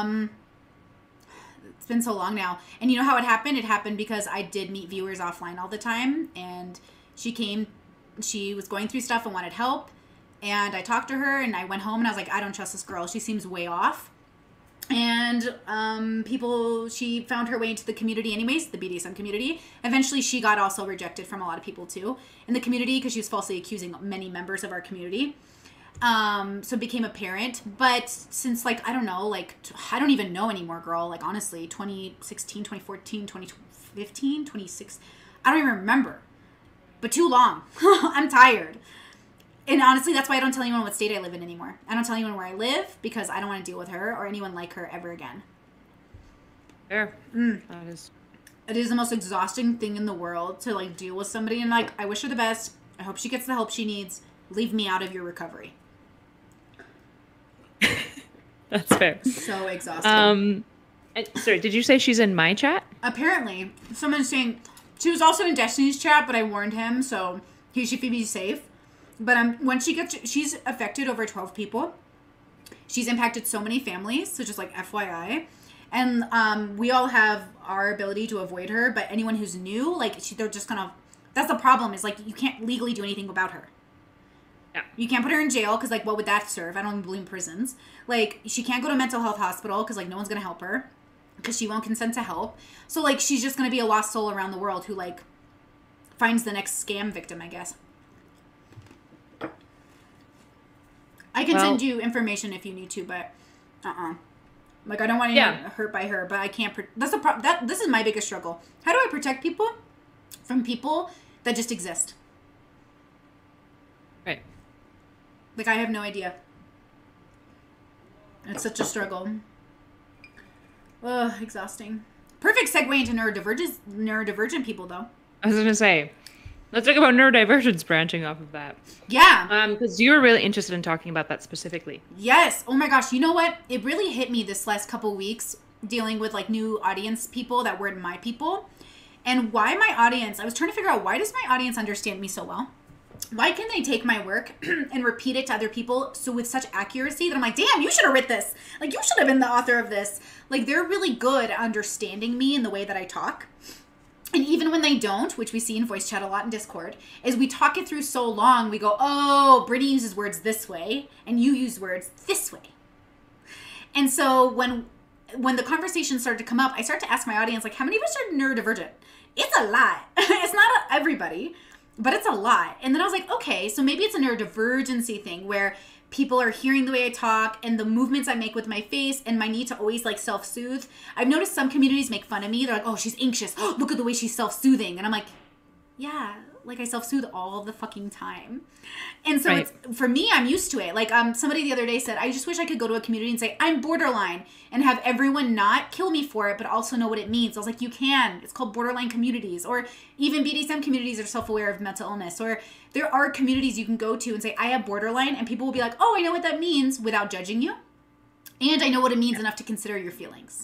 It's been so long now. And you know how it happened? It happened because I did meet viewers offline all the time, and she was going through stuff and wanted help, and I talked to her and I went home and I was like, I don't trust this girl. She seems way off. And she found her way into the community anyways, the BDSM community. Eventually she got also rejected from a lot of people too in the community because she was falsely accusing many members of our community. So it became apparent. But since I don't even know anymore, girl. Honestly, 2016, 2014, 2015, 2016, I don't even remember. But too long. I'm tired. And honestly, that's why I don't tell anyone what state I live in anymore. I don't tell anyone where I live because I don't want to deal with her or anyone like her ever again. Fair. That is. It is the most exhausting thing in the world to deal with somebody and I wish her the best. I hope she gets the help she needs. Leave me out of your recovery. That's fair. So exhausting. Sorry, did you say she's in my chat? Apparently, someone's saying she was also in Destiny's chat, but I warned him, so he should be safe. But when she's affected over 12 people. She's impacted so many families, so just FYI. And we all have our ability to avoid her, but anyone who's new, they're just gonna. That's the problem. Is you can't legally do anything about her. Yeah. You can't put her in jail because what would that serve? I don't even believe in prisons. She can't go to a mental health hospital because no one's gonna help her because she won't consent to help. So she's just gonna be a lost soul around the world who finds the next scam victim, I guess. I can send you information if you need to, but I don't want anyone hurt by her, but I can't. That's the problem. This is my biggest struggle. How do I protect people from people that just exist? Right. I have no idea. It's such a struggle. Ugh, exhausting. Perfect segue into neurodivergent people, though. I was gonna say. Let's talk about neurodivergence branching off of that. Yeah. Because you were really interested in talking about that specifically. Yes. Oh my gosh. You know what? It really hit me this last couple weeks dealing with new audience people that weren't my people. And why my audience, I was trying to figure out why does my audience understand me so well? why can they take my work and repeat it to other people so with such accuracy that I'm like, damn, you should have written this. Like, you should have been the author of this. Like, they're really good at understanding me and the way that I talk. And even when they don't, which we see in voice chat a lot in Discord, is we talk it through so long, we go, oh, Brittany uses words this way, and you use words this way. And so when the conversation started to come up, I started to ask my audience, like, how many of us are neurodivergent? It's a lot. It's not everybody, but it's a lot. And then I was like, okay, so maybe it's a neurodivergency thing where people are hearing the way I talk and the movements I make with my face and my need to always like self-soothe. I've noticed some communities make fun of me. They're like, oh, she's anxious. Oh, look at the way she's self-soothing. And I'm like, yeah, like I self-soothe all the fucking time. And so it's, for me, I'm used to it. Like somebody the other day said, I just wish I could go to a community and say, I'm borderline, and have everyone not kill me for it, but also know what it means. I was like, you can. It's called borderline communities. Or even BDSM communities are self-aware of mental illness. Or there are communities you can go to and say, I have borderline, and people will be like, oh, I know what that means, without judging you. And I know what it means enough to consider your feelings.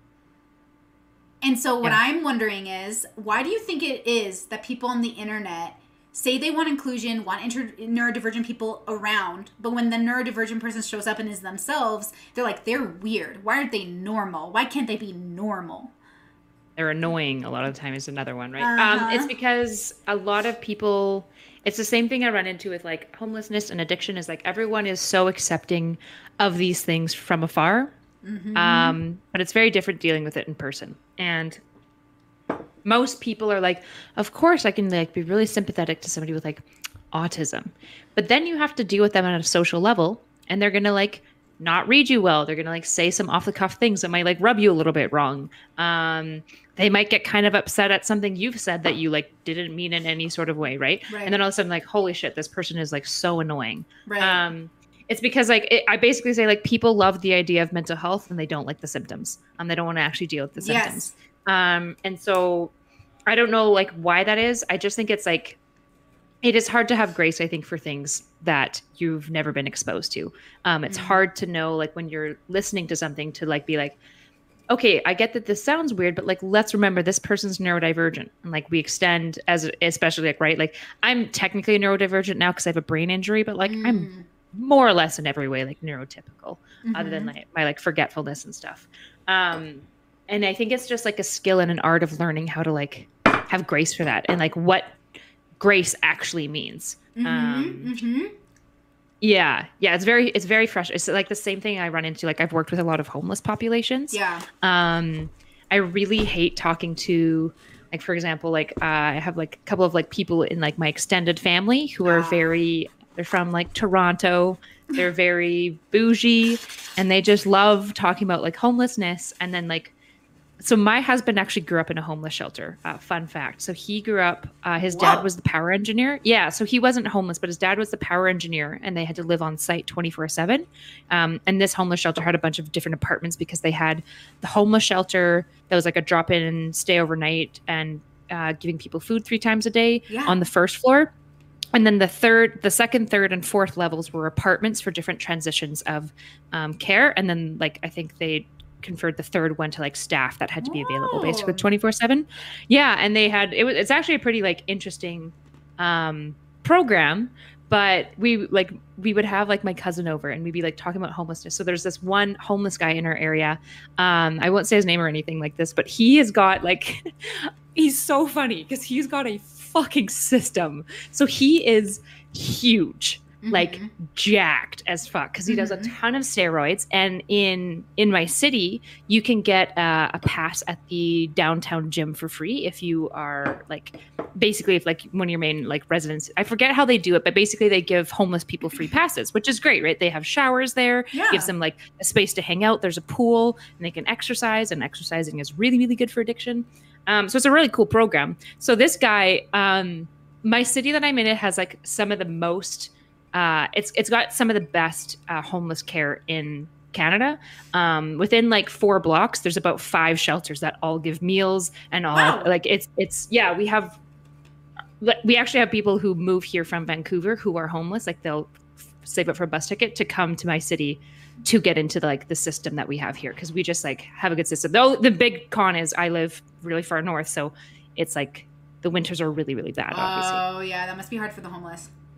And so what I'm wondering is, why do you think it is that people on the internet say they want inclusion, want neurodivergent people around, but when the neurodivergent person shows up and is themselves, they're like, they're weird. Why aren't they normal? Why can't they be normal? They're annoying a lot of the time is another one, right? It's because a lot of people, it's the same thing I run into with like homelessness and addiction, is like everyone is so accepting of these things from afar. But it's very different dealing with it in person. And most people are like, of course I can like be really sympathetic to somebody with like autism, but then you have to deal with them on a social level, and they're going to like not read you well. They're going to like say some off the cuff things that might like rub you a little bit wrong. They might get kind of upset at something you've said that you like didn't mean in any sort of way. Right. And then all of a sudden like, holy shit, this person is like so annoying. It's because like I basically say like people love the idea of mental health and they don't like the symptoms. They don't want to actually deal with the symptoms. And so I don't know like why that is. I just think it's like, it is hard to have grace, I think, for things that you've never been exposed to. It's hard to know like when you're listening to something to like be like, okay, I get that this sounds weird, but like, let's remember this person's neurodivergent. And like we extend as, especially like, right. Like I'm technically a neurodivergent now because I have a brain injury, but like I'm more or less in every way like neurotypical, other than like my like forgetfulness and stuff. And I think it's just like a skill and an art of learning how to like have grace for that, and like what grace actually means. Yeah, it's very fresh. It's like the same thing I run into. Like I've worked with a lot of homeless populations. I really hate talking to, like, for example, like I have like a couple of like people in like my extended family who are they're from like Toronto. They're very bougie, and they just love talking about like homelessness. And then like, so my husband actually grew up in a homeless shelter. Fun fact. So he grew up, his dad was the power engineer. Yeah. So he wasn't homeless, but his dad was the power engineer, and they had to live on site 24/7. And this homeless shelter had a bunch of different apartments because they had the homeless shelter that was like a drop in and stay overnight and giving people food 3 times a day on the first floor. And then the second, third, and fourth levels were apartments for different transitions of care. And then like, I think they conferred the third one to like staff that had to be available basically 24/7. Yeah. And they had, it's actually a pretty like interesting program, but we would have like my cousin over and we'd be like talking about homelessness. So there's this one homeless guy in our area. I won't say his name or anything like this, but he has got like, he's so funny because he's got a fucking system. So he is huge, like jacked as fuck, because he does a ton of steroids. And in my city, you can get a pass at the downtown gym for free if you are like, basically if like one of your main like residents, I forget how they do it, but basically they give homeless people free passes, which is great, right? They have showers there, gives them like a space to hang out. There's a pool and they can exercise, and exercising is really, really good for addiction. So it's a really cool program. So this guy, my city that I'm in, it has like some of the most, it's got some of the best homeless care in Canada. Within like 4 blocks, there's about 5 shelters that all give meals and all. Like it's we actually have people who move here from Vancouver who are homeless. Like they'll save up for a bus ticket to come to my city to get into the system that we have here, because we just like have a good system. Though the big con is I live really far north, so it's like the winters are really, really bad. Obviously. Oh yeah, that must be hard for the homeless.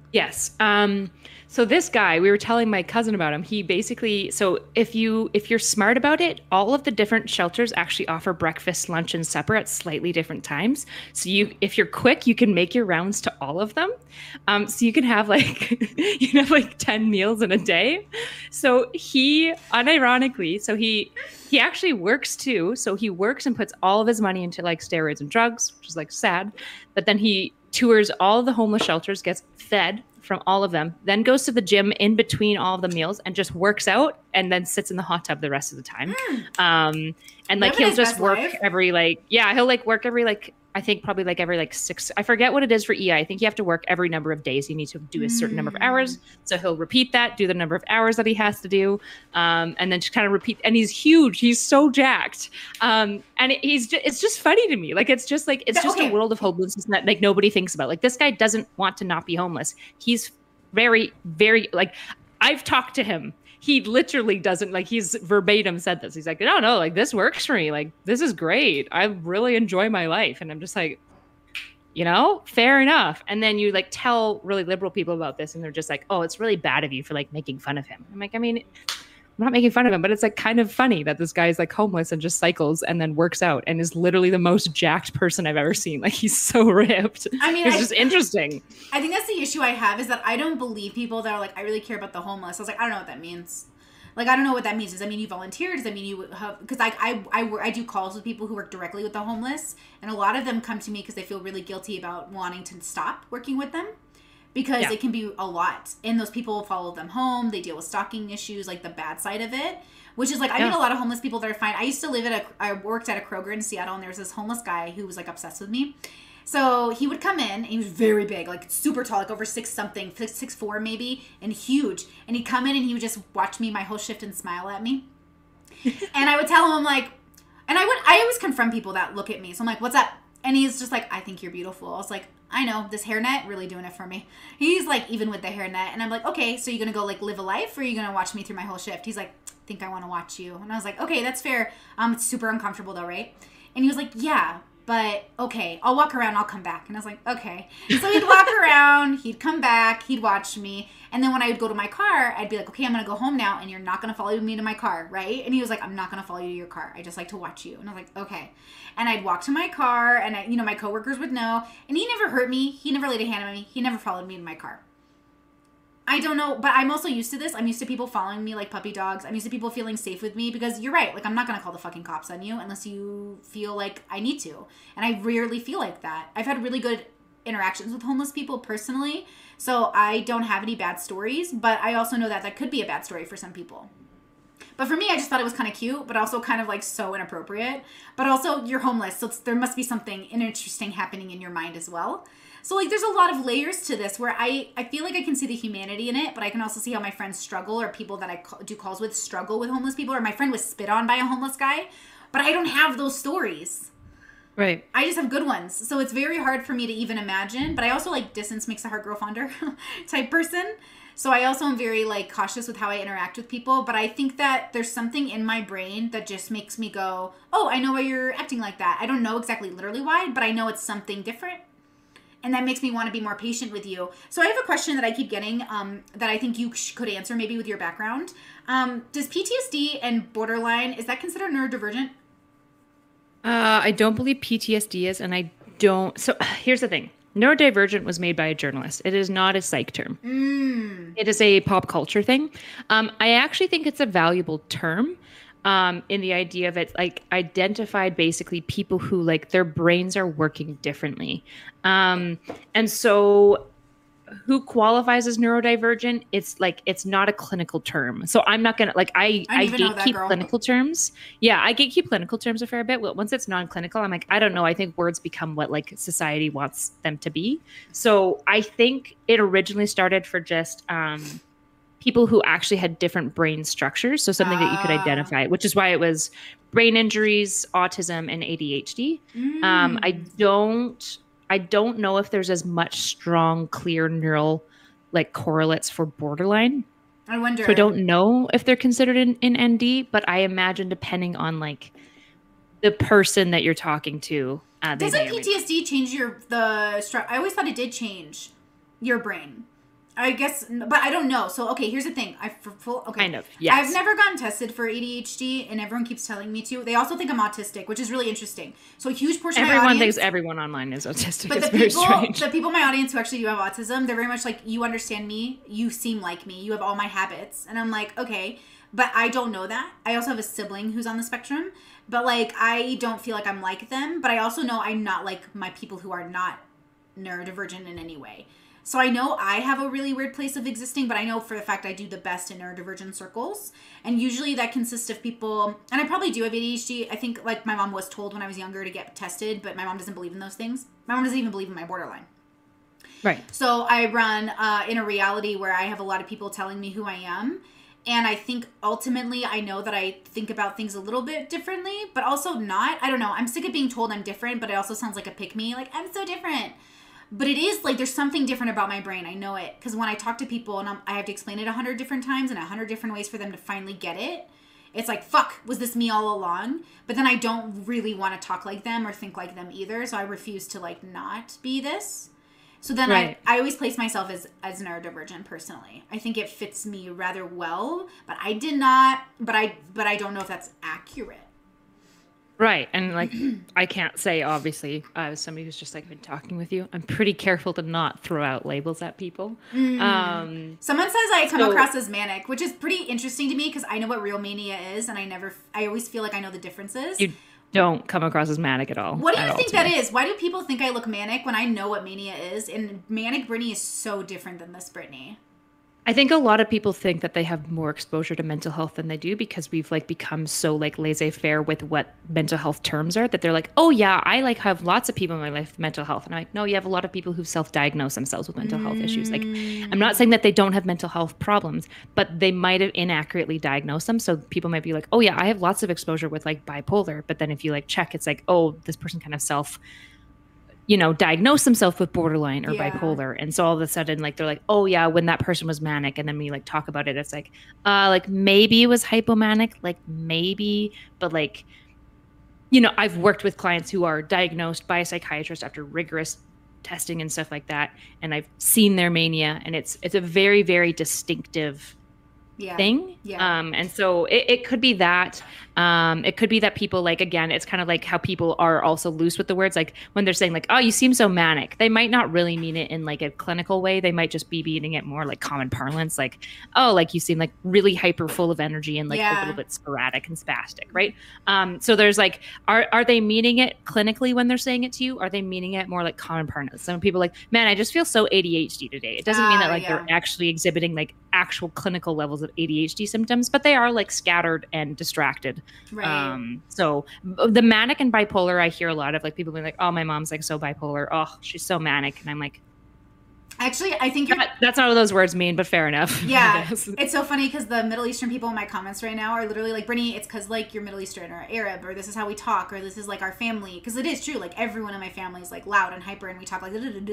Yes. So this guy, we were telling my cousin about him. He basically, so if you're smart about it, all of the different shelters actually offer breakfast, lunch, and supper at slightly different times. So if you're quick, you can make your rounds to all of them. So you can have like you can have like 10 meals in a day. So he unironically, he actually works too. So he works and puts all of his money into like steroids and drugs, which is like sad. But then he tours all of the homeless shelters, gets fed from all of them, then goes to the gym in between all of the meals and just works out and then sits in the hot tub the rest of the time. And like he'll just work every like, yeah, he'll like work every like, I think probably like every like 6, I forget what it is for EI. I think you have to work every number of days. You need to do a certain number of hours. So he'll repeat that, do the number of hours that he has to do. And then just kind of repeat. And he's huge. He's so jacked. And it's just funny to me. Like, it's just like, it's just a world of homelessness that like nobody thinks about. Like this guy doesn't want to not be homeless. He's very, very like, I've talked to him. He literally doesn't like, he's verbatim said this. He's like, no, like this works for me. Like, this is great. I really enjoy my life. And I'm just like, fair enough. And then you like tell really liberal people about this and they're just like, oh, it's really bad of you for like making fun of him. I'm like, I mean, I'm not making fun of him, but it's like kind of funny that this guy's like homeless and just cycles and then works out and is literally the most jacked person I've ever seen. Like he's so ripped. I mean, it's just interesting. I think that's the issue I have is that I don't believe people that are like, I really care about the homeless. I was like, I don't know what that means. Like, I don't know what that means. Does that mean you volunteer? Does that mean you have, because I do calls with people who work directly with the homeless, and a lot of them come to me because they feel really guilty about wanting to stop working with them. Because it can be a lot. And those people follow them home. They deal with stalking issues, like the bad side of it. Which is like, I meet a lot of homeless people that are fine. I used to live I worked at a Kroger in Seattle, and there was this homeless guy who was like obsessed with me. So he would come in, and he was very big, like super tall, like over 6'something", 6'4" maybe, and huge. And he'd come in and he would just watch me my whole shift and smile at me. And I would tell him, I'm like, I always confront people that look at me. So I'm like, what's up? And he's just like, I think you're beautiful. I was like, I know, this hairnet really doing it for me. He's like, even with the hairnet. And I'm like, okay, so you're going to go like live a life, or are you going to watch me through my whole shift? He's like, I think I want to watch you. And I was like, okay, that's fair. It's super uncomfortable though, right? And he was like, yeah, but okay, I'll walk around, I'll come back. And I was like, okay. So he'd walk around, he'd come back, he'd watch me. And then when I would go to my car, I'd be like, okay, I'm going to go home now, and you're not going to follow me to my car, right? And he was like, I'm not going to follow you to your car. I just like to watch you. And I was like, okay. And I'd walk to my car, and my coworkers would know. And he never hurt me. He never laid a hand on me. He never followed me to my car. I don't know, but I'm also used to this. I'm used to people following me like puppy dogs. I'm used to people feeling safe with me because you're right. Like, I'm not going to call the fucking cops on you unless you feel like I need to. And I rarely feel like that. I've had really good interactions with homeless people personally, so I don't have any bad stories, but I also know that that could be a bad story for some people. But for me, I just thought it was kind of cute, but also kind of like so inappropriate. But also, you're homeless, so there must be something interesting happening in your mind as well. So like, there's a lot of layers to this where I feel like I can see the humanity in it, but I can also see how my friends struggle, or people that I do calls with struggle with homeless people, or my friend was spit on by a homeless guy. But I don't have those stories. Right. I just have good ones. So it's very hard for me to even imagine. But I also like distance makes the heart grow fonder type person. So I also am very like cautious with how I interact with people. But I think that there's something in my brain that just makes me go, oh, I know why you're acting like that. I don't know exactly literally why, but I know it's something different. And that makes me want to be more patient with you. So I have a question that I keep getting that I think you could answer maybe with your background. Does PTSD and borderline, is that considered neurodivergent? I don't believe PTSD is, and I don't. So here's the thing. Neurodivergent was made by a journalist. It is not a psych term. It is a pop culture thing. I actually think it's a valuable term. In the idea of it, like identified basically people who like their brains are working differently. And so who qualifies as neurodivergent, it's like, it's not a clinical term. So I'm not going to like, I gatekeep clinical terms. Yeah. I gatekeep clinical terms a fair bit. Once it's non-clinical, I'm like, I don't know. I think words become what like society wants them to be. So I think it originally started for just, people who actually had different brain structures. So something that you could identify, which is why it was brain injuries, autism, and ADHD. I don't know if there's as much strong, clear neural like correlates for borderline. I wonder. So I don't know if they're considered in ND, but I imagine depending on like the person that you're talking to. Doesn't PTSD change I always thought it did change your brain. I guess, but I don't know. So, okay, here's the thing. Okay. Kind of, yes. I've never gotten tested for ADHD, and everyone keeps telling me to. They also think I'm autistic, which is really interesting. So, a huge portion of my audience... Everyone thinks everyone online is autistic. But it's very strange. The people in my audience who actually do have autism, they're very much like, you understand me, you seem like me, you have all my habits. And I'm like, okay, but I don't know that. I also have a sibling who's on the spectrum, but like, I don't feel like I'm like them, but I also know I'm not like my people who are not neurodivergent in any way. So I know I have a really weird place of existing, but I know for the fact I do the best in neurodivergent circles. And usually that consists of people, and I probably do have ADHD. I think like my mom was told when I was younger to get tested, but my mom doesn't believe in those things. My mom doesn't even believe in my borderline. Right. So I run in a reality where I have a lot of people telling me who I am. And I think ultimately I know that I think about things a little bit differently, but also not. I don't know. I'm sick of being told I'm different, but it also sounds like a pick-me. Like, I'm so different. But it is like there's something different about my brain. I know it. Because when I talk to people and I have to explain it 100 different times and 100 different ways for them to finally get it, it's like, fuck, was this me all along? But then I don't really want to talk like them or think like them either. So I refuse to like not be this. So then I always place myself as neurodivergent personally. I think it fits me rather well, but I did not, but I don't know if that's accurate. Right. And like, I can't say, obviously, as somebody who's just like been talking with you, I'm pretty careful to not throw out labels at people. Someone says I come across as manic, which is pretty interesting to me because I know what real mania is. And I always feel like I know the differences. You don't come across as manic at all. What do you think that is? Why do people think I look manic when I know what mania is? And manic Brittany is so different than this Brittany. I think a lot of people think that they have more exposure to mental health than they do because we've like become so like laissez-faire with what mental health terms are that they're like, oh yeah, I like have lots of people in my life with mental health. And I'm like, no, you have a lot of people who self-diagnose themselves with mental health issues. Like, I'm not saying that they don't have mental health problems, but they might have inaccurately diagnosed them. So people might be like, oh yeah, I have lots of exposure with like bipolar. But then if you like check, it's like, oh, this person kind of diagnose themselves with borderline or bipolar. And so all of a sudden, like, they're like, oh yeah, when that person was manic. And then we like talk about it. It's like maybe it was hypomanic, like maybe, but like, I've worked with clients who are diagnosed by a psychiatrist after rigorous testing and stuff like that. And I've seen their mania and it's a very, very distinctive thing. And so it could be that. It could be that people like, again, it's kind of like how people are also loose with the words. Like when they're saying like, oh, you seem so manic, they might not really mean it in like a clinical way. They might just be meaning it more like common parlance. Like, oh, like you seem like really hyper full of energy and like a little bit sporadic and spastic. Right. So there's like, are they meaning it clinically when they're saying it to you? Are they meaning it more like common parlance? Some people are like, man, I just feel so ADHD today. It doesn't mean that like they're actually exhibiting like actual clinical levels of ADHD symptoms, but they are like scattered and distracted. Right. So the manic and bipolar, I hear a lot of like people being like, oh, my mom's like so bipolar. Oh, she's so manic. And I'm like, actually, I think that's not what those words mean, but fair enough. Yeah. It's so funny because the Middle Eastern people in my comments right now are literally like, Brittany, it's because like you're Middle Eastern or Arab, or this is how we talk, or this is like our family. Because it is true. Like everyone in my family is like loud and hyper and we talk like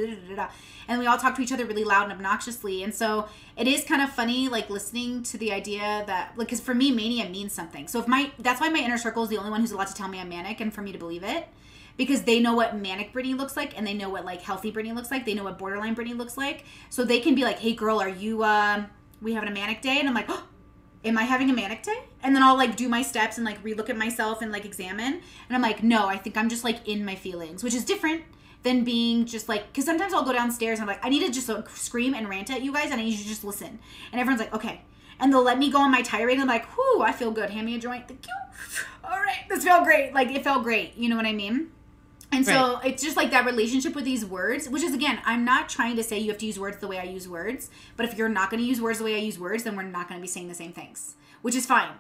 and we all talk to each other really loud and obnoxiously. And so it is kind of funny like listening to the idea that like, because for me, mania means something. So that's why my inner circle is the only one who's allowed to tell me I'm manic and for me to believe it. Because they know what manic Brittany looks like and they know what like healthy Brittany looks like. They know what borderline Brittany looks like. So they can be like, hey girl, are you, we having a manic day? And I'm like, oh, am I having a manic day? And then I'll like do my steps and like relook at myself and like examine. And I'm like, no, I think I'm just like in my feelings, which is different than being just like, because sometimes I'll go downstairs and I'm like, I need to just like, scream and rant at you guys and I need you to just listen. And everyone's like, okay. And they'll let me go on my tirade and I'm like, whoo, I feel good. Hand me a joint. Thank you. All right. This felt great. Like it felt great. You know what I mean? And so it's just like that relationship with these words, which is, again, I'm not trying to say you have to use words the way I use words. But if you're not going to use words the way I use words, then we're not going to be saying the same things, which is fine.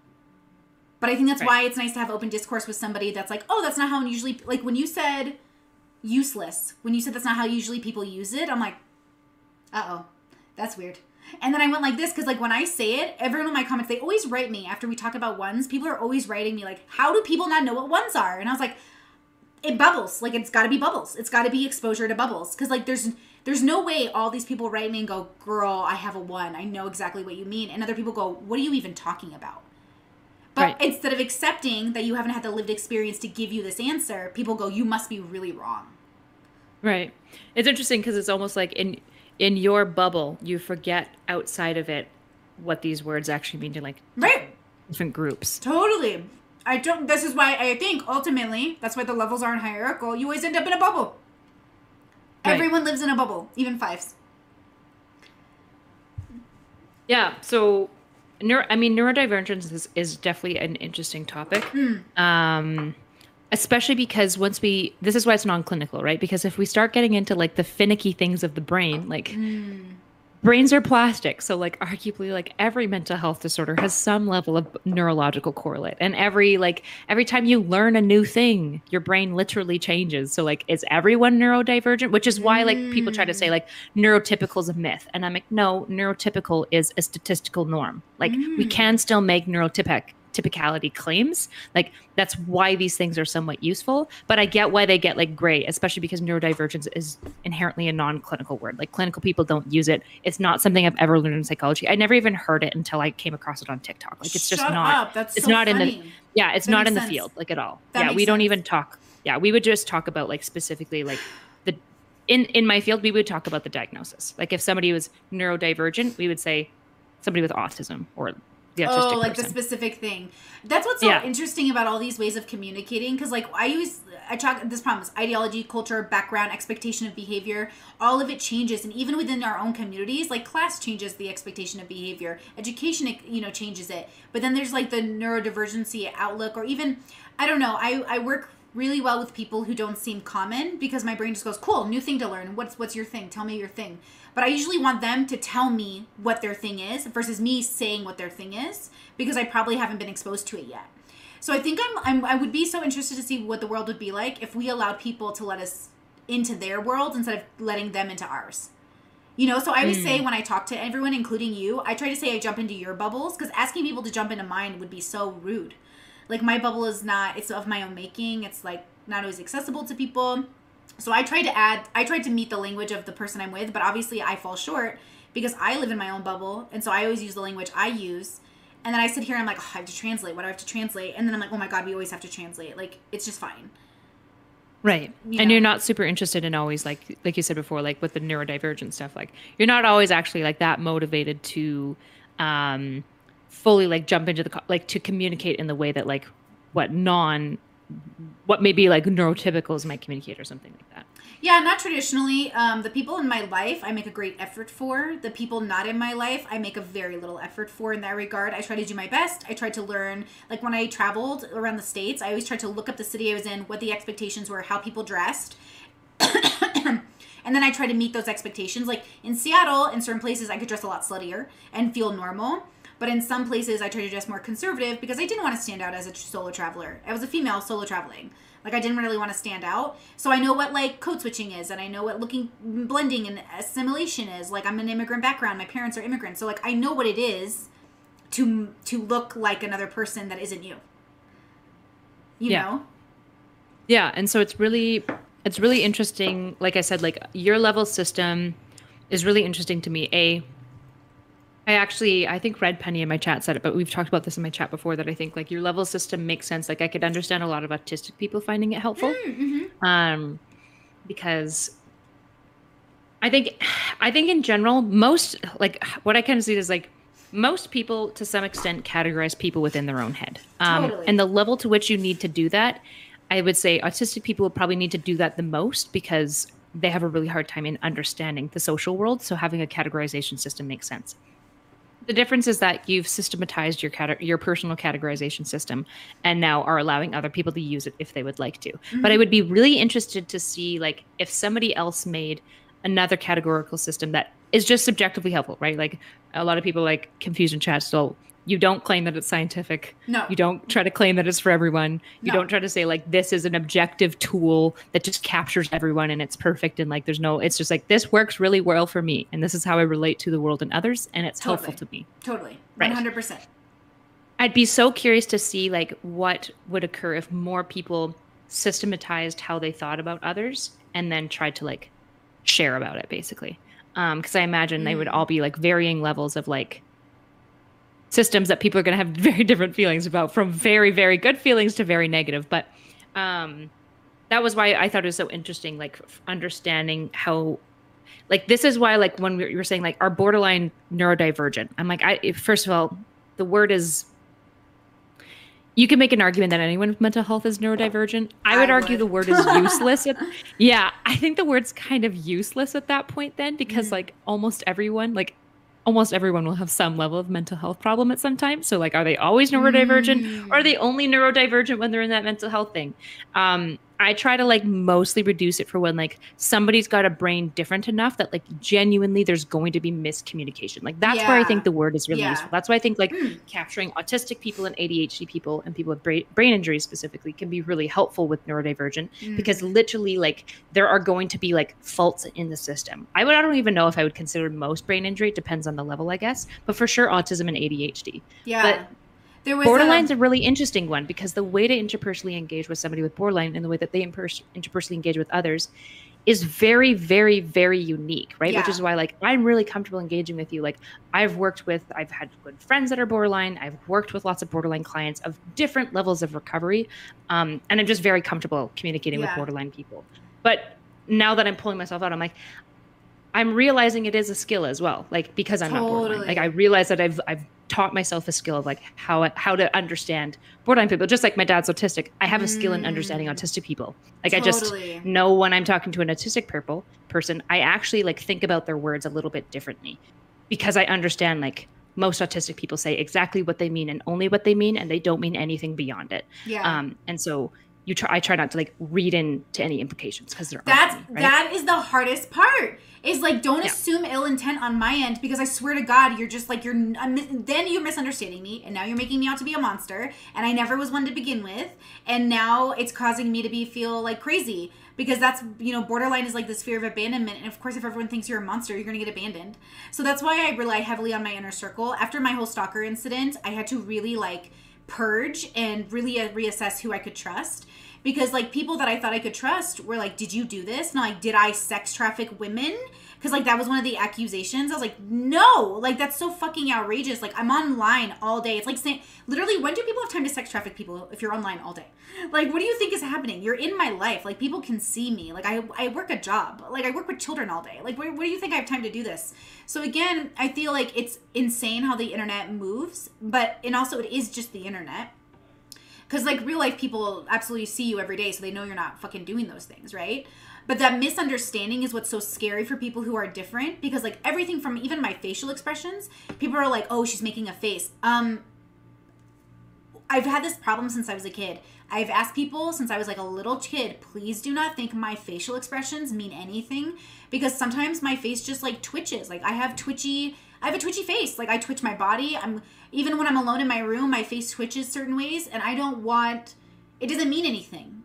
But I think that's why it's nice to have open discourse with somebody that's like, oh, that's not how usually, like when you said useless, when you said that's not how usually people use it, I'm like, uh-oh, that's weird. And then I went like this because like when I say it, everyone in my comments, they always write me after we talk about ones. People are always writing me like, how do people not know what ones are? And I was like, it bubbles. Like, it's got to be bubbles. It's got to be exposure to bubbles. Because, like, there's no way all these people write me and go, girl, I have a one. I know exactly what you mean. And other people go, what are you even talking about? But instead of accepting that you haven't had the lived experience to give you this answer, people go, you must be really wrong. Right. It's interesting because it's almost like in your bubble, you forget outside of it what these words actually mean to like Right. different groups. Totally. This is why I think ultimately, that's why the levels aren't hierarchical. You always end up in a bubble. Right. Everyone lives in a bubble, even fives. Yeah. So, neurodivergence is definitely an interesting topic. Especially because this is why it's non-clinical, right? Because if we start getting into like the finicky things of the brain, like brains are plastic. So like arguably like every mental health disorder has some level of neurological correlate. And every time you learn a new thing, your brain literally changes. So like, is everyone neurodivergent? Which is why like people try to say like neurotypical is a myth. And I'm like, no, neurotypical is a statistical norm. Like we can still make typicality claims. Like that's why these things are somewhat useful, but I get why they get like gray, especially because neurodivergence is inherently a non-clinical word. Like clinical people don't use it. It's not something I've ever learned in psychology. I never even heard it until I came across it on TikTok. Like it's just not, That's it's so not funny. in the, yeah, it's not in the field like at all. Yeah. We don't even talk. Yeah. We would just talk about like specifically like in my field, we would talk about the diagnosis. Like if somebody was neurodivergent, we would say somebody with autism or the autistic like person. the specific thing. That's what's so interesting about all these ways of communicating. Because like I talk this problem is ideology, culture, background, expectation of behavior. All of it changes, and even within our own communities, like class changes the expectation of behavior. Education, changes it. But then there's like the neurodivergency outlook, or even I don't know. I work really well with people who don't seem common because my brain just goes, cool, new thing to learn. What's your thing? Tell me your thing. But I usually want them to tell me what their thing is versus me saying what their thing is because I probably haven't been exposed to it yet. So I think I would be so interested to see what the world would be like if we allowed people to let us into their world instead of letting them into ours. So I always say when I talk to everyone, including you, I try to say I jump into your bubbles because asking people to jump into mine would be so rude. Like my bubble it's of my own making. It's like not always accessible to people. So I tried to meet the language of the person I'm with, but obviously I fall short because I live in my own bubble. And so I always use the language I use. And then I sit here and I'm like, oh, I have to translate. What do I have to translate? And then I'm like, oh my God, we always have to translate. Like, it's just fine. Right. And you're not super interested in always like you said before, like with the neurodivergent stuff, like you're not always actually like that motivated to fully like jump into to communicate in the way that like what maybe like neurotypicals might communicate or something like that. Yeah, not traditionally. The people in my life, I make a great effort for. The people not in my life, I make a very little effort for in that regard. I try to do my best. I tried to learn, like when I traveled around the States, I always tried to look up the city I was in, what the expectations were, how people dressed. And then I try to meet those expectations. Like in Seattle, in certain places, I could dress a lot sluttier and feel normal. But in some places, I try to dress more conservative because I didn't want to stand out as a solo traveler. I was a female solo traveling. Like I didn't really want to stand out. So I know what like code switching is, and I know what blending and assimilation is. Like I'm an immigrant background. My parents are immigrants. So like I know what it is to look like another person that isn't you. You know? Yeah. And so it's really interesting. Like I said, like your level system is really interesting to me. I think Red Penny in my chat said it, but we've talked about this in my chat before that I think like your level system makes sense. Like I could understand a lot of autistic people finding it helpful. Because I think in general, most like what I kind of see is like most people to some extent categorize people within their own head. Totally. And the level to which you need to do that, I would say autistic people would probably need to do that the most because they have a really hard time in understanding the social world. So having a categorization system makes sense. The difference is that you've systematized your personal categorization system and now are allowing other people to use it if they would like to. But I would be really interested to see like if somebody else made another categorical system that is just subjectively helpful, right? Like a lot of people like confuse in chat. So you don't claim that it's scientific. No. You don't try to claim that it's for everyone. You don't try to say like this is an objective tool that just captures everyone and it's perfect and like it's just like this works really well for me and this is how I relate to the world and others and it's helpful to me. Totally. 100%. Right. I'd be so curious to see like what would occur if more people systematized how they thought about others and then tried to like share about it basically. Because I imagine they would all be like varying levels of like systems that people are going to have very different feelings about, from very, very good feelings to very negative. But that was why I thought it was so interesting, like understanding how like, this is why, like, when you were saying, like, are borderline neurodivergent, I'm like, first of all, the word is, you can make an argument that anyone with mental health is neurodivergent. I would argue the word is useless. Yeah, I think the word's kind of useless at that point then, because like almost everyone will have some level of mental health problem at some time. So like, are they always neurodivergent, or are they only neurodivergent when they're in that mental health thing? I try to like mostly reduce it for when like somebody's got a brain different enough that like genuinely there's going to be miscommunication. Like that's where I think the word is really useful. That's why I think like capturing autistic people and ADHD people and people with brain injuries specifically can be really helpful with neurodivergent, because literally like there are going to be like faults in the system. I don't even know if I would consider most brain injury. It depends on the level, I guess, but for sure autism and ADHD. Yeah. But borderline's a really interesting one, because the way to interpersonally engage with somebody with borderline and the way that they interpersonally engage with others is very, very, very unique, right? Which is why like I'm really comfortable engaging with you. Like I've had good friends that are borderline. I've worked with lots of borderline clients of different levels of recovery. And I'm just very comfortable communicating with borderline people. But now that I'm pulling myself out, I'm realizing it is a skill as well. Like, because I'm not borderline. Like I realize that I've taught myself a skill of like how to understand borderline people. Just like my dad's autistic, I have a skill in understanding autistic people. Like I just know when I'm talking to an autistic person, I actually like think about their words a little bit differently, because I understand like most autistic people say exactly what they mean and only what they mean, and they don't mean anything beyond it. And so I try not to like read into any implications, because that is the hardest part. Is like, don't assume ill intent on my end, because I swear to God, you're just like, then you're misunderstanding me, and now you're making me out to be a monster, and I never was one to begin with, and now it's causing me to feel like crazy, because that's, borderline is like this fear of abandonment, and of course, if everyone thinks you're a monster, you're going to get abandoned. So that's why I rely heavily on my inner circle. After my whole stalker incident, I had to really like purge and really reassess who I could trust. Because, like, people that I thought I could trust were like, did you do this? And, like, did I sex traffic women? Because, like, that was one of the accusations. I was like, no. Like, that's so fucking outrageous. Like, I'm online all day. It's like saying, literally, when do people have time to sex traffic people if you're online all day? Like, what do you think is happening? You're in my life. Like, people can see me. Like, I work a job. Like, I work with children all day. Like, what do you think I have time to do this? So, again, I feel like it's insane how the internet moves. And also, it is just the internet. Because, like, real life people absolutely see you every day, so they know you're not fucking doing those things, right? But that misunderstanding is what's so scary for people who are different. Because, like, everything from even my facial expressions, people are like, oh, she's making a face. I've had this problem since I was a kid. I've asked people since I was, like, a little kid, please do not think my facial expressions mean anything. Because sometimes my face just, like, twitches. Like, I have a twitchy face. Like, I twitch my body. Even when I'm alone in my room, my face twitches certain ways, and it doesn't mean anything.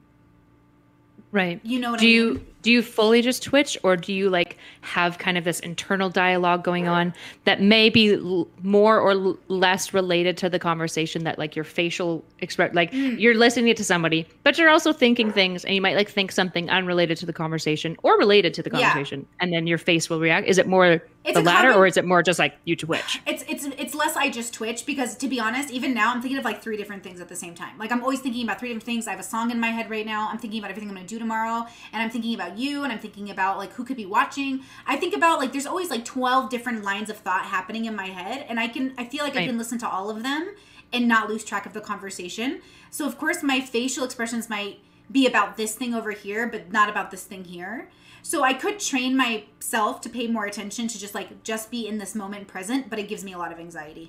Right. You know what I mean? Do you fully just twitch, or do you like have kind of this internal dialogue going on that may be more or less related to the conversation, that like your facial you're listening to somebody, but you're also thinking things, and you might like think something unrelated to the conversation or related to the conversation, and then your face will react? Is it more the latter, or is it more just like you twitch? It's less I just twitch, because to be honest, even now I'm thinking of like 3 different things at the same time. Like I'm always thinking about 3 different things. I have a song in my head right now. I'm thinking about everything I'm going to do tomorrow, and I'm thinking about you, and I'm thinking about like who could be watching. I think about like there's always like 12 different lines of thought happening in my head, and I feel like I can listen to all of them and not lose track of the conversation. So of course my facial expressions might be about this thing over here, but not about this thing here. So I could train myself to pay more attention to just be in this moment present, but it gives me a lot of anxiety.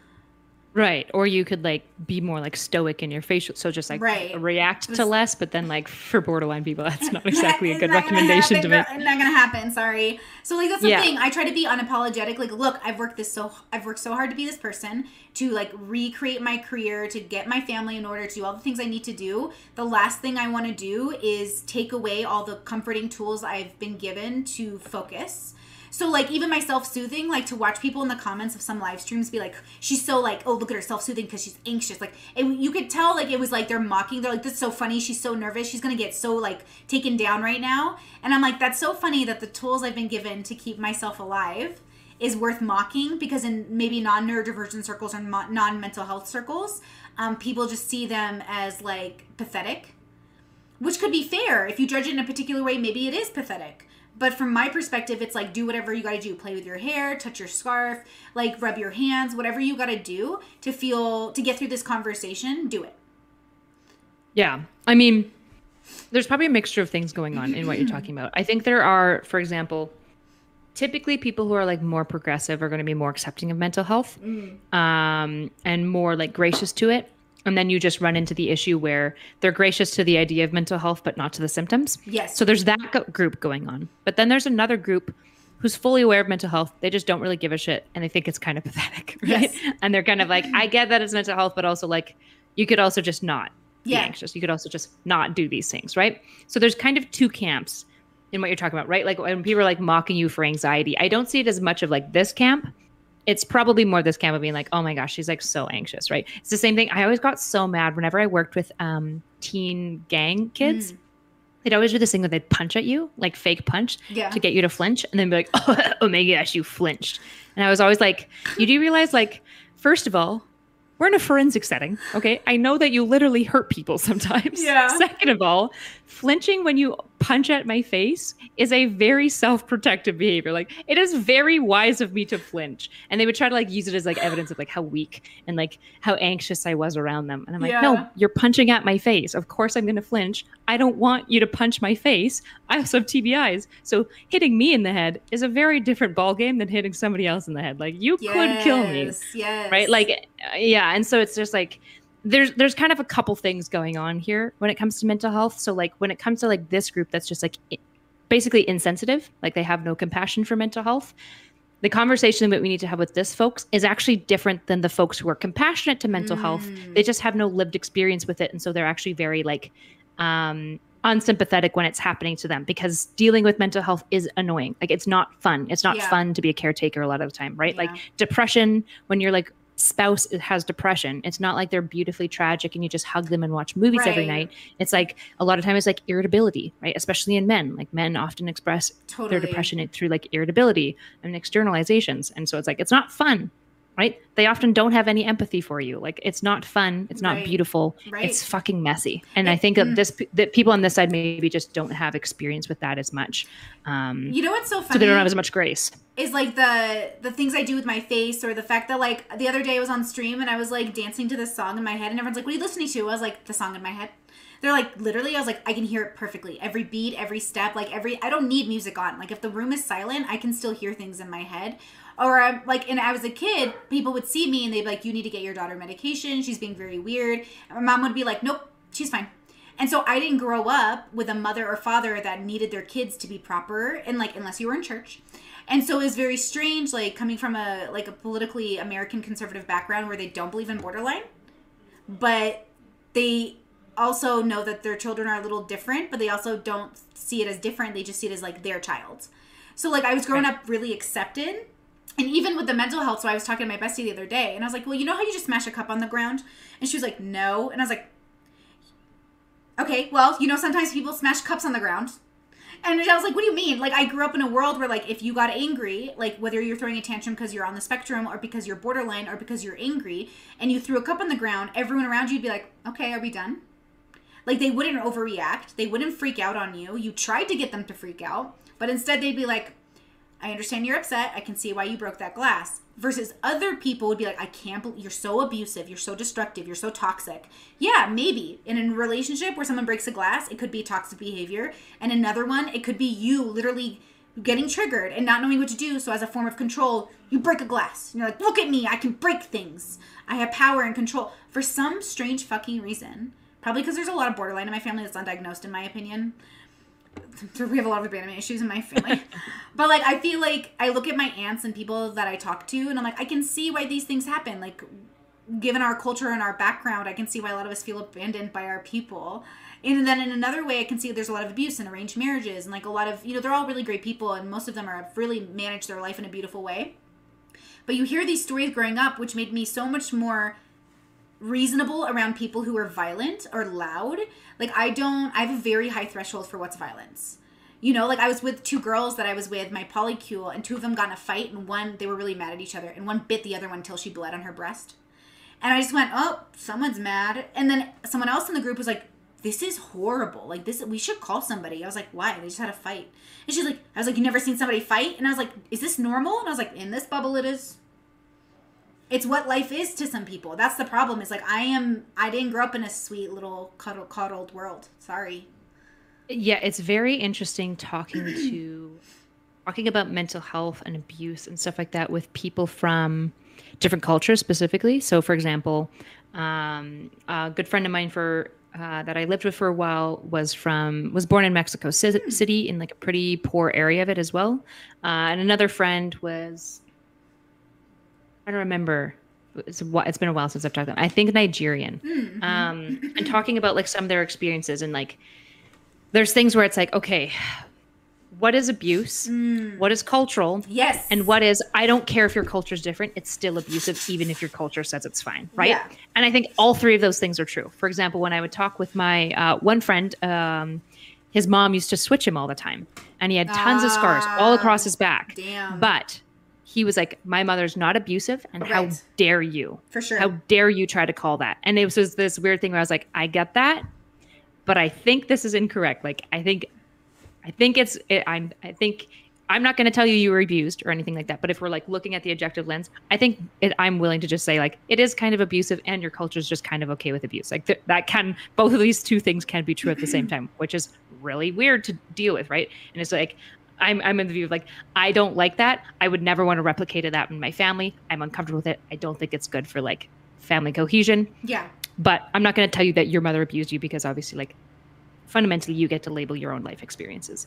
Right. Or you could like be more like stoic in your facial. So just like react to less, but then like for borderline people, that's not exactly a good recommendation to make. It's not going to happen. Sorry. So like, that's the thing. I try to be unapologetic. Like, look, I've worked so hard to be this person, to like recreate my career, to get my family in order, to do all the things I need to do. The last thing I want to do is take away all the comforting tools I've been given to focus. So, like, even my self-soothing, like, to watch people in the comments of some live streams be like, she's so, like, oh, look at her self-soothing because she's anxious. Like, you could tell, like, it was, like, they're mocking. They're like, this is so funny. She's so nervous. She's going to get so, like, taken down right now. And I'm like, that's so funny that the tools I've been given to keep myself alive is worth mocking, because in maybe non-neurodivergent circles or non-mental health circles, people just see them as, like, pathetic. which could be fair. If you judge it in a particular way, maybe it is pathetic. But from my perspective, it's like, do whatever you got to do. Play with your hair, touch your scarf, like rub your hands, whatever you got to do to get through this conversation, do it. Yeah. I mean, there's probably a mixture of things going on in what you're talking about. I think there are, for example, typically people who are like more progressive are going to be more accepting of mental health, and more like gracious to it. And then you just run into the issue where they're gracious to the idea of mental health, but not to the symptoms. Yes. So there's that group going on. But then there's another group who's fully aware of mental health. They just don't really give a shit. And they think it's kind of pathetic, right? Yes. And they're kind of like, I get that it's mental health, but also like, you could also just not be anxious. You could also just not do these things, right? So there's kind of two camps in what you're talking about, right? Like when people are like mocking you for anxiety, I don't see it as much of like this camp. It's probably more this camp of being like, oh my gosh, she's like so anxious, right? It's the same thing. I always got so mad whenever I worked with teen gang kids. They'd always do this thing where they'd punch at you, like fake punch, to get you to flinch, and then be like, oh my gosh, you flinched. And I was always like, you do realize, like, first of all, we're in a forensic setting, okay? I know that you literally hurt people sometimes. Yeah. Second of all, flinching when you punch at my face is a very self-protective behavior. Like, it is very wise of me to flinch. And they would try to like use it as like evidence of like how weak and like how anxious I was around them. And I'm like, no, you're punching at my face. Of course I'm going to flinch. I don't want you to punch my face. I also have TBIs. So hitting me in the head is a very different ballgame than hitting somebody else in the head. Like, you could kill me. Yes. Right? Like, yeah. And so it's just like, there's kind of a couple things going on here when it comes to mental health. So like when it comes to like this group that's just like basically insensitive, like they have no compassion for mental health, the conversation that we need to have with this folks is actually different than the folks who are compassionate to mental health. They just have no lived experience with it. And so they're actually very like unsympathetic when it's happening to them, because dealing with mental health is annoying. Like, it's not fun. It's not fun to be a caretaker a lot of the time, right? Like depression, when you're like spouse has depression, it's not like they're beautifully tragic and you just hug them and watch movies every night. It's like a lot of time it's like irritability, right? Especially in men. Like, men often express their depression through like irritability and externalizations. And so it's like, it's not fun, right? They often don't have any empathy for you. Like, it's not fun. It's not beautiful. It's fucking messy. And I think that people on this side maybe just don't have experience with that as much. You know what's so funny? So they don't have as much grace. Is like the things I do with my face, or the fact that like the other day I was on stream and I was like dancing to this song in my head, and everyone's like, what are you listening to? I was like, the song in my head. They're like, literally, I was like, I can hear it perfectly. Every beat, every step, like I don't need music on. Like, if the room is silent, I can still hear things in my head. Or I'm like, and I was a kid, people would see me and they'd be like, you need to get your daughter medication. She's being very weird. And my mom would be like, nope, she's fine. And so I didn't grow up with a mother or father that needed their kids to be proper, and like, unless you were in church. And so it was very strange, like coming from a politically American conservative background where they don't believe in borderline, but they also know that their children are a little different, but they also don't see it as different. They just see it as like their child. So like, I was growing up really accepted. And even with the mental health, so I was talking to my bestie the other day, and I was like, well, you know how you just smash a cup on the ground? And she was like, no. And I was like, okay, well, you know, sometimes people smash cups on the ground. And I was like, what do you mean? Like, I grew up in a world where, like, if you got angry, like, whether you're throwing a tantrum because you're on the spectrum or because you're borderline or because you're angry, and you threw a cup on the ground, everyone around you would be like, okay, are we done? Like, they wouldn't overreact. They wouldn't freak out on you. You tried to get them to freak out, but instead they'd be like, I understand you're upset. I can see why you broke that glass. Versus other people would be like, I can't believe you're so abusive. You're so destructive. You're so toxic. Yeah, maybe. In a relationship where someone breaks a glass, it could be toxic behavior. And another one, it could be you literally getting triggered and not knowing what to do. So as a form of control, you break a glass. And you're like, look at me. I can break things. I have power and control. For some strange fucking reason, probably because there's a lot of borderline in my family that's undiagnosed, in my opinion. We have a lot of abandonment issues in my family. But like, I feel like I look at my aunts and people that I talk to, and I'm like, I can see why these things happen. Like, given our culture and our background, I can see why a lot of us feel abandoned by our people. And then in another way, I can see there's a lot of abuse and arranged marriages, and like a lot of, you know, they're all really great people, and most of them are really managed their life in a beautiful way. But you hear these stories growing up, which made me so much more reasonable around people who are violent or loud. Like, I have a very high threshold for what's violence. You know, like, I was with two girls that I was with, my polycule, and two of them got in a fight, and one, they were really mad at each other, and one bit the other one until she bled on her breast. And I just went, oh, someone's mad. And then someone else in the group was like, this is horrible. Like, this, we should call somebody. I was like, why? They just had a fight. And she's like, I was like, you never seen somebody fight? And I was like, is this normal? And I was like, in this bubble it is. It's what life is to some people. That's the problem. Is like, I didn't grow up in a sweet little coddled world. Sorry. Yeah, it's very interesting talking about mental health and abuse and stuff like that with people from different cultures specifically. So, for example, a good friend of mine that I lived with for a while was born in Mexico City in like a pretty poor area of it as well. And another friend was, I don't remember. It's been a while since I've talked to them. I think Nigerian. And talking about like some of their experiences and like, there's things where it's like, okay, what is abuse? What is cultural? Yes. And what is, I don't care if your culture is different. It's still abusive, even if your culture says it's fine. Right. Yeah. And I think all three of those things are true. For example, when I would talk with my one friend, his mom used to switch him all the time. And he had tons of scars all across his back. Damn. But he was like, my mother's not abusive. And how dare you? For sure. How dare you try to call that? And it was just this weird thing where I was like, I get that, but I think this is incorrect. Like, I think I'm not going to tell you were abused or anything like that. But if we're like looking at the objective lens, I think I'm willing to just say like, it is kind of abusive and your culture is just kind of okay with abuse. Like both of these two things can be true at the same time, which is really weird to deal with. Right. And it's like, I'm in the view of like, I don't like that. I would never want to replicate that in my family. I'm uncomfortable with it. I don't think it's good for like family cohesion. Yeah. But I'm not going to tell you that your mother abused you because obviously like fundamentally you get to label your own life experiences.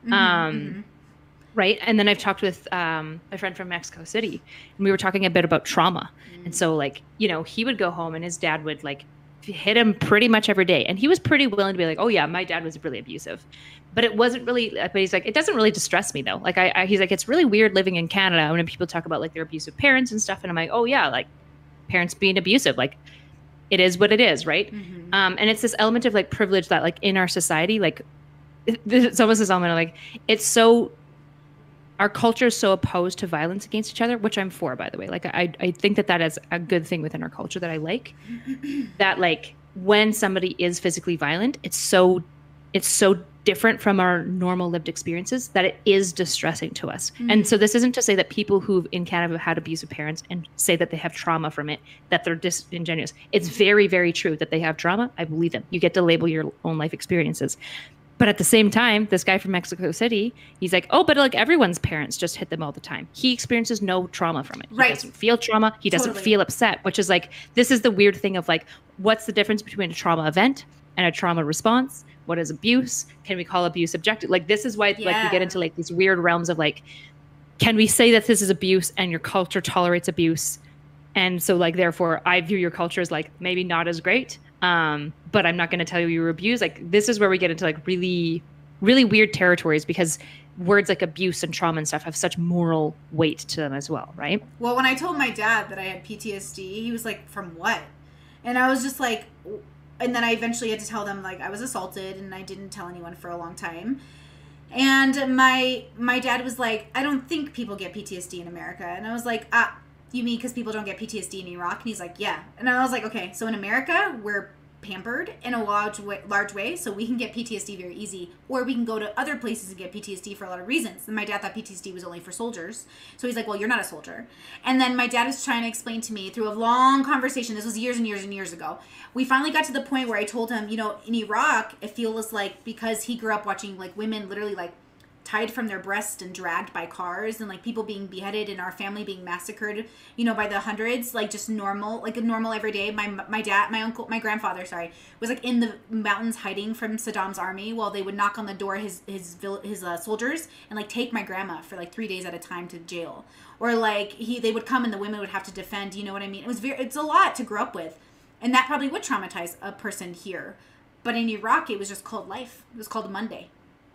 Right. And then I've talked with a friend from Mexico City and we were talking a bit about trauma. And so like, you know, he would go home and his dad would like hit him pretty much every day. And he was pretty willing to be like, oh yeah, my dad was really abusive, but it wasn't really, but he's like, it doesn't really distress me though. Like he's like, it's really weird living in Canada when people talk about like their abusive parents and stuff. And I'm like, oh yeah, like parents being abusive, like it is what it is. Right. And it's this element of like privilege that like in our society, like it's almost this element of like, it's so, our culture is so opposed to violence against each other, which I'm for, by the way. Like, I think that is a good thing within our culture that I like. That like when somebody is physically violent, it's so different from our normal lived experiences that it is distressing to us. And so this isn't to say that people who in Canada have had abusive parents and say that they have trauma from it, that they're disingenuous. It's very, very true that they have trauma. I believe them. You get to label your own life experiences. But at the same time, this guy from Mexico City, he's like, oh, but like everyone's parents just hit them all the time. He experiences no trauma from it. He doesn't feel trauma. He doesn't feel upset, which is like, this is the weird thing of like, what's the difference between a trauma event and a trauma response? What is abuse? Can we call abuse objective? Like, this is why like we get into like these weird realms of like, can we say that this is abuse and your culture tolerates abuse? And so like, therefore I view your culture as like, maybe not as great. But I'm not going to tell you were abused. Like, this is where we get into like really, really weird territories because words like abuse and trauma and stuff have such moral weight to them as well. Right. Well, when I told my dad that I had PTSD, he was like, from what? And I was just like, and then I eventually had to tell them like I was assaulted and I didn't tell anyone for a long time. And my dad was like, I don't think people get PTSD in America. And I was like, you mean because people don't get PTSD in Iraq? And he's like, yeah. And I was like, okay, so in America, we're pampered in a large way, so we can get PTSD very easy, or we can go to other places and get PTSD for a lot of reasons. And my dad thought PTSD was only for soldiers, so he's like, well, you're not a soldier. And then my dad was trying to explain to me through a long conversation, this was years and years and years ago, we finally got to the point where I told him, you know, in Iraq, it feels like, because he grew up watching like women literally like tied from their breast and dragged by cars, and like people being beheaded and our family being massacred, you know, by the hundreds, like just normal, like a normal everyday. My grandfather, was like in the mountains hiding from Saddam's army while they would knock on the door his soldiers and like take my grandma for like 3 days at a time to jail, or like they would come and the women would have to defend. You know what I mean? It's a lot to grow up with, and that probably would traumatize a person here. But in Iraq, it was just called life. It was called Monday.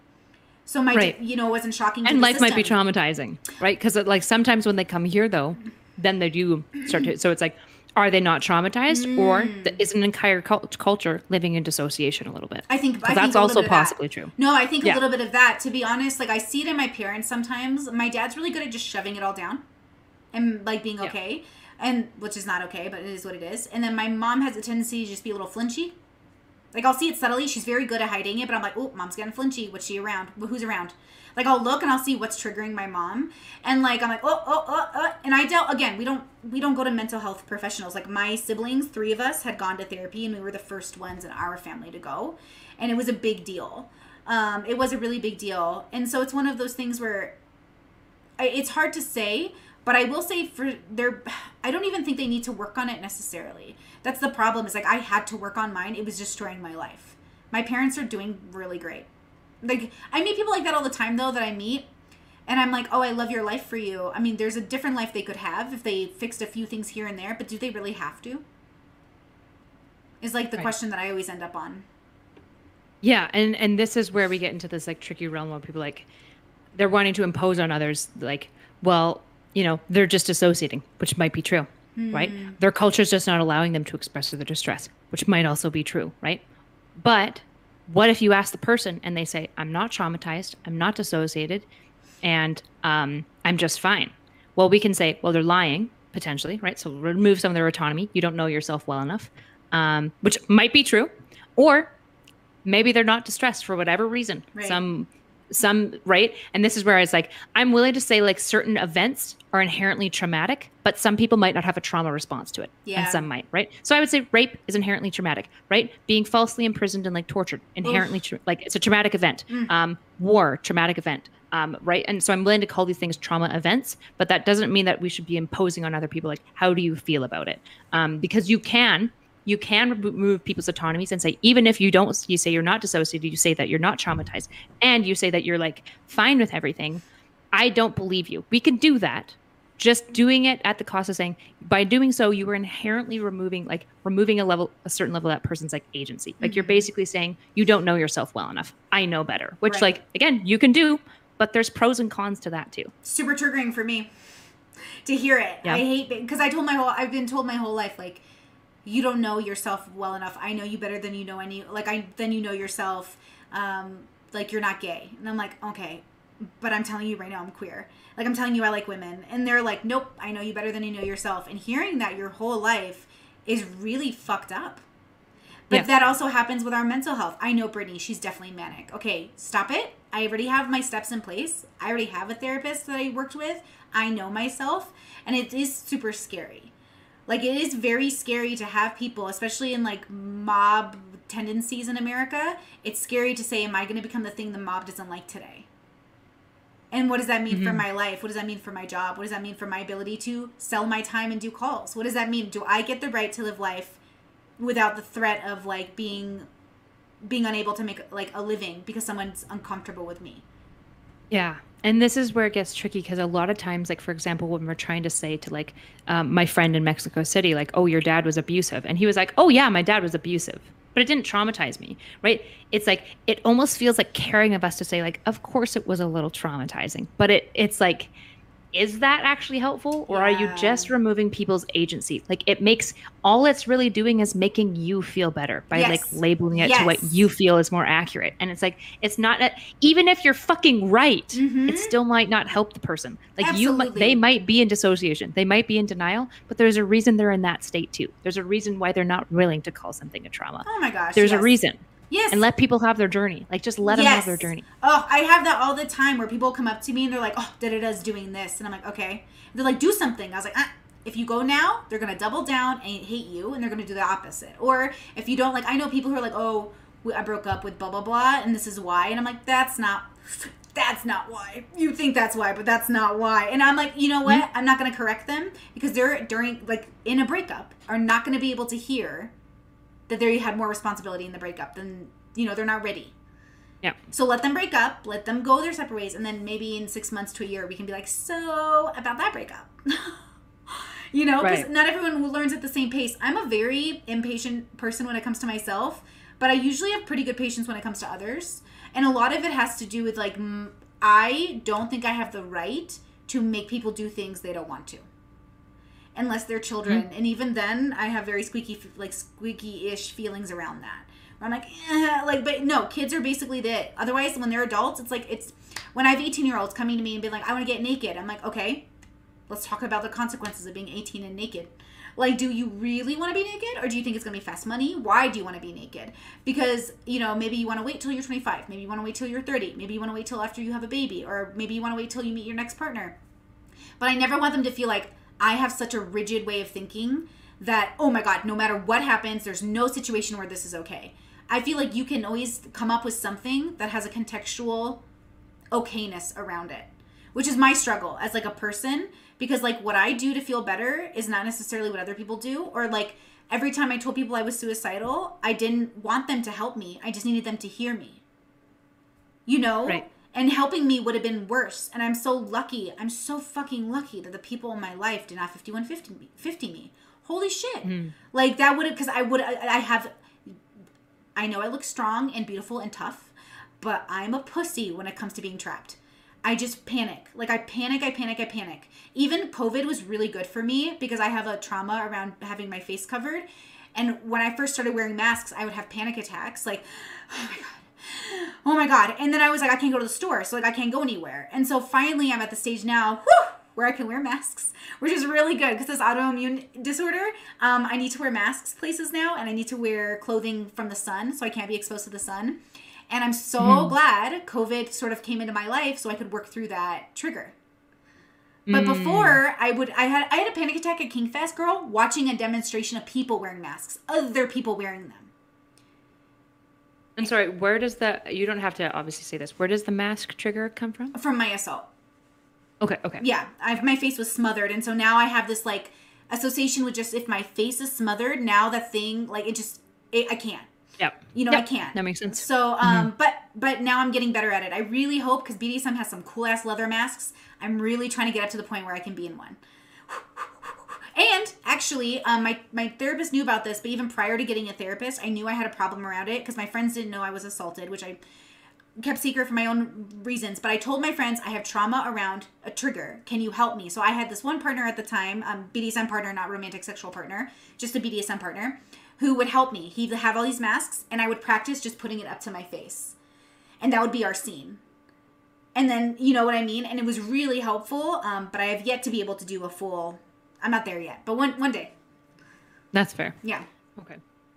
So it wasn't shocking. And life might be traumatizing, right? Because like sometimes when they come here, though, then they do start to. So it's like, are they not traumatized, or is an entire culture living in dissociation a little bit? I think that's also possibly true. No, I think a little bit of that. To be honest, like I see it in my parents sometimes. My dad's really good at just shoving it all down, and like being okay, and which is not okay, but it is what it is. And then my mom has a tendency to just be a little flinchy. Like, I'll see it subtly. She's very good at hiding it, but I'm like, oh, mom's getting flinchy. What's she around? Who's around? Like, I'll look and I'll see what's triggering my mom. And, like, I'm like, And I don't, again, we don't go to mental health professionals. Like, my siblings, 3 of us, had gone to therapy, and we were the first ones in our family to go. And it was a big deal. It was a really big deal. And so it's one of those things where it's hard to say, but I will say I don't even think they need to work on it necessarily. That's the problem, is like, I had to work on mine. It was destroying my life. My parents are doing really great. Like, I meet people like that all the time, though, that I meet, and I'm like, oh, I love your life for you. I mean, there's a different life they could have if they fixed a few things here and there, but do they really have to? Is like the question that I always end up on. Yeah, and this is where we get into this, like, tricky realm where people, like, they're wanting to impose on others, like, well, you know, they're just dissociating, which might be true, right? Their culture's just not allowing them to express their distress, which might also be true, right? But what if you ask the person and they say, I'm not traumatized, I'm not dissociated, and I'm just fine? Well, we can say, well, they're lying, potentially, right? So remove some of their autonomy. You don't know yourself well enough, which might be true. Or maybe they're not distressed for whatever reason. Right. Some right. And this is where it's like, I'm willing to say, like, certain events are inherently traumatic, but some people might not have a trauma response to it. Yeah. And some might, right? So I would say rape is inherently traumatic, right? Being falsely imprisoned and, like, tortured, inherently, like, it's a traumatic event. War, traumatic event. Right. And so I'm willing to call these things trauma events, but that doesn't mean that we should be imposing on other people, like, how do you feel about it? Because you can remove people's autonomies and say, even if you say you're not dissociated, you say that you're not traumatized, and you say that you're, like, fine with everything. I don't believe you. We can do that. Just doing it at the cost of saying, by doing so, you are inherently removing a certain level of that person's, like, agency. Like, you're basically saying, you don't know yourself well enough. I know better, which, like, again, you can do, but there's pros and cons to that too. Super triggering for me to hear it. Yeah. I hate it because I've been told my whole life, like, you don't know yourself well enough. I know you better than you know than you know yourself. Like, you're not gay. And I'm like, okay, but I'm telling you right now, I'm queer. Like, I'm telling you I like women. And they're like, nope, I know you better than you know yourself. And hearing that your whole life is really fucked up. But that also happens with our mental health. I know Brittany, she's definitely manic. Okay, stop it. I already have my steps in place. I already have a therapist that I worked with. I know myself. And it is super scary. Like, it is very scary to have people, especially in, like, mob tendencies in America. It's scary to say, am I going to become the thing the mob doesn't like today? And what does that mean for my life? What does that mean for my job? What does that mean for my ability to sell my time and do calls? What does that mean? Do I get the right to live life without the threat of, like, being unable to make, like, a living because someone's uncomfortable with me? Yeah. And this is where it gets tricky, because a lot of times, like, for example, when we're trying to say to, like, my friend in Mexico City, like, oh, your dad was abusive. And he was like, oh, yeah, my dad was abusive. But it didn't traumatize me, right? It's like, it almost feels like caring of us to say, like, of course it was a little traumatizing. But it's like, is that actually helpful? Or are you just removing people's agency? Like, it makes, all it's really doing is making you feel better by like labeling it to what you feel is more accurate. And it's like, it's not, even if you're fucking right, it still might not help the person. Like, they might be in dissociation. They might be in denial, but there's a reason they're in that state too. There's a reason why they're not willing to call something a trauma. Oh my gosh. There's a reason. Yes. And let people have their journey. Like, just let them have their journey. Oh, I have that all the time where people come up to me and they're like, oh, da-da-da's doing this. And I'm like, okay. And they're like, do something. I was like, if you go now, they're going to double down and hate you, and they're going to do the opposite. Or if you don't, like, I know people who are like, oh, I broke up with blah, blah, blah, and this is why. And I'm like, that's not why. You think that's why, but that's not why. And I'm like, you know what? I'm not going to correct them, because they're in a breakup, are not going to be able to hear that they had more responsibility in the breakup than, they're not ready. Yeah. So let them break up, let them go their separate ways, and then maybe in 6 months to a year, we can be like, so about that breakup. Because not everyone learns at the same pace. I'm a very impatient person when it comes to myself, but I usually have pretty good patience when it comes to others. And a lot of it has to do with, like, I don't think I have the right to make people do things they don't want to. Unless they're children. And even then, I have very squeaky-ish feelings around that. Where I'm like, but no, kids are basically it. Otherwise, when they're adults, it's when I have 18-year-olds coming to me and being like, I want to get naked. I'm like, okay, let's talk about the consequences of being 18 and naked. Like, do you really want to be naked, or do you think it's going to be fast money? Why do you want to be naked? Because, maybe you want to wait till you're 25. Maybe you want to wait till you're 30. Maybe you want to wait till after you have a baby, or maybe you want to wait till you meet your next partner. But I never want them to feel like I have such a rigid way of thinking that, oh my God, no matter what happens, there's no situation where this is okay. I feel like you can always come up with something that has a contextual okayness around it, which is my struggle as like a person, because like what I do to feel better is not necessarily what other people do. Or like every time I told people I was suicidal, I didn't want them to help me. I just needed them to hear me, Right. And helping me would have been worse. And I'm so lucky. I'm so fucking lucky that the people in my life did not 50 me. Holy shit. Like that would have, because I know I look strong and beautiful and tough, but I'm a pussy when it comes to being trapped. I just panic. Like I panic. Even COVID was really good for me because I have a trauma around having my face covered. And when I first started wearing masks, I would have panic attacks. Like, oh my God. And then I was like, I can't go to the store. So like I can't go anywhere. And so finally I'm at the stage now, where I can wear masks, which is really good because this autoimmune disorder, I need to wear masks places now, and I need to wear clothing from the sun so I can't be exposed to the sun. And I'm so glad COVID sort of came into my life so I could work through that trigger. But before I had a panic attack at Kingfest, girl, watching a demonstration of people wearing masks, other people wearing them. I'm sorry, you don't have to obviously say this, where does the mask trigger come from? From my assault. Okay. Yeah, my face was smothered, and so now I have this like association with just if my face is smothered, now that thing like I can't. Yep. I can't. That makes sense. So but now I'm getting better at it. I really hope, because BDSM has some cool ass leather masks. I'm really trying to get up to the point where I can be in one. And actually, my therapist knew about this, but even prior to getting a therapist, I knew I had a problem around it because my friends didn't know I was assaulted, which I kept secret for my own reasons. But I told my friends I have trauma around a trigger. Can you help me? So I had this one partner at the time, BDSM partner, not romantic sexual partner, just a BDSM partner, who would help me. He'd have all these masks, and I would practice just putting it up to my face. And that would be our scene. And then, you know what I mean? And it was really helpful, but I have yet to be able to do a full... I'm not there yet, but one day. That's fair. Yeah. Okay.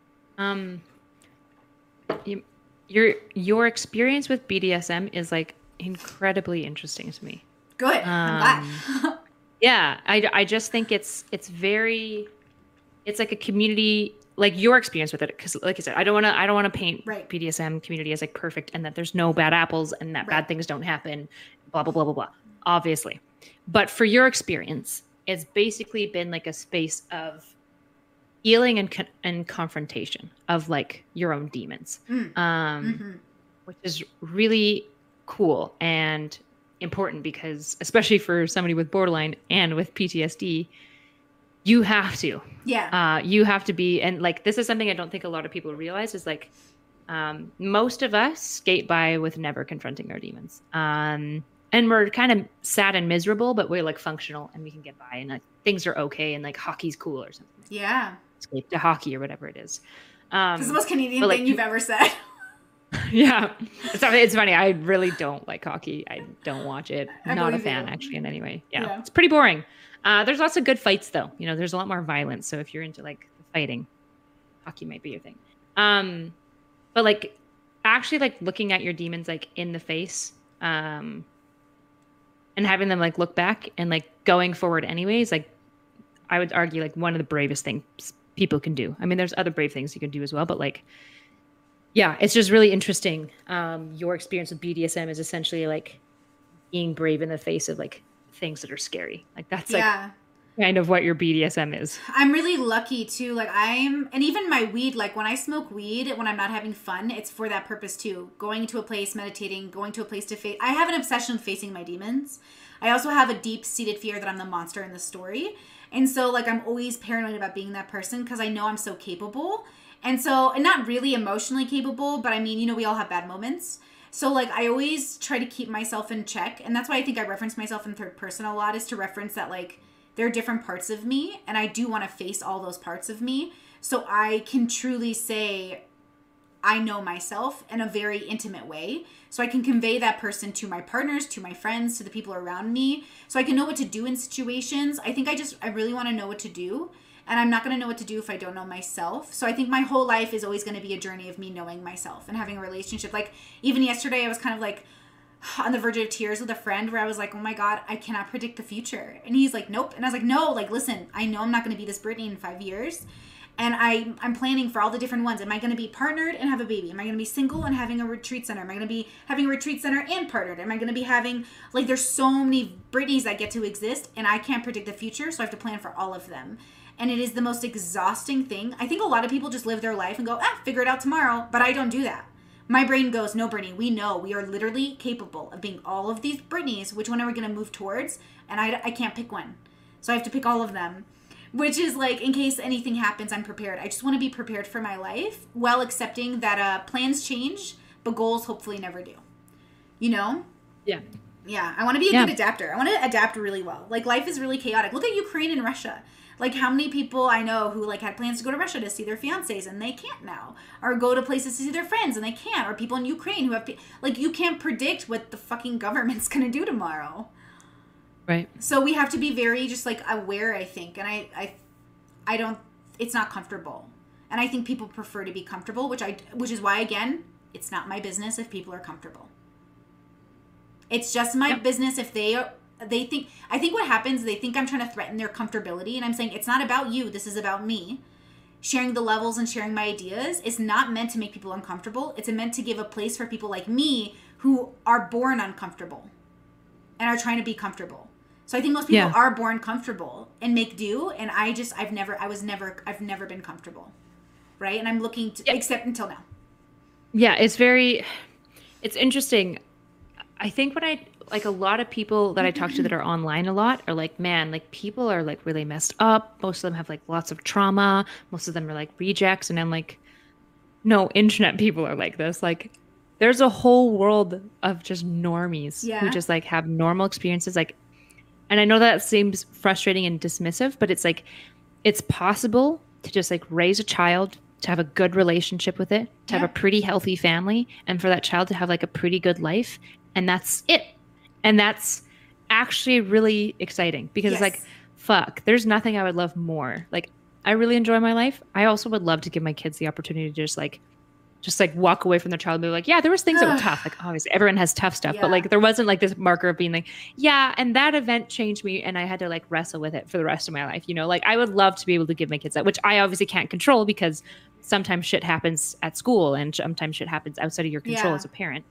Your experience with BDSM is like incredibly interesting to me. Good. I'm glad. Yeah, I just think it's like a community, like your experience with it, because like I said, I don't want to paint BDSM community as like perfect and that there's no bad apples and that bad things don't happen, blah blah blah blah blah. Obviously, but for your experience, it's basically been like a space of healing and confrontation of like your own demons, which is really cool and important because, especially for somebody with borderline and with PTSD, you have to. Yeah. You have to be, and like this is something I don't think a lot of people realize is like most of us skate by with never confronting our demons. And we're kind of sad and miserable, but we're like functional and we can get by and like things are okay and like hockey's cool or something. Yeah. Escape to hockey or whatever it is. It's the most Canadian thing you've ever said. Yeah. It's funny. I really don't like hockey. I don't watch it. Not a fan actually in any way. Yeah. It's pretty boring. There's lots of good fights though. You know, there's a lot more violence. So if you're into like fighting, hockey might be your thing. But like actually like looking at your demons like in the face, and having them like look back and like going forward anyways, like I would argue like one of the bravest things people can do. I mean, there's other brave things you can do as well, but like, yeah, it's just really interesting. Your experience with BDSM is essentially like being brave in the face of like things that are scary. Like that's like kind of what your BDSM is. I'm really lucky too. Like and even my weed, like when I smoke weed, when I'm not having fun, it's for that purpose too. Going to a place, meditating, going to a place to face. I have an obsession with facing my demons. I also have a deep-seated fear that I'm the monster in the story. And so like I'm always paranoid about being that person because I know I'm so capable. And not really emotionally capable, but I mean, you know, we all have bad moments. So like I always try to keep myself in check. And that's why I think I reference myself in third person a lot, is to reference that like there are different parts of me, and I do want to face all those parts of me so I can truly say I know myself in a very intimate way, so I can convey that person to my partners, to my friends, to the people around me, so I can know what to do in situations. I think I really want to know what to do, and I'm not going to know what to do if I don't know myself. So I think my whole life is always going to be a journey of me knowing myself and having a relationship. Like even yesterday I was kind of like on the verge of tears with a friend where I was like, oh my God, I cannot predict the future. And he's like, nope. And I was like, no, like, listen, I know I'm not going to be this Brittany in 5 years. And I'm planning for all the different ones. Am I going to be partnered and have a baby? Am I going to be single and having a retreat center? Am I going to be having a retreat center and partnered? Am I going to be having, like, there's so many Brittany's that get to exist, and I can't predict the future, so I have to plan for all of them. And it is the most exhausting thing. I think a lot of people just live their life and go, figure it out tomorrow. But I don't do that. My brain goes, no, Brittany, we know we are literally capable of being all of these Brittany's. Which one are we going to move towards? And I can't pick one. So I have to pick all of them, which is like, in case anything happens, I'm prepared. I just want to be prepared for my life while accepting that plans change, but goals hopefully never do. You know? Yeah. Yeah. I want to be a good adapter. I want to adapt really well. Like life is really chaotic. Look at Ukraine and Russia. Like how many people I know who like had plans to go to Russia to see their fiancés and they can't now, or go to places to see their friends and they can't, or people in Ukraine who have like, you can't predict what the fucking government's gonna do tomorrow. Right. So we have to be very just like aware, I think, and I don't. It's not comfortable, and I think people prefer to be comfortable, which is why again, it's not my business if people are comfortable. It's just my business if they think, I think what happens, they think I'm trying to threaten their comfortability, and I'm saying it's not about you, this is about me. Sharing the levels and sharing my ideas is not meant to make people uncomfortable. It's meant to give a place for people like me who are born uncomfortable and are trying to be comfortable. So I think most people are born comfortable and make do, and I've never been comfortable. Right? And I'm looking to, except until now. Yeah, it's interesting. I think when like a lot of people that I talk to that are online a lot are like, man, like people are like really messed up. Most of them have like lots of trauma. Most of them are like rejects. And I'm like, no, internet people are like this. Like there's a whole world of just normies who just like have normal experiences. Like, and I know that seems frustrating and dismissive, but it's like, it's possible to just like raise a child, to have a good relationship with it, to have a pretty healthy family, and for that child to have like a pretty good life. And that's it. And that's actually really exciting because it's like, fuck, there's nothing I would love more. Like, I really enjoy my life. I also would love to give my kids the opportunity to just like walk away from their child and be like, yeah, there was things that were tough. Like, obviously everyone has tough stuff, but like, there wasn't like this marker of being like, yeah, and that event changed me and I had to like wrestle with it for the rest of my life. You know, like I would love to be able to give my kids that, which I obviously can't control because sometimes shit happens at school and sometimes shit happens outside of your control as a parent.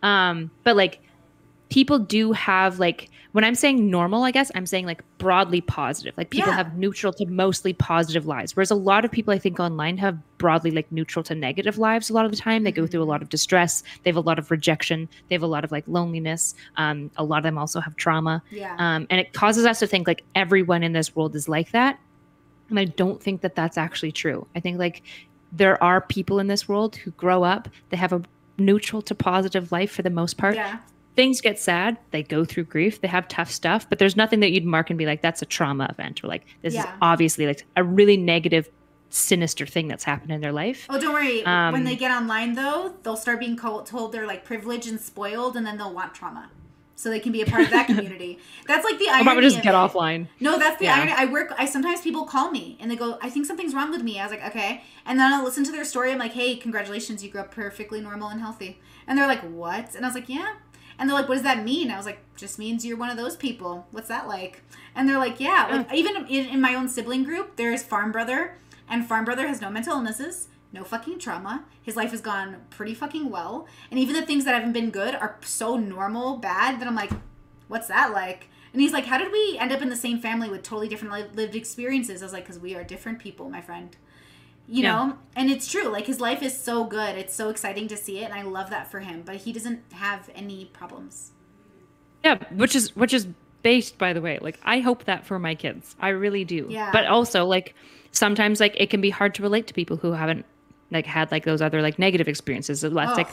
But like, people do have like, when I'm saying normal, I guess I'm saying like broadly positive. Like people have neutral to mostly positive lives. Whereas a lot of people I think online have broadly like neutral to negative lives a lot of the time. They go through a lot of distress. They have a lot of rejection. They have a lot of like loneliness. A lot of them also have trauma. And it causes us to think like everyone in this world is like that. And I don't think that that's actually true. I think like there are people in this world who grow up, they have a neutral to positive life for the most part. Things get sad, they go through grief, they have tough stuff, but there's nothing that you'd mark and be like, that's a trauma event, or like, this is obviously like a really negative, sinister thing that's happened in their life. Oh, don't worry. When they get online though, they'll start being told they're like privileged and spoiled, and then they'll want trauma. So they can be a part of that community. That's like the irony. Or just get offline. No, that's the irony. Sometimes people call me and they go, I think something's wrong with me. I was like, okay. And then I'll listen to their story. I'm like, hey, congratulations. You grew up perfectly normal and healthy. And they're like, what? And I was like, yeah. And they're like, what does that mean? I was like, just means you're one of those people. What's that like? And they're like, yeah. Like even in my own sibling group, there's Farm Brother. And Farm Brother has no mental illnesses, no fucking trauma. His life has gone pretty fucking well. And even the things that haven't been good are so normal, bad, that I'm like, what's that like? And he's like, how did we end up in the same family with totally different lived experiences? I was like, because we are different people, my friend. You know? And it's true. Like, his life is so good. It's so exciting to see it. And I love that for him. But he doesn't have any problems. Yeah, which is based, by the way. Like, I hope that for my kids. I really do. Yeah. But also, like, sometimes, like, it can be hard to relate to people who haven't, like, had, like, those other, like, negative experiences. Like,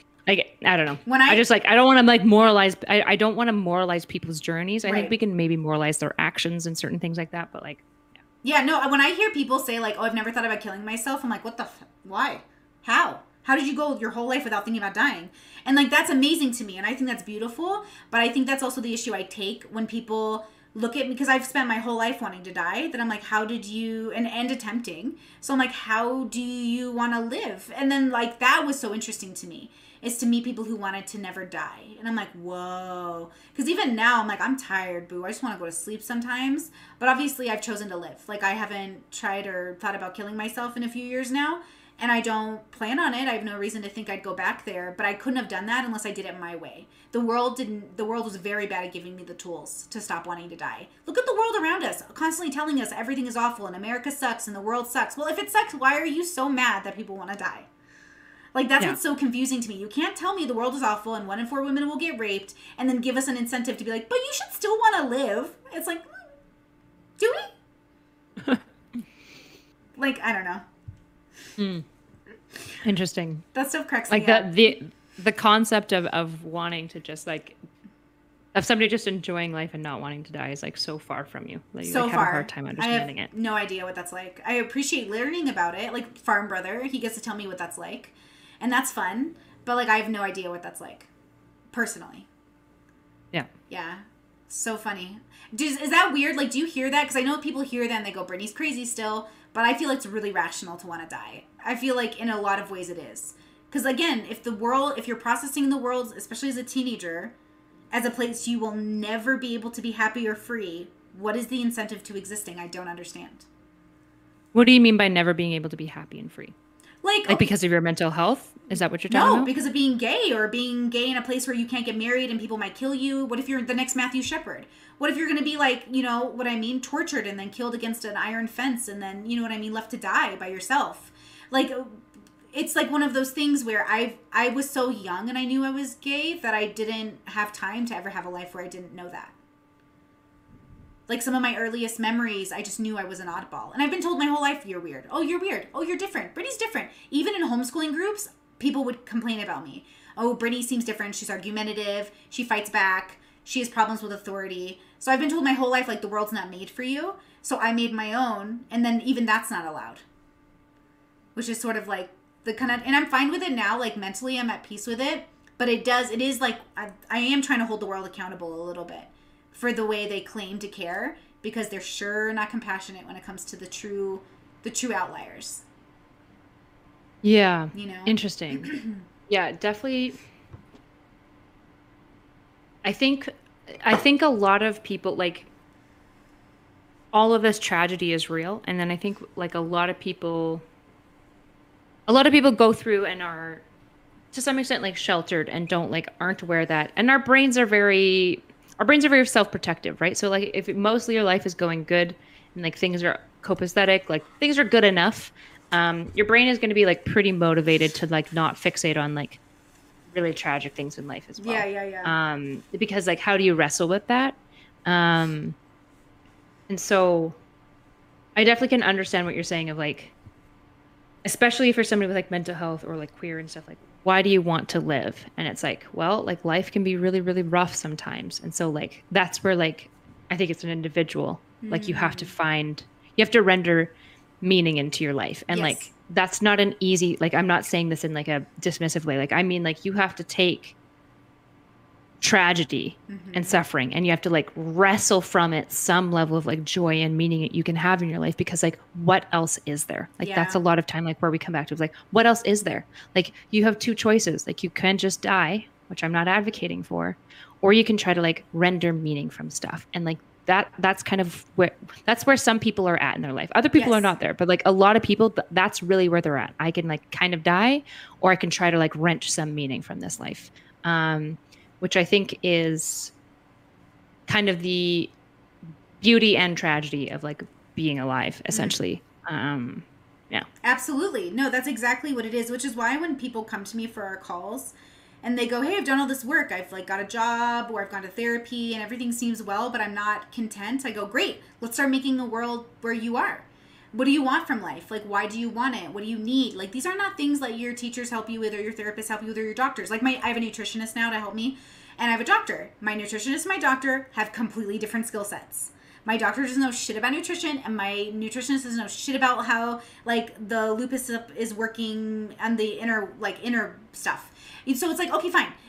I don't know. I just, like, I don't want to, like, moralize. I don't want to moralize people's journeys. I think we can maybe moralize their actions and certain things like that. But, like, yeah, no, when I hear people say, like, oh, I've never thought about killing myself, I'm like, what the why? How? How did you go your whole life without thinking about dying? And, like, that's amazing to me, and I think that's beautiful, but I think that's also the issue I take when people look at me, because I've spent my whole life wanting to die, that I'm like, how did you, and attempting. So I'm like, how do you want to live? And then like, that was so interesting to me, is to meet people who wanted to never die. And I'm like, whoa. Because even now I'm like, I'm tired, boo. I just want to go to sleep sometimes. But obviously I've chosen to live. Like, I haven't tried or thought about killing myself in a few years now. And I don't plan on it. I have no reason to think I'd go back there. But I couldn't have done that unless I did it my way. The world was very bad at giving me the tools to stop wanting to die. Look at the world around us, constantly telling us everything is awful and America sucks and the world sucks. Well, if it sucks, why are you so mad that people want to die? Like, that's what's so confusing to me. You can't tell me the world is awful and 1 in 4 women will get raped and then give us an incentive to be like, but you should still want to live. It's like, do we? Like, I don't know. Interesting. That stuff cracks me up. Like the concept of wanting to just like, of somebody just enjoying life and not wanting to die is like so far from you. Like, you have a hard time understanding it. No idea what that's like. I appreciate learning about it. Like Farm Brother, he gets to tell me what that's like. And that's fun, but like I have no idea what that's like, personally. Yeah. Yeah. So funny. Is that weird? Like, do you hear that? Because I know people hear that and they go, Brittany's crazy still, but I feel like it's really rational to want to die. I feel like in a lot of ways it is. Because again, if you're processing the world, especially as a teenager, as a place you will never be able to be happy or free, what is the incentive to existing? I don't understand. What do you mean by never being able to be happy and free? Like because of your mental health? Is that what you're talking about? No, because of being gay, or being gay in a place where you can't get married and people might kill you. What if you're the next Matthew Shepard? What if you're going to be like, you know what I mean, tortured and then killed against an iron fence and then, you know what I mean, left to die by yourself? Like, it's like one of those things where I was so young and I knew I was gay that I didn't have time to ever have a life where I didn't know that. Like, some of my earliest memories, I just knew I was an oddball. And I've been told my whole life, you're weird. Oh, you're weird. Oh, you're different. Brittany's different. Even in homeschooling groups, people would complain about me. Oh, Brittany seems different. She's argumentative. She fights back. She has problems with authority. So I've been told my whole life, like, the world's not made for you. So I made my own. And then even that's not allowed. Which is sort of like the kind of, and I'm fine with it now. Like, mentally, I'm at peace with it. But it is like, I am trying to hold the world accountable a little bit for the way they claim to care, because they're sure not compassionate when it comes to the true outliers. Yeah. You know? Interesting. Yeah, definitely. I think a lot of people, like, all of this tragedy is real. And then I think like a lot of people go through and are to some extent like sheltered and aren't aware that, and our brains are very self-protective, right? So like if mostly your life is going good and like things are copacetic, like things are good enough, your brain is going to be like pretty motivated to like not fixate on like really tragic things in life as well. Yeah. Because like, how do you wrestle with that? And so I definitely can understand what you're saying of like, especially for somebody with like mental health or like queer and stuff, like, why do you want to live? And it's like, well, like life can be really, really rough sometimes. And so like, that's where like, I think it's an individual, like you have to render meaning into your life. And like, that's not an easy, like, I'm not saying this in like a dismissive way. Like, I mean, like you have to take tragedy and suffering and you have to like wrestle from it some level of like joy and meaning that you can have in your life, because like what else is there? Like that's a lot of time like where we come back to, like, what else is there? Like you have two choices. Like you can just die, which I'm not advocating for, or you can try to like render meaning from stuff. And like that's kind of where some people are at in their life. Other people are not there, but like a lot of people, that's really where they're at. I can like kind of die, or I can try to like wrench some meaning from this life. Which I think is kind of the beauty and tragedy of like being alive, essentially. Yeah. Absolutely. No, that's exactly what it is, which is why when people come to me for our calls and they go, hey, I've done all this work, I've like got a job or I've gone to therapy and everything seems well, but I'm not content. I go, great, let's start making the world where you are. What do you want from life? Like, why do you want it? What do you need? Like, these are not things that your teachers help you with or your therapists help you with or your doctors. Like, I have a nutritionist now to help me, and I have a doctor. My nutritionist and my doctor have completely different skill sets. My doctor doesn't know shit about nutrition, and my nutritionist doesn't know shit about how, like, the lupus is working and the inner stuff. And so it's like, okay, fine.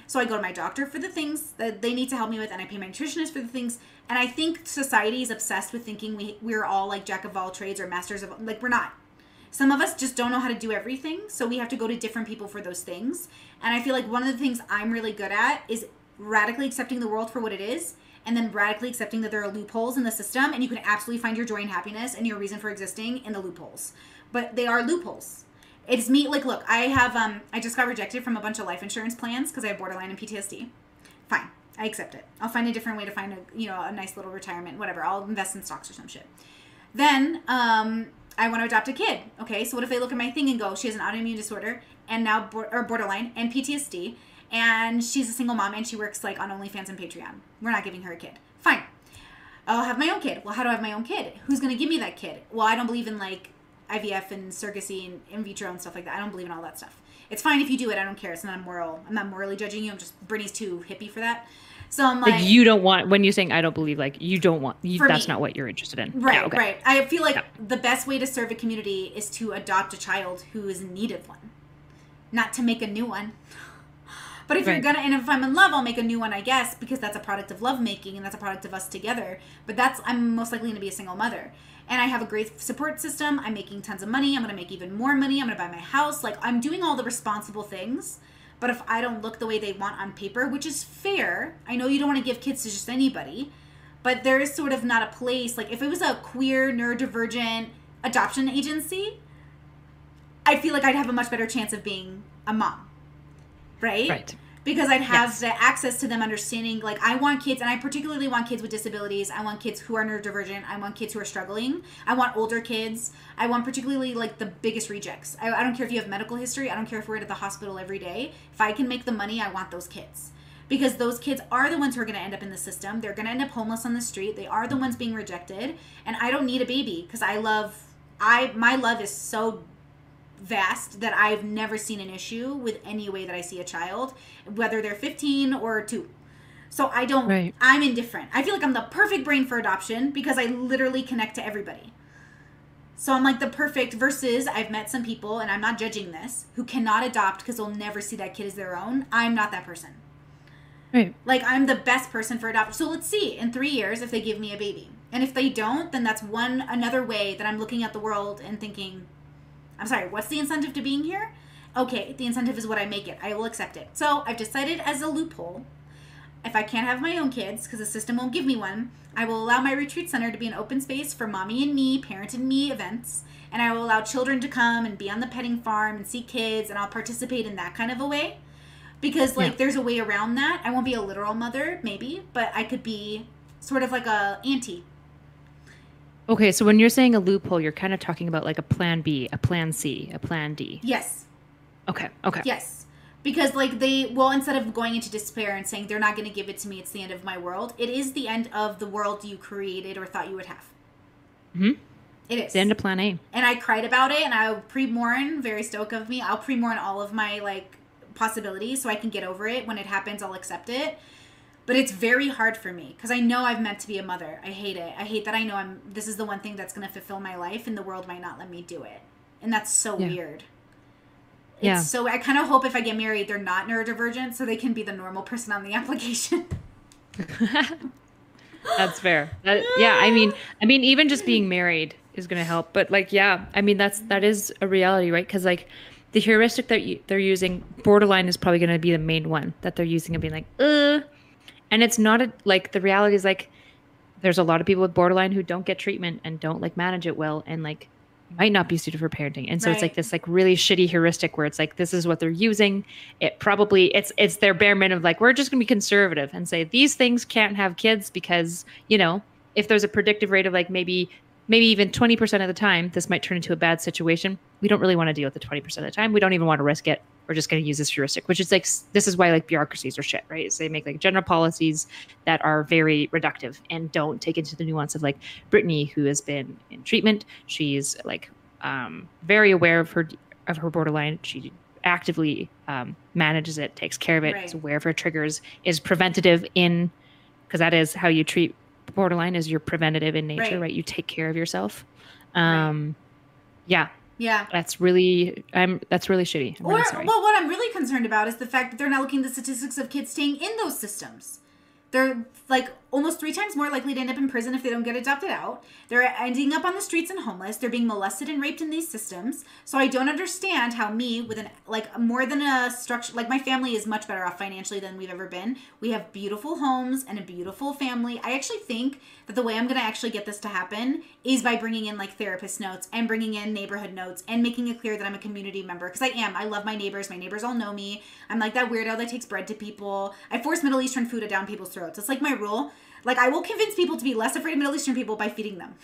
So I go to my doctor for the things that they need to help me with, and I pay my nutritionist for the things. And I think society is obsessed with thinking we're all like jack of all trades or masters of, like, we're not. Some of us just don't know how to do everything, so we have to go to different people for those things. And I feel like one of the things I'm really good at is radically accepting the world for what it is, and then radically accepting that there are loopholes in the system, and you can absolutely find your joy and happiness and your reason for existing in the loopholes. But they are loopholes. It's me, like, look, I have, I just got rejected from a bunch of life insurance plans because I have borderline and PTSD. Fine, I accept it. I'll find a different way to find a nice little retirement, whatever. I'll invest in stocks or some shit. Then, I want to adopt a kid. Okay, so what if they look at my thing and go, she has an autoimmune disorder and now borderline and PTSD, and she's a single mom and she works like on OnlyFans and Patreon. We're not giving her a kid. Fine. I'll have my own kid. Well, how do I have my own kid? Who's going to give me that kid? Well, I don't believe in like IVF and surrogacy and in vitro and stuff like that. I don't believe in all that stuff. It's fine if you do it. I don't care. It's not immoral. I'm not morally judging you. I'm just, Brittany's too hippie for that. So I'm like, you don't want, when you're saying I don't believe, like you don't want, that's not what you're interested in. Right, yeah, okay. Right. I feel like the best way to serve a community is to adopt a child who is in need of one, not to make a new one. But if you're gonna, and if I'm in love, I'll make a new one, I guess, because that's a product of lovemaking and that's a product of us together. But I'm most likely gonna be a single mother. And I have a great support system. I'm making tons of money. I'm gonna make even more money. I'm gonna buy my house. Like, I'm doing all the responsible things. But if I don't look the way they want on paper, which is fair, I know you don't want to give kids to just anybody, but there is sort of not a place, like if it was a queer, neurodivergent adoption agency, I feel like I'd have a much better chance of being a mom, right? Right. Because I'd have the access to them understanding, like, I want kids, and I particularly want kids with disabilities. I want kids who are neurodivergent. I want kids who are struggling. I want older kids. I want particularly, like, the biggest rejects. I don't care if you have medical history. I don't care if we're at the hospital every day. If I can make the money, I want those kids. Because those kids are the ones who are going to end up in the system. They're going to end up homeless on the street. They are the ones being rejected. And I don't need a baby because my love is so vast that I've never seen an issue with any way that I see a child, whether they're 15 or 2. So I'm indifferent. I feel like I'm the perfect brain for adoption because I literally connect to everybody. So I'm like the perfect, versus I've met some people, and I'm not judging this, who cannot adopt because they'll never see that kid as their own. I'm not that person. Right. Like, I'm the best person for adoption. So let's see in 3 years if they give me a baby. And if they don't, then that's another way that I'm looking at the world and thinking, I'm sorry, what's the incentive to being here? Okay, the incentive is what I make it. I will accept it. So I've decided as a loophole, if I can't have my own kids, because the system won't give me one, I will allow my retreat center to be an open space for mommy and me, parent and me events. And I will allow children to come and be on the petting farm and see kids, and I'll participate in that kind of a way. Because, like, there's a way around that. I won't be a literal mother, maybe, but I could be sort of like a auntie. Okay, so when you're saying a loophole, you're kind of talking about like a plan B, a plan C, a plan D. Yes. Okay. Yes. Because, like, instead of going into despair and saying they're not going to give it to me, it's the end of my world, it is the end of the world you created or thought you would have. Mm-hmm. It is. It's the end of plan A. And I cried about it, and I pre-mourn, very stoic of me, I'll pre-mourn all of my, like, possibilities so I can get over it. When it happens, I'll accept it. But it's very hard for me because I know I've meant to be a mother. I hate it. I hate that I know this is the one thing that's going to fulfill my life, and the world might not let me do it. And that's so weird. So I kind of hope if I get married, they're not neurodivergent so they can be the normal person on the application. That's fair. I mean, even just being married is going to help. But like, I mean, that is a reality, right? Because like the heuristic that they're using, borderline is probably going to be the main one that they're using and being like, And it's not like the reality is like there's a lot of people with borderline who don't get treatment and don't like manage it well and like might not be suited for parenting. And so it's like this like really shitty heuristic where it's like this is what they're using. It probably it's their bare minimum of like we're just gonna be conservative and say these things can't have kids because, you know, if there's a predictive rate of like maybe even 20% of the time this might turn into a bad situation. We don't really want to deal with the 20% of the time. We don't even want to risk it. We're just going to use this heuristic, which is like, this is why like bureaucracies are shit, right? So they make like general policies that are very reductive and don't take into the nuance of like Brittany, who has been in treatment. She's like very aware of her borderline. She actively manages it, takes care of it, is aware of her triggers, is preventative because that is how you treat borderline is you're preventative in nature, right? You take care of yourself. Yeah. Yeah. That's really shitty. I'm Or, really sorry. well, what I'm really concerned about is the fact that they're not looking at the statistics of kids staying in those systems. They're like almost 3 times more likely to end up in prison if they don't get adopted out. They're ending up on the streets and homeless. They're being molested and raped in these systems. So I don't understand how me, with an like more than a structure, like my family is much better off financially than we've ever been. We have beautiful homes and a beautiful family. I actually think that the way I'm going to actually get this to happen is by bringing in like therapist notes and bringing in neighborhood notes and making it clear that I'm a community member, because I am. I love my neighbors. My neighbors all know me. I'm like that weirdo that takes bread to people. I force Middle Eastern food down people's throats. It's like my rule. Like I will convince people to be less afraid of Middle Eastern people by feeding them.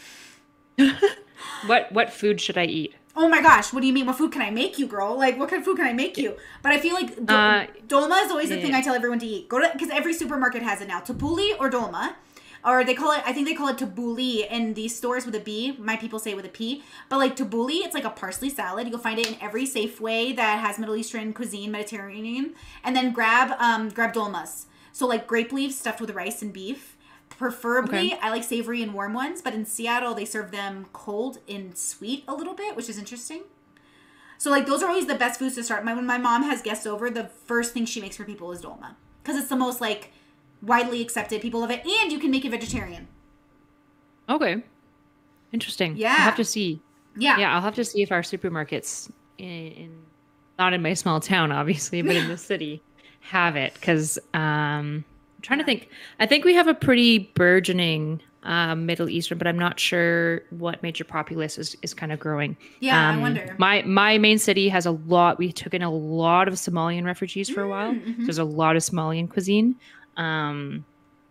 What food should I eat? Oh my gosh, what do you mean? What food can I make you, girl? Like, what kind of food can I make you? But I feel like dolma is always the thing I tell everyone to eat. Go to, because every supermarket has it now. Tabbouleh or dolma. Or they call it, I think they call it tabbouleh in these stores with a B. My people say it with a P. But like tabbouleh, it's like a parsley salad. You'll find it in every Safeway that has Middle Eastern cuisine, Mediterranean. And then grab dolmas. So like grape leaves stuffed with rice and beef. Preferably, I like savory and warm ones, but in Seattle, they serve them cold and sweet a little bit, which is interesting. So, like, those are always the best foods to start. When my mom has guests over, the first thing she makes for people is dolma. Because it's the most, like, widely accepted. People love it. And you can make it vegetarian. Okay. Interesting. Yeah. I'll have to see. Yeah. Yeah, I'll have to see if our supermarkets, not in my small town, obviously, but in the city, have it. Because, I'm trying to think. I think we have a pretty burgeoning Middle Eastern, but I'm not sure what major populace is kind of growing. Yeah, I wonder. My main city has a lot. We took in a lot of Somalian refugees for a while. So there's a lot of Somalian cuisine, and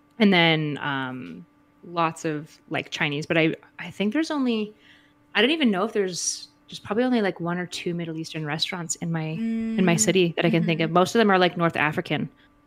then lots of like Chinese. But I think there's only, I don't even know if there's probably only like 1 or 2 Middle Eastern restaurants in my city that I can think of. Most of them are like North African.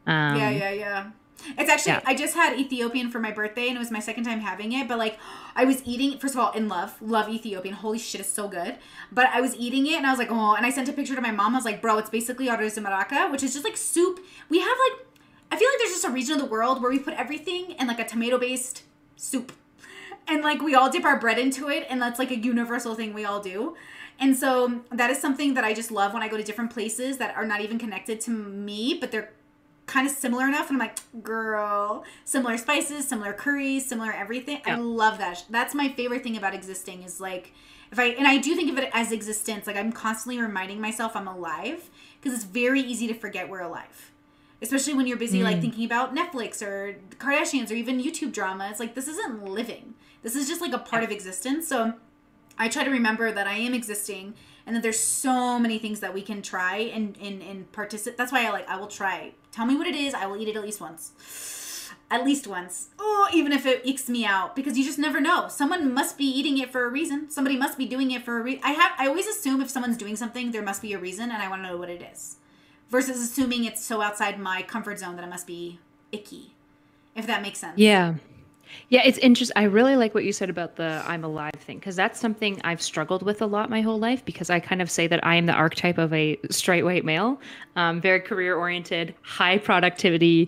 Yeah. It's actually, I just had Ethiopian for my birthday, and it was my second time having it, but like, I was eating, first of all, love Ethiopian. Holy shit, it's so good. But I was eating it, and I was like, oh, and I sent a picture to my mom. I was like, bro, it's basically arroz de maraca, which is just like soup. We have like, I feel like there's just a region of the world where we put everything in like a tomato-based soup. And like, we all dip our bread into it, and that's like a universal thing we all do. And so that is something that I just love when I go to different places that are not even connected to me, but they're kind of similar enough, and I'm like, girl, similar spices, similar curries, similar everything. I love that. That's my favorite thing about existing is like, and I do think of it as existence. Like I'm constantly reminding myself I'm alive, because it's very easy to forget we're alive, especially when you're busy like thinking about Netflix or Kardashians or even YouTube drama. It's like, this isn't living. This is just like a part of existence. So I try to remember that I am existing, and that there's so many things that we can try and participate. That's why I will try. Tell me what it is. I will eat it at least once. At least once. Oh, even if it ekes me out, because you just never know. Someone must be eating it for a reason. Somebody must be doing it for a reason. I always assume if someone's doing something, there must be a reason, and I want to know what it is. Versus assuming it's so outside my comfort zone that it must be icky. If that makes sense. Yeah. Yeah, it's interesting. I really like what you said about the I'm alive thing, because that's something I've struggled with a lot my whole life, because I kind of say that I am the archetype of a straight white male, very career oriented, high productivity,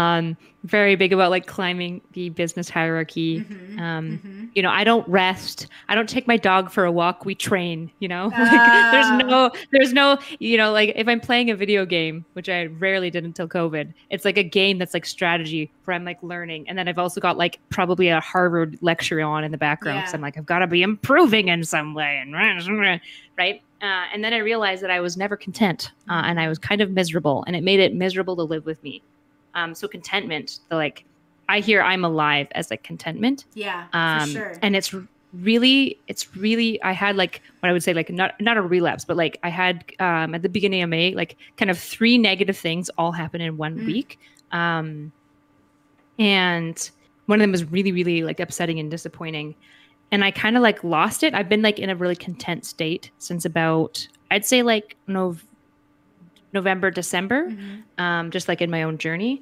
very big about like climbing the business hierarchy. You know, I don't rest. I don't take my dog for a walk. We train, you know, like there's no, you know, like if I'm playing a video game, which I rarely did until COVID, it's like a game that's like strategy where I'm like learning. And then I've also got like probably a Harvard lecture on in the background. Cause I'm like, I've got to be improving in some way. And right. And then I realized that I was never content, and I was kind of miserable, and it made it miserable to live with me. So contentment, I hear I'm alive as like contentment. Yeah, for sure. And it's really, I had like what I would say, like not a relapse, but like I had at the beginning of May, like kind of 3 negative things all happen in 1 week. And one of them was really, really like upsetting and disappointing. And I kind of like lost it. I've been like in a really content state since about, I'd say like November, December, just like in my own journey.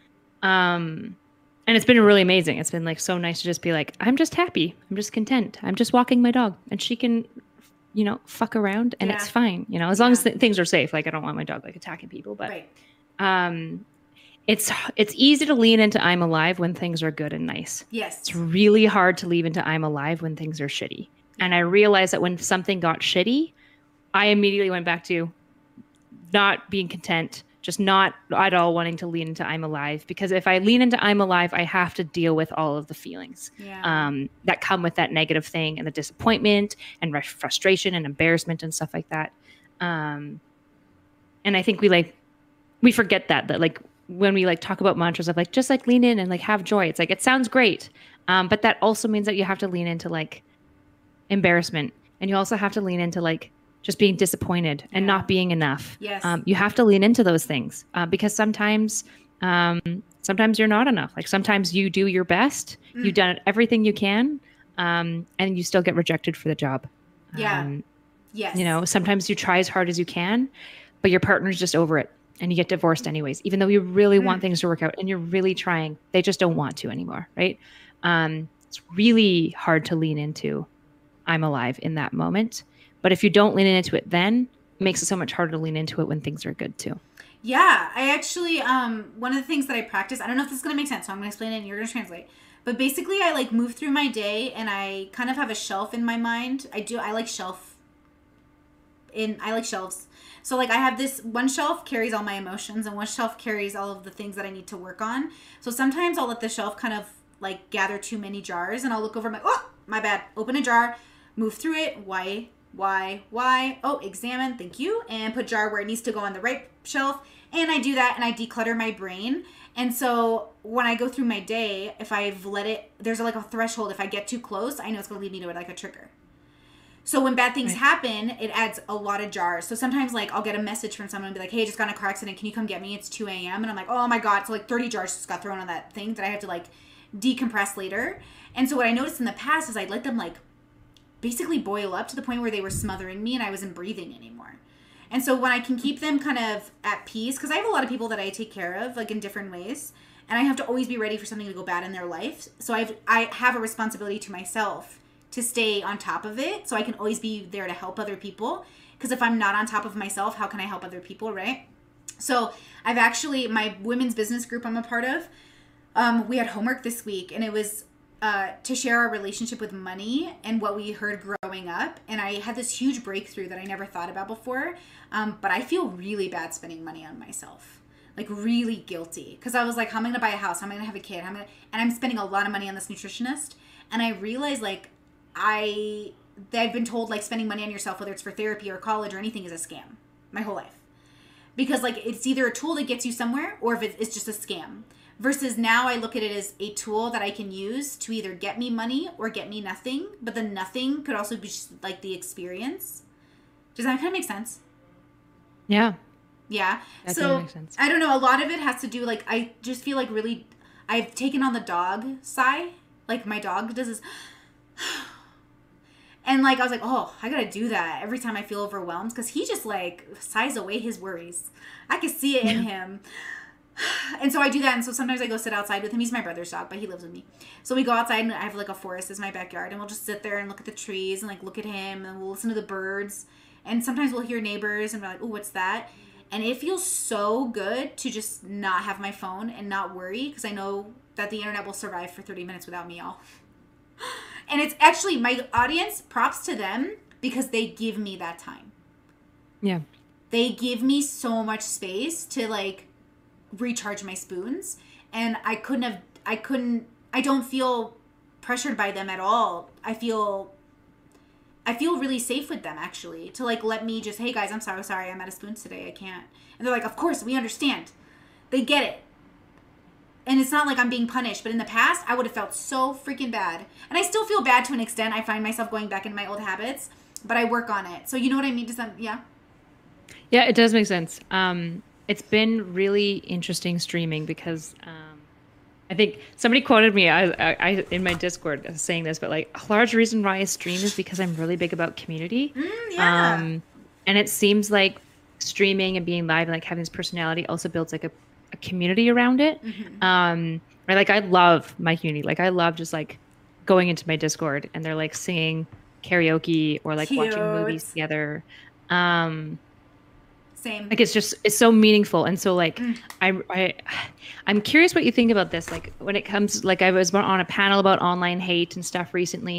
And it's been really amazing. It's been like so nice to just be like, I'm just happy. I'm just content. I'm just walking my dog, and she can, you know, fuck around, and it's fine. You know, as long as things are safe. Like I don't want my dog like attacking people, but, it's easy to lean into I'm alive when things are good and nice. Yes. It's really hard to lean into I'm alive when things are shitty. And I realized that when something got shitty, I immediately went back to not being content, just not at all wanting to lean into I'm alive. Because if I lean into I'm alive, I have to deal with all of the feelings that come with that negative thing, and the disappointment and frustration and embarrassment and stuff like that. And I think we forget that like when we like talk about mantras of like, just like lean in and like have joy. It's like, it sounds great. But that also means that you have to lean into like embarrassment, and you also have to lean into like just being disappointed and not being enough. Yes. You have to lean into those things because sometimes you're not enough. Like sometimes you do your best, you've done everything you can, and you still get rejected for the job. Yes. You know, sometimes you try as hard as you can, but your partner's just over it and you get divorced anyways, even though you really want things to work out and you're really trying. They just don't want to anymore, right? It's really hard to lean into I'm alive in that moment. But if you don't lean into it then, it makes it so much harder to lean into it when things are good too. Yeah, I actually, one of the things that I practice, I don't know if this is going to make sense, so I'm going to explain it and you're going to translate. But basically, I like move through my day and I kind of have a shelf in my mind. I like shelves. So like I have this one shelf carries all my emotions and one shelf carries all of the things that I need to work on. So sometimes I'll let the shelf kind of like gather too many jars and I'll look over my bad, open a jar, move through it. Why? Oh, examine, thank you. And put jar where it needs to go on the right shelf. And I do that and I declutter my brain. And so when I go through my day, if I've let it, there's like a threshold. If I get too close, I know it's going to lead me to like a trigger. So when bad things happen, it adds a lot of jars. So sometimes like I'll get a message from someone and be like, hey, I just got in a car accident. Can you come get me? It's 2 a.m. And I'm like, oh my God. So like 30 jars just got thrown on that thing that I have to like decompress later. And so what I noticed in the past is I let them like basically boil up to the point where they were smothering me and I wasn't breathing anymore. And so when I can keep them kind of at peace, because I have a lot of people that I take care of like in different ways, and I have to always be ready for something to go bad in their life. So I have a responsibility to myself to stay on top of it so I can always be there to help other people. Because if I'm not on top of myself, how can I help other people, right? So I've actually, my women's business group I'm a part of, we had homework this week and it was to share our relationship with money and what we heard growing up. And I had this huge breakthrough that I never thought about before. But I feel really bad spending money on myself, like really guilty. Because I was like, how am I going to buy a house? How am I going to have a kid? And I'm spending a lot of money on this nutritionist. And I realized like I've been told like spending money on yourself, whether it's for therapy or college or anything, is a scam my whole life. Because like it's either a tool that gets you somewhere or if it's just a scam. Versus now I look at it as a tool that I can use to either get me money or get me nothing. But the nothing could also be just like the experience. Does that kind of make sense? Yeah. Yeah. That so makes sense. I don't know. A lot of it has to do like, I just feel like really, I've taken on the dog sigh. Like my dog does this. And like, I was like, oh, I got to do that every time I feel overwhelmed. Because he just like sighs away his worries. I can see it in him. And so I do that. And so sometimes I go sit outside with him. He's my brother's dog, but he lives with me. So we go outside and I have like a forest as my backyard. And we'll just sit there and look at the trees and like look at him. And we'll listen to the birds. And sometimes we'll hear neighbors and we're like, oh, what's that? And it feels so good to just not have my phone and not worry. Because I know that the internet will survive for 30 minutes without me, y'all. And it's actually my audience, props to them, because they give me that time. Yeah. They give me so much space to like recharge my spoons. And I don't feel pressured by them at all. I feel really safe with them actually, to like let me just, hey guys, I'm sorry, I'm out of spoons today, I can't. And they're like, of course, we understand. They get it. And it's not like I'm being punished, but in the past, I would have felt so freaking bad. And I still feel bad to an extent. I find myself going back into my old habits, but I work on it. So you know what I mean? Does that, yeah? Yeah, it does make sense. It's been really interesting streaming because I think somebody quoted me I in my Discord saying this, but like a large reason why I stream is because I'm really big about community. Yeah. And it seems like streaming and being live and like having this personality also builds like a community around it. Right? Like I love my community. Like I love just like going into my Discord and they're like singing karaoke or like watching movies together. Same. Like it's so meaningful. And so like I'm curious what you think about this. Like when it comes, like I was on a panel about online hate and stuff recently.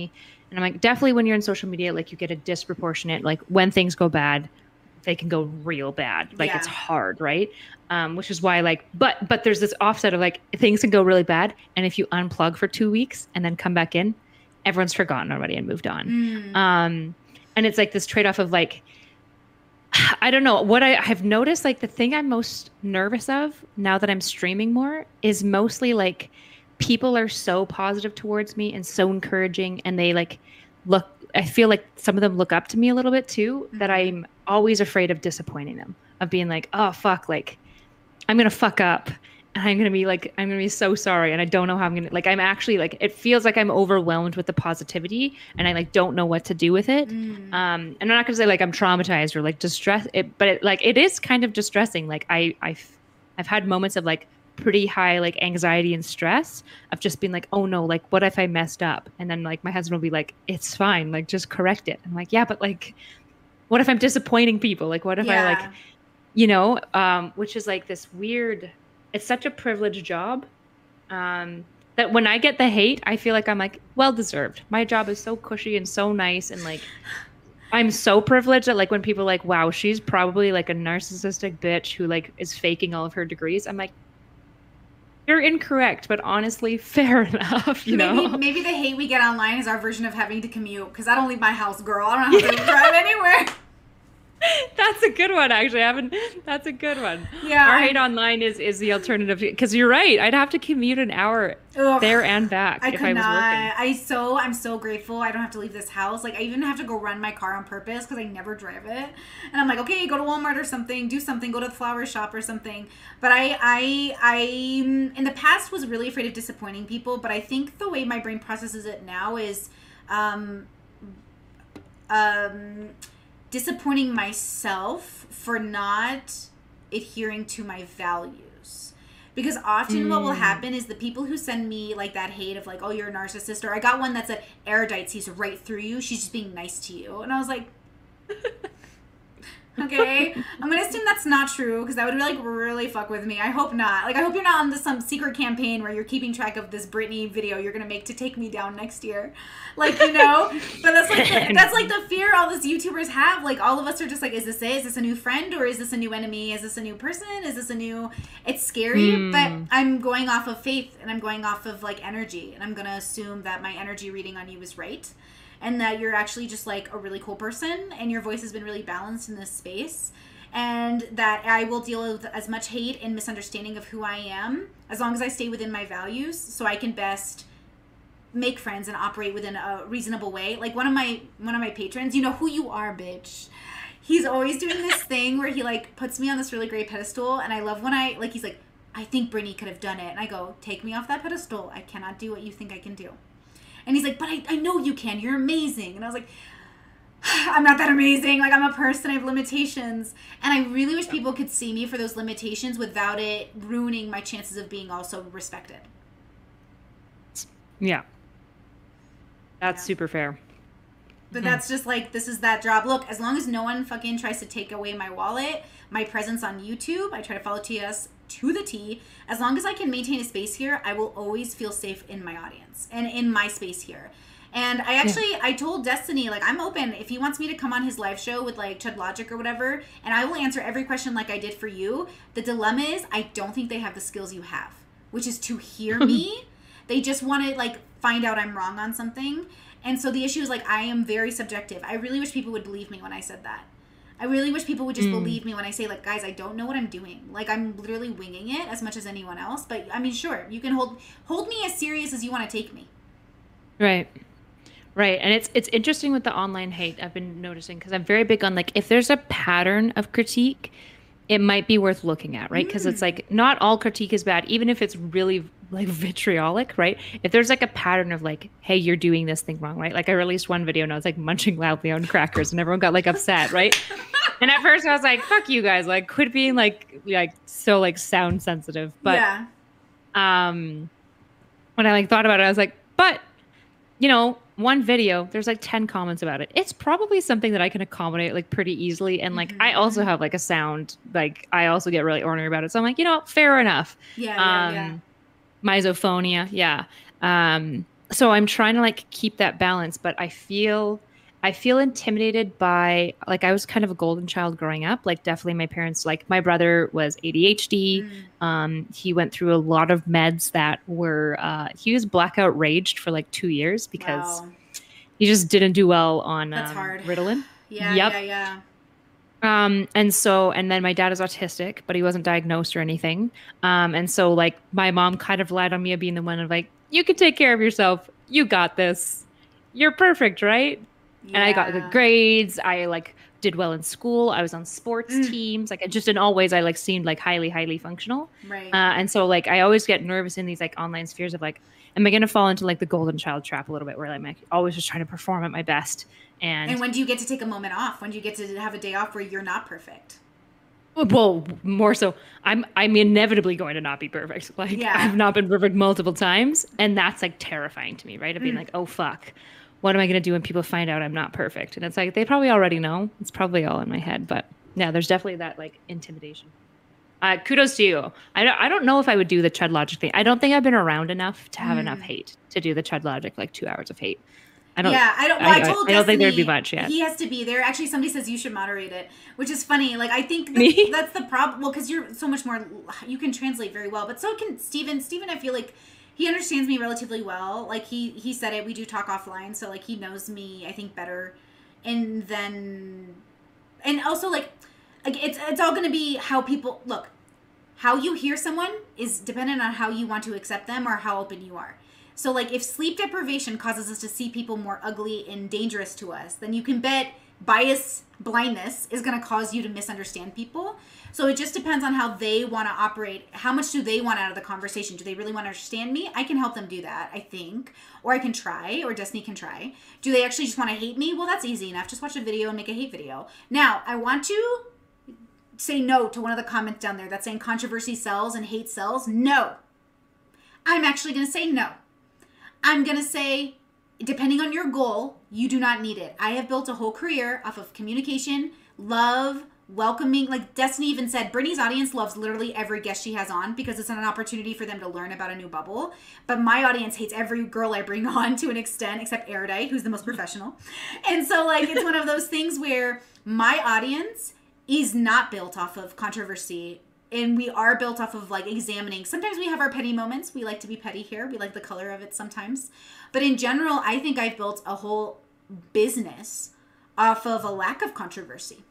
And I'm like, definitely when you're in social media, like you get a disproportionate, like when things go bad, they can go real bad. Like it's hard, right? Which is why like, but there's this offset of like things can go really bad. And if you unplug for 2 weeks and then come back in, everyone's forgotten already and moved on. And it's like this trade-off of like, I don't know what I've noticed. Like the thing I'm most nervous of now that I'm streaming more is mostly like people are so positive towards me and so encouraging, and they like look. I feel like some of them look up to me a little bit too. That I'm always afraid of disappointing them, of being like, oh fuck, like I'm gonna fuck up. And I'm going to be so sorry. And I don't know how I'm going to, like, I'm actually like, it feels like I'm overwhelmed with the positivity and I like, don't know what to do with it. And I'm not going to say like, I'm traumatized or like distressed, but it is kind of distressing. Like I've had moments of like pretty high, like anxiety and stress of just being like, oh no, like what if I messed up? And then like my husband will be like, it's fine. Like just correct it. I'm like, yeah, but like, what if I'm disappointing people? Like, what if I like, you know, which is like this weird, it's such a privileged job that when I get the hate, I feel like I'm like, well deserved. My job is so cushy and so nice. And like, I'm so privileged that like when people are like, wow, she's probably like a narcissistic bitch who like is faking all of her degrees. I'm like, you're incorrect, but honestly, fair enough. You know, maybe the hate we get online is our version of having to commute because I don't leave my house, girl. I don't have to drive anywhere. That's a good one, actually. That's a good one. Yeah. Our hate online is the alternative, because you're right. I'd have to commute an hour there and back if I was working. I'm so grateful I don't have to leave this house. Like I even have to go run my car on purpose because I never drive it. And I'm like, okay, go to Walmart or something, do something, go to the flower shop or something. But I in the past was really afraid of disappointing people, but I think the way my brain processes it now is disappointing myself for not adhering to my values. Because often what will happen is the people who send me like that hate of like, oh, you're a narcissist, or I got one that said erudite sees right through you, she's just being nice to you. And I was like, okay, I'm gonna assume that's not true because that would like really fuck with me. I hope not. Like I hope you're not on some secret campaign where you're keeping track of this Brittany video you're gonna make to take me down next year. Like, you know, but that's like the fear all these YouTubers have. Like all of us are just like, is this it? Is this a new friend or is this a new enemy? Is this a new person? Is this a new? It's scary, but I'm going off of faith and I'm going off of like energy, and I'm gonna assume that my energy reading on you is right. And that you're actually just like a really cool person and your voice has been really balanced in this space. And that I will deal with as much hate and misunderstanding of who I am as long as I stay within my values so I can best make friends and operate within a reasonable way. Like one of my patrons, you know who you are, bitch. He's always doing this thing where he like puts me on this really great pedestal, and I love when he's like, I think Brittany could have done it. And I go, take me off that pedestal. I cannot do what you think I can do. And he's like, but I know you can. You're amazing. And I was like, I'm not that amazing. Like, I'm a person. I have limitations. And I really wish people could see me for those limitations without it ruining my chances of being also respected. Yeah. That's super fair. But that's just like, this is that job. Look, as long as no one fucking tries to take away my wallet, my presence on YouTube, I try to follow TS to the T. As long as I can maintain a space here, I will always feel safe in my audience and in my space here. And I told Destiny, like, I'm open if he wants me to come on his live show with like Chud Logic or whatever, and I will answer every question like I did for you. The dilemma is I don't think they have the skills you have, which is to hear me. They just want to like find out I'm wrong on something. And so the issue is like, I am very subjective. I really wish people would believe me when I said that. I really wish people would just believe me when I say, like, guys, I don't know what I'm doing. Like, I'm literally winging it as much as anyone else. But, I mean, sure, you can hold me as serious as you want to take me. Right. Right. And it's interesting with the online hate I've been noticing, because I'm very big on, like, if there's a pattern of critique, it might be worth looking at, right? Because it's like, not all critique is bad, even if it's really like vitriolic, right? If there's like a pattern of like, hey, you're doing this thing wrong, right? Like I released one video and I was like munching loudly on crackers and everyone got like upset, right? And at first I was like, fuck you guys, like quit being like so like sound sensitive. But when I like thought about it, I was like, but you know, one video, there's like 10 comments about it. It's probably something that I can accommodate like pretty easily. And like, I also have like a sound, like I also get really ornery about it. So I'm like, you know, fair enough. Yeah. Misophonia. Yeah. so I'm trying to like keep that balance, but I feel intimidated by, like, I was kind of a golden child growing up. Like, definitely my parents, like, my brother was ADHD. He went through a lot of meds that were, he was blackout raged for like 2 years because Wow. he just didn't do well on That's hard. Ritalin. Yeah, Yep. yeah, yeah. And then my dad is autistic, but he wasn't diagnosed or anything. And so like my mom kind of relied on me being the one of like, you can take care of yourself. You got this. You're perfect, right? And I got good grades. I like did well in school. I was on sports teams. Like, just in all ways, I like seemed like highly functional. Right. And so like I always get nervous in these like online spheres of like, am I going to fall into like the golden child trap a little bit, where I'm like always just trying to perform at my best. And when do you get to take a moment off? When do you get to have a day off where you're not perfect? Well, more so, I'm inevitably going to not be perfect. Like, Yeah. I've not been perfect multiple times, and that's like terrifying to me, right? Of being like, oh fuck, what am I gonna do when people find out I'm not perfect? And it's like they probably already know. It's probably all in my head, but yeah, there's definitely that like intimidation. Kudos to you. I don't know if I would do the Chud Logic thing. I don't think I've been around enough to have enough hate to do the Chud Logic, like 2 hours of hate. I don't. Yeah, I don't. Well, I told I don't think there'd be Destiny much yet. he has to be there. Actually, somebody says you should moderate it, which is funny. Like, I think Me? that's the problem. Well, because you're so much more. You can translate very well, but so can Steven. Steven, I feel like he understands me relatively well. Like he said it. We do talk offline, so like he knows me, I think, better. And then, and also like it's all gonna be how people look. How you hear someone is dependent on how you want to accept them or how open you are. So, like, if sleep deprivation causes us to see people more ugly and dangerous to us, then you can bet bias blindness is going to cause you to misunderstand people. So it just depends on how they want to operate. How much do they want out of the conversation? Do they really want to understand me? I can help them do that, I think. Or I can try, or Destiny can try. Do they actually just want to hate me? Well, that's easy enough. Just watch a video and make a hate video. Now, I want to say no to one of the comments down there that's saying controversy sells and hate sells. No. I'm actually going to say no. I'm going to say, depending on your goal, you do not need it. I have built a whole career off of communication, love, welcoming. Like Destiny even said, Brittany's audience loves literally every guest she has on because it's an opportunity for them to learn about a new bubble. But my audience hates every girl I bring on to an extent, except Erudite, who's the most professional. And so like it's one of those things where my audience is not built off of controversy. And we are built off of like examining. Sometimes we have our petty moments. We like to be petty here. We like the color of it sometimes. But in general, I think I've built a whole business off of a lack of controversy.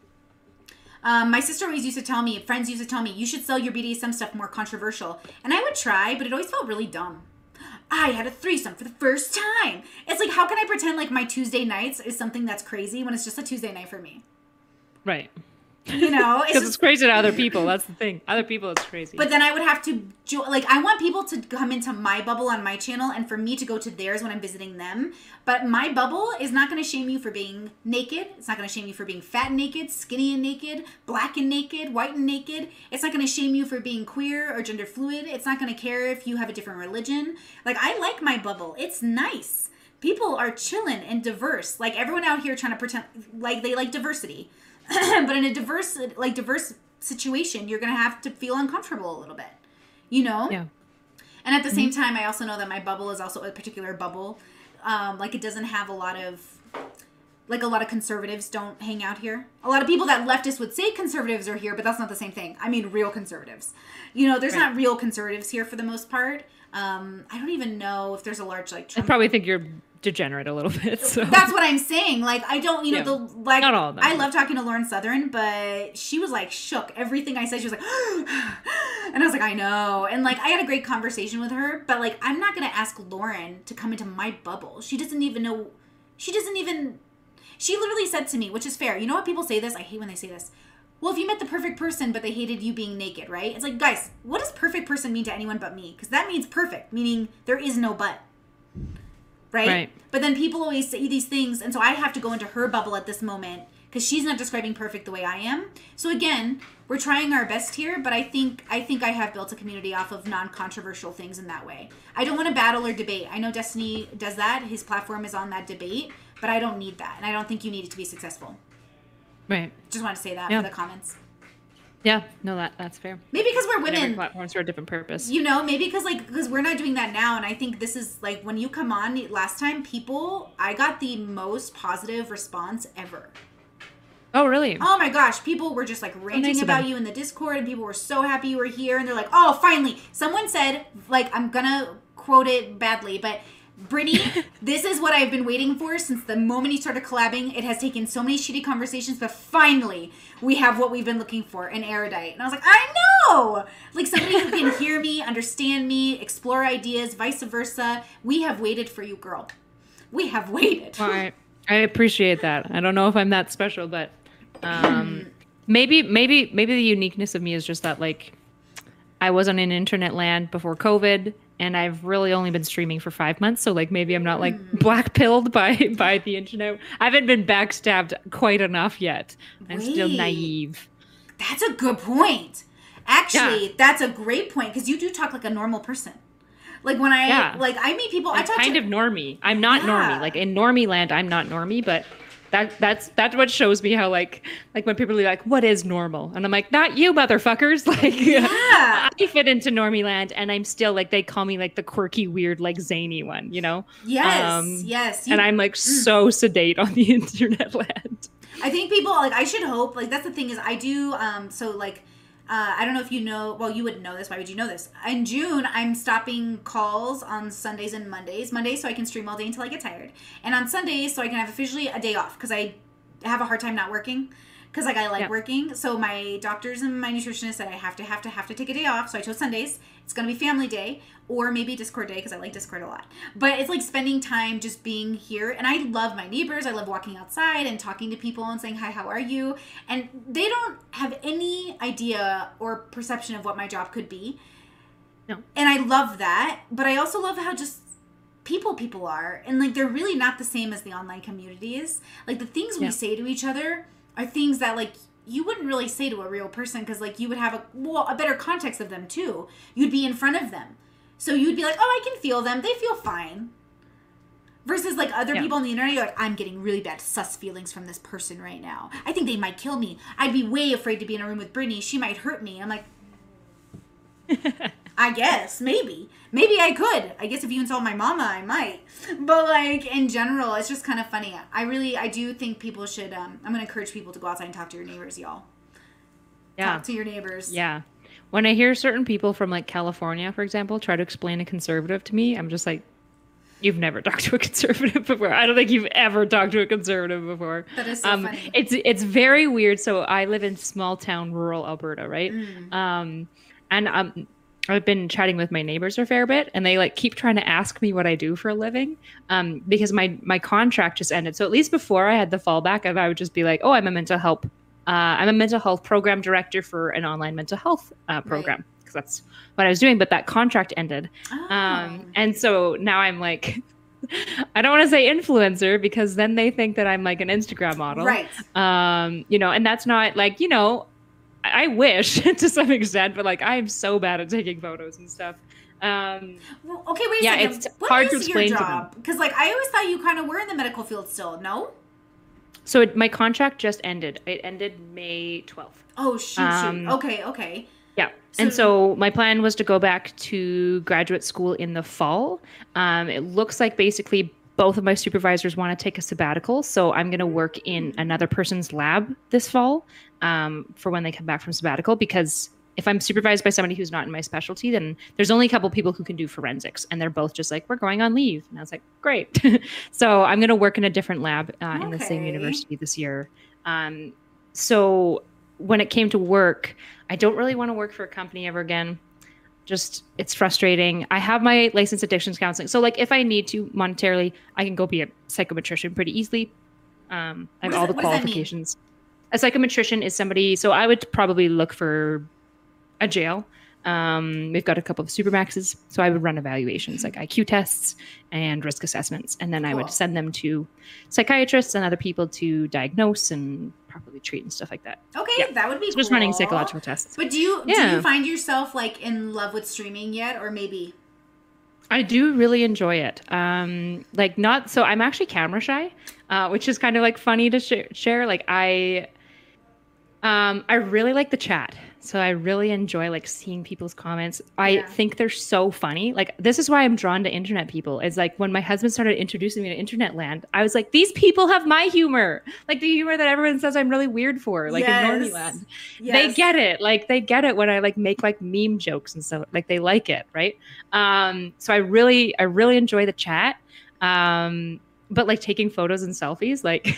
My sister always used to tell me, friends used to tell me, you should sell your BDSM stuff more controversial. And I would try, but it always felt really dumb. I had a threesome for the first time. It's like, how can I pretend like my Tuesday nights is something that's crazy when it's just a Tuesday night for me? Right. You know, because it's crazy to other people. That's the thing. Other people, it's crazy. But then I would have to like I want people to come into my bubble on my channel, and for me to go to theirs when I'm visiting them. But my bubble is not going to shame you for being naked. It's not going to shame you for being fat and naked, skinny and naked, black and naked, white and naked. It's not going to shame you for being queer or gender fluid. It's not going to care if you have a different religion. Like, I like my bubble. It's nice. People are chilling and diverse. Like, everyone out here trying to pretend like they like diversity. But in a diverse situation, you're going to have to feel uncomfortable a little bit, you know? Yeah. And at the same time, I also know that my bubble is also a particular bubble. Like, it doesn't have a lot of conservatives don't hang out here. A lot of people that leftists would say conservatives are here, but that's not the same thing. I mean, real conservatives. You know, there's not real conservatives here for the most part. I don't even know if there's a large, like, Trump. I probably think you're degenerate a little bit. So that's what I'm saying. Like, I don't, you know, not all of them. I love talking to Lauren Southern, but she was like shook. Everything I said, she was like, and I was like, I know. And like, I had a great conversation with her, but like, I'm not going to ask Lauren to come into my bubble. She doesn't even know. She literally said to me, which is fair. You know what people say this? I hate when they say this. Well, if you met the perfect person, but they hated you being naked, right? It's like, guys, what does perfect person mean to anyone but me? Because that means perfect, meaning there is no but. Right? But then people always say these things, and so I have to go into her bubble at this moment because she's not describing perfect the way I am. So again, we're trying our best here, but I think I have built a community off of non-controversial things in that way. I don't want to battle or debate. I know Destiny does that. His platform is on that debate, but I don't need that, and I don't think you need it to be successful. Right. Just want to say that for the comments. Yeah, no, that's fair. Maybe because we're And every women. platform's for a different purpose. You know, maybe because we're not doing that now, and I think this is like when you come on last time, I got the most positive response ever. Oh, really? Oh my gosh, people were just like ranting about you in the Discord, and people were so happy you were here, and they're like, oh, finally. Someone said, like, I'm gonna quote it badly, but Brittany, this is what I've been waiting for since the moment you started collabing. It has taken so many shitty conversations, but finally we have what we've been looking for, an Erudite. And I was like, I know! Like somebody who can hear me, understand me, explore ideas, vice versa. We have waited for you, girl. We have waited. All right. I appreciate that. I don't know if I'm that special, but maybe the uniqueness of me is just that, like, I was on an internet land before COVID, and I've really only been streaming for 5 months. So like maybe I'm not like black-pilled by the internet. I haven't been backstabbed quite enough yet. I'm still naive. That's a good point. Actually, that's a great point, because you do talk like a normal person. Like when I meet people, I'm kind of normie. I'm not normie. Like in normie land, I'm not normie, but that's what shows me how like when people are like, what is normal? And I'm like, not you motherfuckers. Like I fit into normie land, and I'm still like, they call me like the quirky, weird, like zany one, you know? Yes. And I'm like so sedate on the internet land. I think people like, I should hope, like that's the thing is I do so like I don't know if you know, well, you wouldn't know this. Why would you know this? In June, I'm stopping calls on Sundays and Mondays. Mondays, so I can stream all day until I get tired. And on Sundays, so I can have officially a day off, because I have a hard time not working. Because like I like working. So my doctors and my nutritionist said I have to take a day off. So I chose Sundays. It's going to be family day, or maybe Discord day, because I like Discord a lot. But it's like spending time just being here. And I love my neighbors. I love walking outside and talking to people and saying, hi, how are you? And they don't have any idea or perception of what my job could be. No. And I love that. But I also love how just people are. And like they're really not the same as the online communities. Like the things we say to each other are things that like you wouldn't really say to a real person, because like you would have a better context of them too. You'd be in front of them, so you'd be like, oh, I can feel them, they feel fine. Versus like other people on the internet, you're like, I'm getting really bad sus feelings from this person right now. I think they might kill me. I'd be way afraid to be in a room with Brittany. She might hurt me. I'm like, I guess maybe I could. I guess if you insult my mama, I might. But like in general, it's just kind of funny. I do think people should. I'm gonna encourage people to go outside and talk to your neighbors, y'all. Yeah, talk to your neighbors. Yeah. When I hear certain people from like California, for example, try to explain a conservative to me, I'm just like, you've never talked to a conservative before. I don't think you've ever talked to a conservative before. That is so funny. It's very weird. So I live in small town, rural Alberta, right? And I've been chatting with my neighbors a fair bit, and they like keep trying to ask me what I do for a living, because my contract just ended. So at least before I had the fallback of, I would just be like, oh, I'm a mental health program director for an online mental health program, because that's what I was doing. But that contract ended, and so now I'm like, I don't want to say influencer, because then they think that I'm like an Instagram model, right? You know, and that's not like, you know. I wish to some extent, but like I'm so bad at taking photos and stuff. Well, okay, wait a second. It's hard to explain to them. Because like I always thought you kind of were in the medical field still. No. So my contract just ended. It ended May 12th. Oh shoot! Okay. Yeah. And so my plan was to go back to graduate school in the fall. It looks like basically both of my supervisors want to take a sabbatical. So I'm going to work in another person's lab this fall for when they come back from sabbatical, because if I'm supervised by somebody who's not in my specialty, then there's only a couple people who can do forensics, and they're both just like, we're going on leave. And I was like, great. So I'm going to work in a different lab in the same university this year. So when it came to work, I don't really want to work for a company ever again. Just, it's frustrating. I have my licensed addictions counseling. So like if I need to monetarily, I can go be a psychometrician pretty easily. I have all the qualifications. A psychometrician is somebody, so I would probably look for a jail. We've got a couple of supermaxes, so I would run evaluations like IQ tests and risk assessments, and then I would send them to psychiatrists and other people to diagnose and properly treat and stuff like that. Okay, that would be cool. Just running psychological tests. But do you find yourself like in love with streaming yet, or maybe? I do really enjoy it. Like not so. I'm actually camera shy, which is kind of like funny to share. Like I really like the chat. So I really enjoy like seeing people's comments. I Yeah. think they're so funny. Like this is why I'm drawn to internet people. It's like when my husband started introducing me to internet land, I was like, these people have my humor. Like the humor that everyone says I'm really weird for, like in normie land. They get it. Like they get it when I like make like meme jokes and stuff. Like they like it, right? So I really enjoy the chat. But like taking photos and selfies, like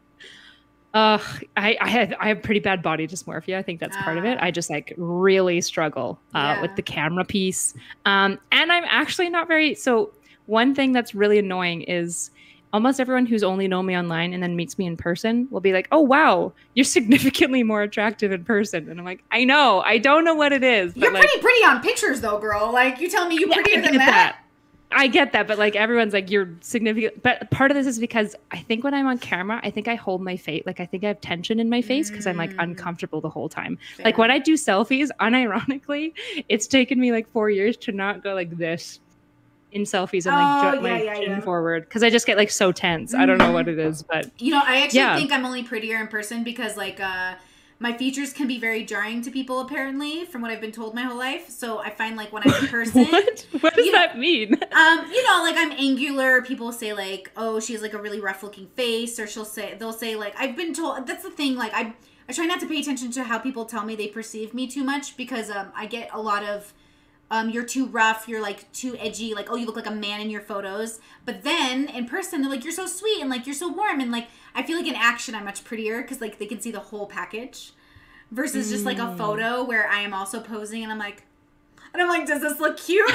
I have pretty bad body dysmorphia. I think that's part of it. I just like really struggle with the camera piece. And I'm actually not very, so one thing that's really annoying is almost everyone who's only known me online and then meets me in person will be like, oh, wow, you're significantly more attractive in person. And I'm like, I know, I don't know what it is. But you're like, pretty on pictures though, girl. Like you tell me you prettier than that. I get that, but like everyone's like, you're significant. But part of this is because I think when I'm on camera, I think I hold my face. Like I think I have tension in my face because I'm like uncomfortable the whole time. Fair. Like when I do selfies, unironically, it's taken me like 4 years to not go like this in selfies and like jut my chin forward because I just get like so tense. I don't know what it is, but you know, I actually think I'm only prettier in person because like my features can be very jarring to people, apparently, from what I've been told my whole life. So I find like when I'm in person, what does that mean? You know, like I'm angular. People say like, oh, she has like a really rough looking face, or they'll say like, I've been told. That's the thing. Like I try not to pay attention to how people tell me they perceive me too much because I get a lot of. You're too rough, you're like too edgy, like, oh, you look like a man in your photos. But then in person, they're like, you're so sweet and like, you're so warm. And like, I feel like in action, I'm much prettier because like they can see the whole package versus just like a photo where I am also posing and I'm like, does this look cute?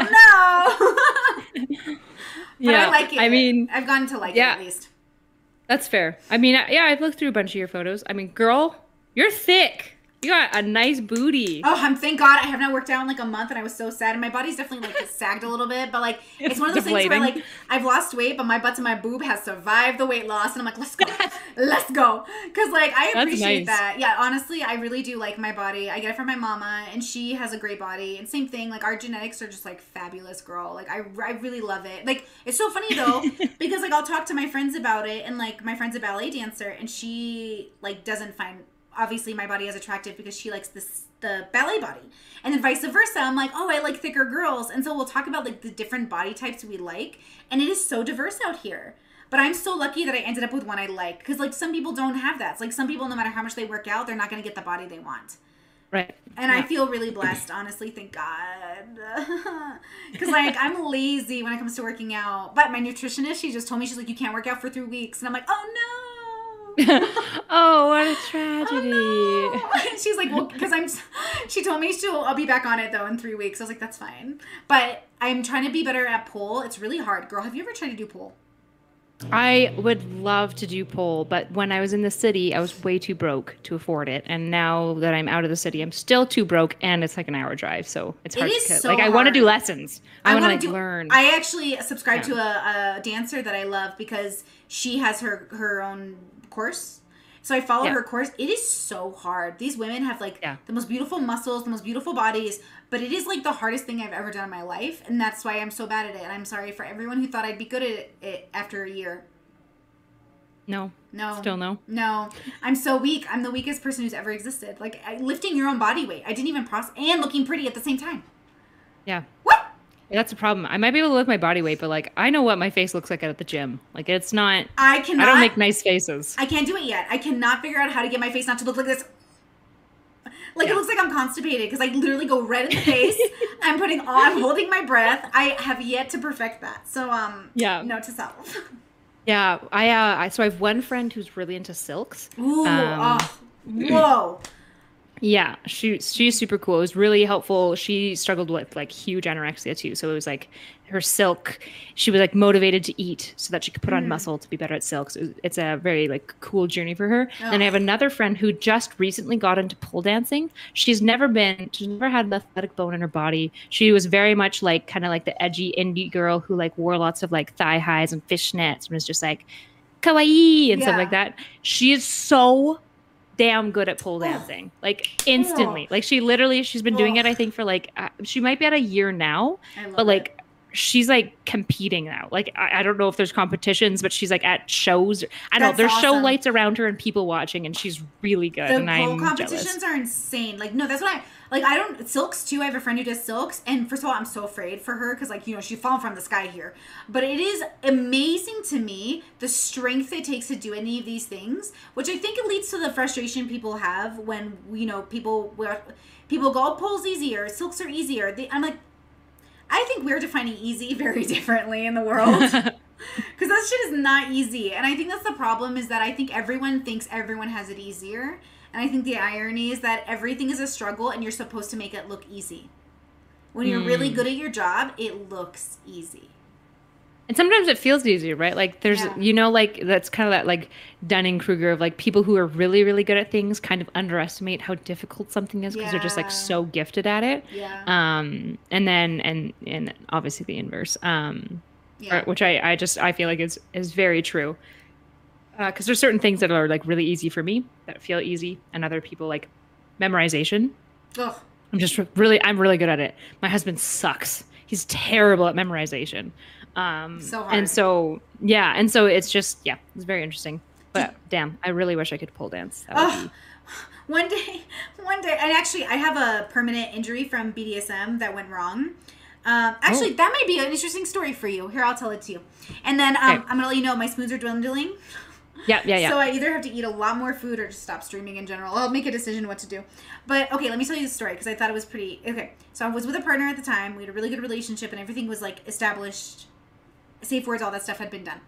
I don't know. But I like it. I mean, I've gotten to like it at least. That's fair. I mean, yeah, I've looked through a bunch of your photos. I mean, girl, you're thick. You got a nice booty. Oh, thank God. I have not worked out in like a month and I was so sad. And my body's definitely like sagged a little bit. But like, it's one of those things where like, I've lost weight, but my butt to my boob has survived the weight loss. And I'm like, let's go. Let's go. Because like, I appreciate that. Yeah, honestly, I really do like my body. I get it from my mama and she has a great body. And same thing, like our genetics are just like fabulous, girl. Like I really love it. Like, it's so funny though, because like I'll talk to my friends about it. And like my friend's a ballet dancer and she like doesn't find obviously my body is attractive because she likes the ballet body. And then vice versa. I'm like, oh, I like thicker girls. And so we'll talk about like the different body types we like. And it is so diverse out here. But I'm so lucky that I ended up with one I like. Because like some people don't have that. It's like some people, no matter how much they work out, they're not going to get the body they want. Right. And I feel really blessed, honestly. Thank God. Because like I'm lazy when it comes to working out. But my nutritionist, she just told me, she's like, you can't work out for 3 weeks. And I'm like, oh no. Oh, what a tragedy. Oh, no. She's like, well, because she told me I'll be back on it though in 3 weeks. I was like, that's fine. But I'm trying to be better at pole. It's really hard. Girl, have you ever tried to do pole? I would love to do pole, but when I was in the city, I was way too broke to afford it. And now that I'm out of the city, I'm still too broke and it's like an hour drive. So it's hard to so like, I want to do lessons. I want to like learn. I actually subscribe to a dancer that I love because she has her own course. So I follow her course. It is so hard. These women have like the most beautiful muscles, the most beautiful bodies, but it is like the hardest thing I've ever done in my life. And that's why I'm so bad at it. And I'm sorry for everyone who thought I'd be good at it after a year. No. Still no. No. I'm so weak. I'm the weakest person who's ever existed. Like lifting your own body weight. I didn't even process and looking pretty at the same time. Yeah. What? That's a problem. I might be able to lift my body weight, but like I know what my face looks like at the gym. Like it's not. I don't make nice faces. I can't do it yet. I cannot figure out how to get my face not to look like this. Like it looks like I'm constipated because I literally go red in the face. I'm holding my breath. I have yet to perfect that. So note to self. Yeah, I have one friend who's really into silks. Ooh, whoa. Yeah, she's super cool. It was really helpful. She struggled with like huge anorexia too. So it was like her silk, she was like motivated to eat so that she could put on muscle to be better at silks. It's a very like cool journey for her. Oh. And I have another friend who just recently got into pole dancing. She's never had an athletic bone in her body. She was very much like kind of like the edgy indie girl who like wore lots of like thigh highs and fishnets and was just like kawaii and stuff like that. She is so damn good at pole dancing, like instantly. Like she's been doing it, I think, for like she might be at a year now, but like she's like competing now. Like I don't know if there's competitions, but she's like at shows. I don't know, there's show lights around her and people watching, and she's really good. The and pole I'm competitions jealous. are insane. Like, no, that's what I don't, silks too. I have a friend who does silks, and first of all, I'm so afraid for her because, like, you know, she's fallen from the sky here. But it is amazing to me the strength it takes to do any of these things, which I think it leads to the frustration people have when, you know, people go, oh, pole's easier, silks are easier. I'm like, I think we're defining easy very differently in the world. Because that shit is not easy. And I think that's the problem, is that I think everyone thinks everyone has it easier. And I think the irony is that everything is a struggle and you're supposed to make it look easy. When you're really good at your job, it looks easy. And sometimes it feels easier, right? Like there's, you know, like that's kind of that like Dunning-Kruger of like people who are really, really good at things kind of underestimate how difficult something is because they're just like so gifted at it. Yeah. And then, and obviously the inverse, which I feel like is very true. Because there's certain things that are like really easy for me that feel easy, and other people like memorization. Ugh. I'm really good at it. My husband sucks. He's terrible at memorization. So hard. And so it's just, it's very interesting. But damn, I really wish I could pole dance. That would be... One day, and actually I have a permanent injury from BDSM that went wrong. That might be an interesting story for you. Here, I'll tell it to you. And then I'm going to let you know my spoons are dwindling. Yeah. So I either have to eat a lot more food or just stop streaming in general. I'll make a decision what to do. But, okay, let me tell you the story because I thought it was pretty... Okay, so I was with a partner at the time. We had a really good relationship and everything was, like, established. Safe words, all that stuff had been done.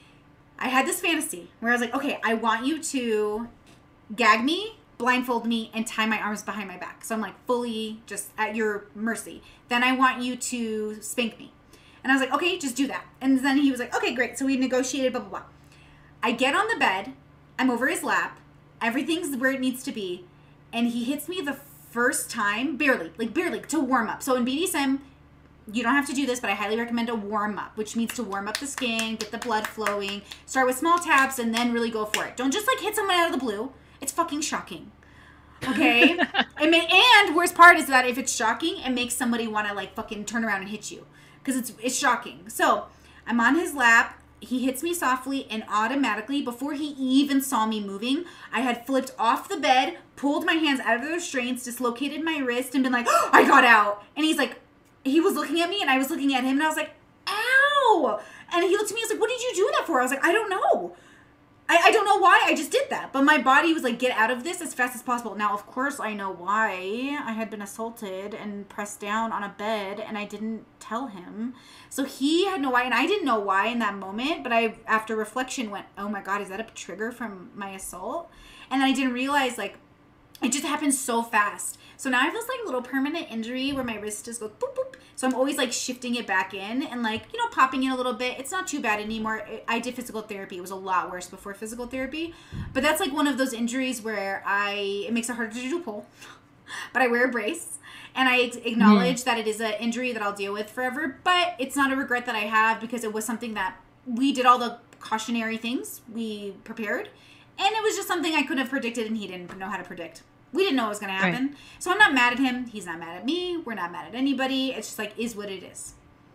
I had this fantasy where I was like, okay, I want you to gag me, blindfold me, and tie my arms behind my back. So I'm, like, fully just at your mercy. Then I want you to spank me. And I was like, okay, just do that. And then he was like, okay, great. So we negotiated, blah, blah, blah. I get on the bed, I'm over his lap, everything's where it needs to be, and he hits me the first time, barely, to warm up. So in BDSM, you don't have to do this, but I highly recommend a warm up, which means to warm up the skin, get the blood flowing, start with small taps, and then really go for it. Don't just, like, hit someone out of the blue. It's fucking shocking. Okay? And worst part is that if it's shocking, it makes somebody want to, like, fucking turn around and hit you. Because it's shocking. So, I'm on his lap. He hits me softly, and automatically, before he even saw me moving, I had flipped off the bed, pulled my hands out of the restraints, dislocated my wrist, and been like, oh, I got out. And he's like, he was looking at me, and I was looking at him, and I was like, ow. And he looked at me, and was like, what did you do that for? I was like, I don't know. I don't know why, I just did that. But my body was like, get out of this as fast as possible. Now, of course, I know why. I had been assaulted and pressed down on a bed, and I didn't tell him. So he had no why, and I didn't know why in that moment. But I, after reflection, went, oh my God, is that a trigger from my assault? And I didn't realize, like, it just happened so fast. So now I have this, like, little permanent injury where my wrist just goes boop, boop. So I'm always, like, shifting it back in and, like, you know, popping in a little bit. It's not too bad anymore. I did physical therapy. It was a lot worse before physical therapy. But that's, like, one of those injuries where it makes it harder to do pull. But I wear a brace. And I acknowledge that it is an injury that I'll deal with forever. But it's not a regret that I have because it was something that we did all the cautionary things. We prepared. And it was just something I couldn't have predicted and he didn't know how to predict. We didn't know it was going to happen. Right. So I'm not mad at him. He's not mad at me. We're not mad at anybody. It's just like, is what it is.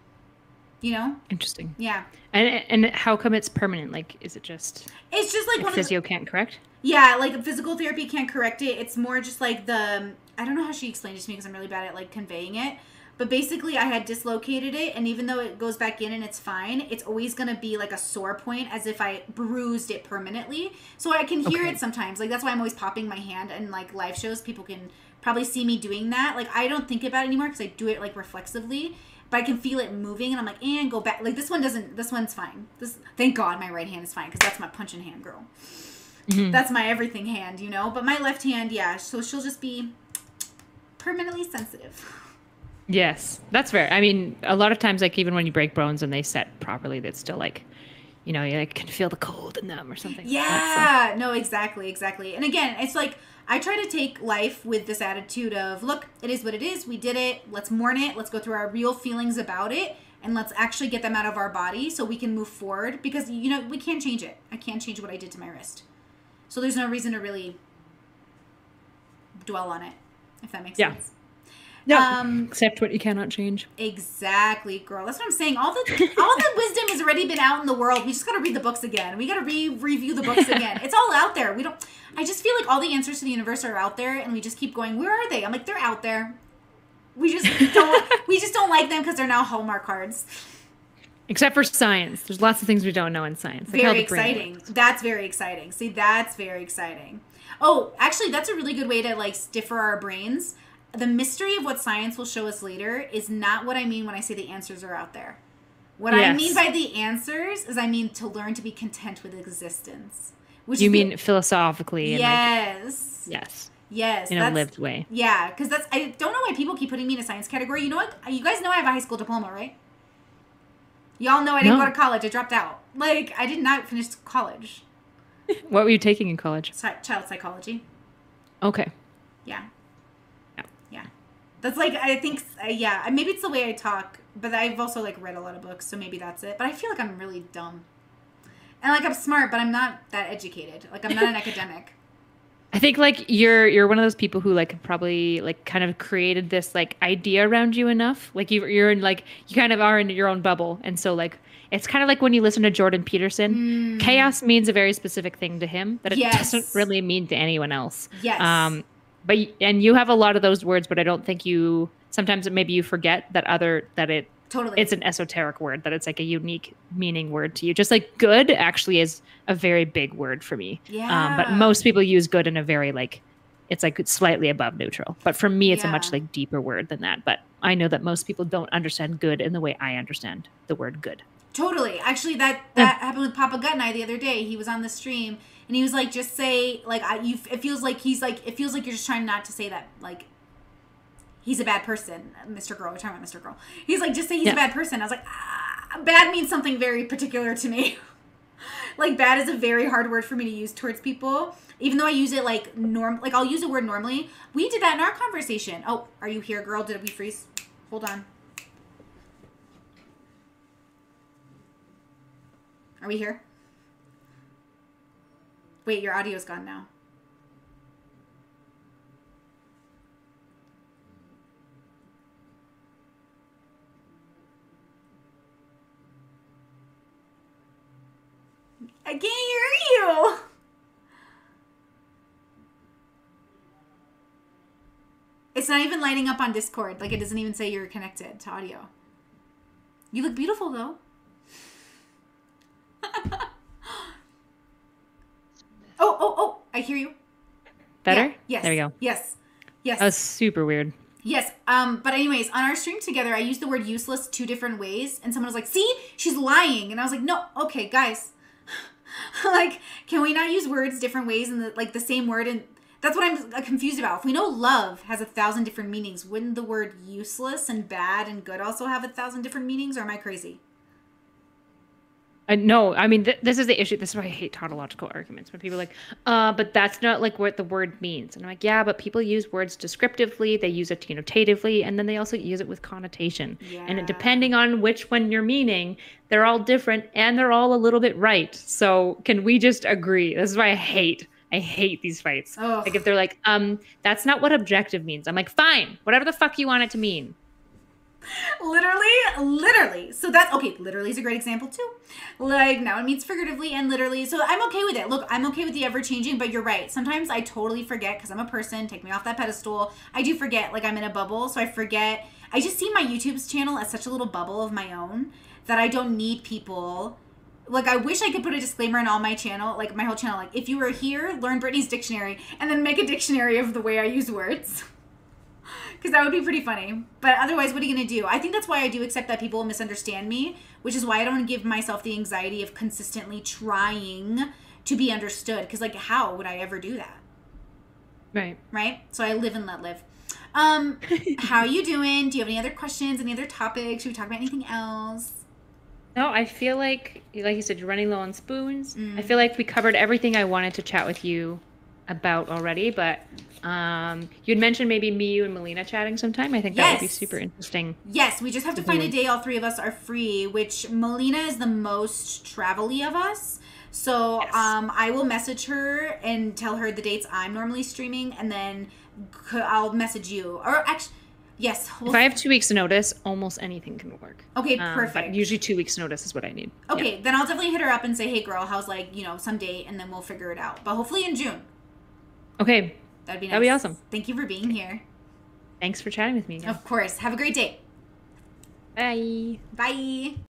You know? Interesting. Yeah. And how come it's permanent? Like, is it just... It's just like... physio can't correct? Yeah, like physical therapy can't correct it. It's more just like the... I don't know how she explained it to me because I'm really bad at like conveying it. But basically, I had dislocated it, and even though it goes back in and it's fine, it's always going to be like a sore point as if I bruised it permanently. So I can hear it sometimes. Like, that's why I'm always popping my hand, and like live shows, people can probably see me doing that. Like, I don't think about it anymore because I do it like reflexively, but I can feel it moving, and I'm like, and go back. Like, this one's fine. Thank God my right hand is fine because that's my punching hand, girl. Mm-hmm. That's my everything hand, you know? But my left hand, yeah, so she'll just be permanently sensitive. Yes, that's fair. I mean, a lot of times, like even when you break bones and they set properly, that's still like, you know, you like can feel the cold in them or something. Yeah, no, exactly. And again, it's like I try to take life with this attitude of, look, it is what it is. We did it. Let's mourn it. Let's go through our real feelings about it, and let's actually get them out of our body so we can move forward. Because you know we can't change it. I can't change what I did to my wrist, so there's no reason to really dwell on it, if that makes sense. No, except what you cannot change. Exactly, girl. That's what I'm saying. All the wisdom has already been out in the world. We just got to read the books again. We got to review the books again. It's all out there. I just feel like all the answers to the universe are out there, and we just keep going, where are they? I'm like, they're out there. We just don't like them because they're now Hallmark cards. Except for science. There's lots of things we don't know in science. Like very exciting. That's very exciting. See, that's very exciting. Oh, actually, that's a really good way to like differ our brains. The mystery of what science will show us later is not what I mean when I say the answers are out there. What I mean by the answers is I mean to learn to be content with existence. Which you mean philosophically? Yes. Yes. In a lived way. Yeah, because I don't know why people keep putting me in a science category. You know what? You guys know I have a high school diploma, right? Y'all know I didn't go to college. I dropped out. Like, I did not finish college. What were you taking in college? Child psychology. Okay. Yeah. That's like, I think, maybe it's the way I talk, but I've also like read a lot of books, so maybe that's it. But I feel like I'm really dumb. And like I'm smart, but I'm not that educated. Like I'm not an academic. I think like you're one of those people who like probably like kind of created this like idea around you enough. Like you're in like, you kind of are in your own bubble. And so like, it's kind of like when you listen to Jordan Peterson, chaos means a very specific thing to him that it doesn't really mean to anyone else. Yes. And you have a lot of those words, but I don't think sometimes maybe you forget it's an esoteric word, that it's like a unique meaning word to you. Just like good actually is a very big word for me. Yeah. But most people use good in a very like, it's like slightly above neutral. But for me, it's a much like deeper word than that. But I know that most people don't understand good in the way I understand the word good. Totally. Actually, that happened with Papa Gut and I the other day. He was on the stream and he was like, just say like, it feels like you're just trying not to say that like, he's a bad person, Mr. Girl. We're talking about Mr. Girl. He's like, just say he's a bad person. I was like, bad means something very particular to me. Like, bad is a very hard word for me to use towards people. Even though I use it like I'll use a word normally. We did that in our conversation. Oh, are you here, girl? Did we freeze? Hold on. Are we here? Wait, your audio's gone now. I can't hear you. It's not even lighting up on Discord. Like, it doesn't even say you're connected to audio. You look beautiful, though. Oh, I hear you. Better? Yeah. Yes. There we go. Yes. That was super weird. Yes. But anyways, on our stream together, I used the word useless 2 different ways. And someone was like, see, she's lying. And I was like, no, okay, guys. Like, can we not use words different ways and the same word? And that's what I'm confused about. If we know love has 1,000 different meanings, wouldn't the word useless and bad and good also have 1,000 different meanings? Or am I crazy? No, I mean, this is the issue. This is why I hate tautological arguments. When people are like, but that's not like what the word means. And I'm like, yeah, but people use words descriptively. They use it denotatively. And then they also use it with connotation. Yeah. And depending on which one you're meaning, they're all different and they're all a little bit right. So can we just agree? This is why I hate these fights. Oh. Like if they're like, that's not what objective means. I'm like, fine, whatever the fuck you want it to mean. Literally. So that's okay. Literally is a great example too. Like now it means figuratively and literally. So I'm okay with it. Look, I'm okay with the ever changing, but you're right. Sometimes I totally forget because I'm a person. Take me off that pedestal. I do forget. Like I'm in a bubble, so I forget. I just see my YouTube's channel as such a little bubble of my own that I don't need people. Like I wish I could put a disclaimer in all my channel, like my whole channel. Like if you were here, learn Brittany's dictionary, and then make a dictionary of the way I use words. Because that would be pretty funny. But otherwise, what are you going to do? I think that's why I do accept that people misunderstand me, which is why I don't give myself the anxiety of consistently trying to be understood. Because, like, how would I ever do that? Right. Right? So I live and let live. How are you doing? Do you have any other questions? Any other topics? Should we talk about anything else? No, I feel like you said, you're running low on spoons. I feel like we covered everything I wanted to chat with you about already, but you'd mentioned maybe me, you, and Melina chatting sometime. I think that would be super interesting. Yes, we just have to find a day all 3 of us are free, which Melina is the most travel-y of us. So I will message her and tell her the dates I'm normally streaming, and then I'll message you. Or actually, Yes. If I have 2 weeks notice, almost anything can work. Okay, perfect. But usually 2 weeks notice is what I need. Okay, then I'll definitely hit her up and say, hey, girl, how's some date, and then we'll figure it out. But hopefully in June. Okay. That'd be nice. That'd be awesome. Thank you for being here. Thanks for chatting with me again. Of course. Have a great day. Bye. Bye.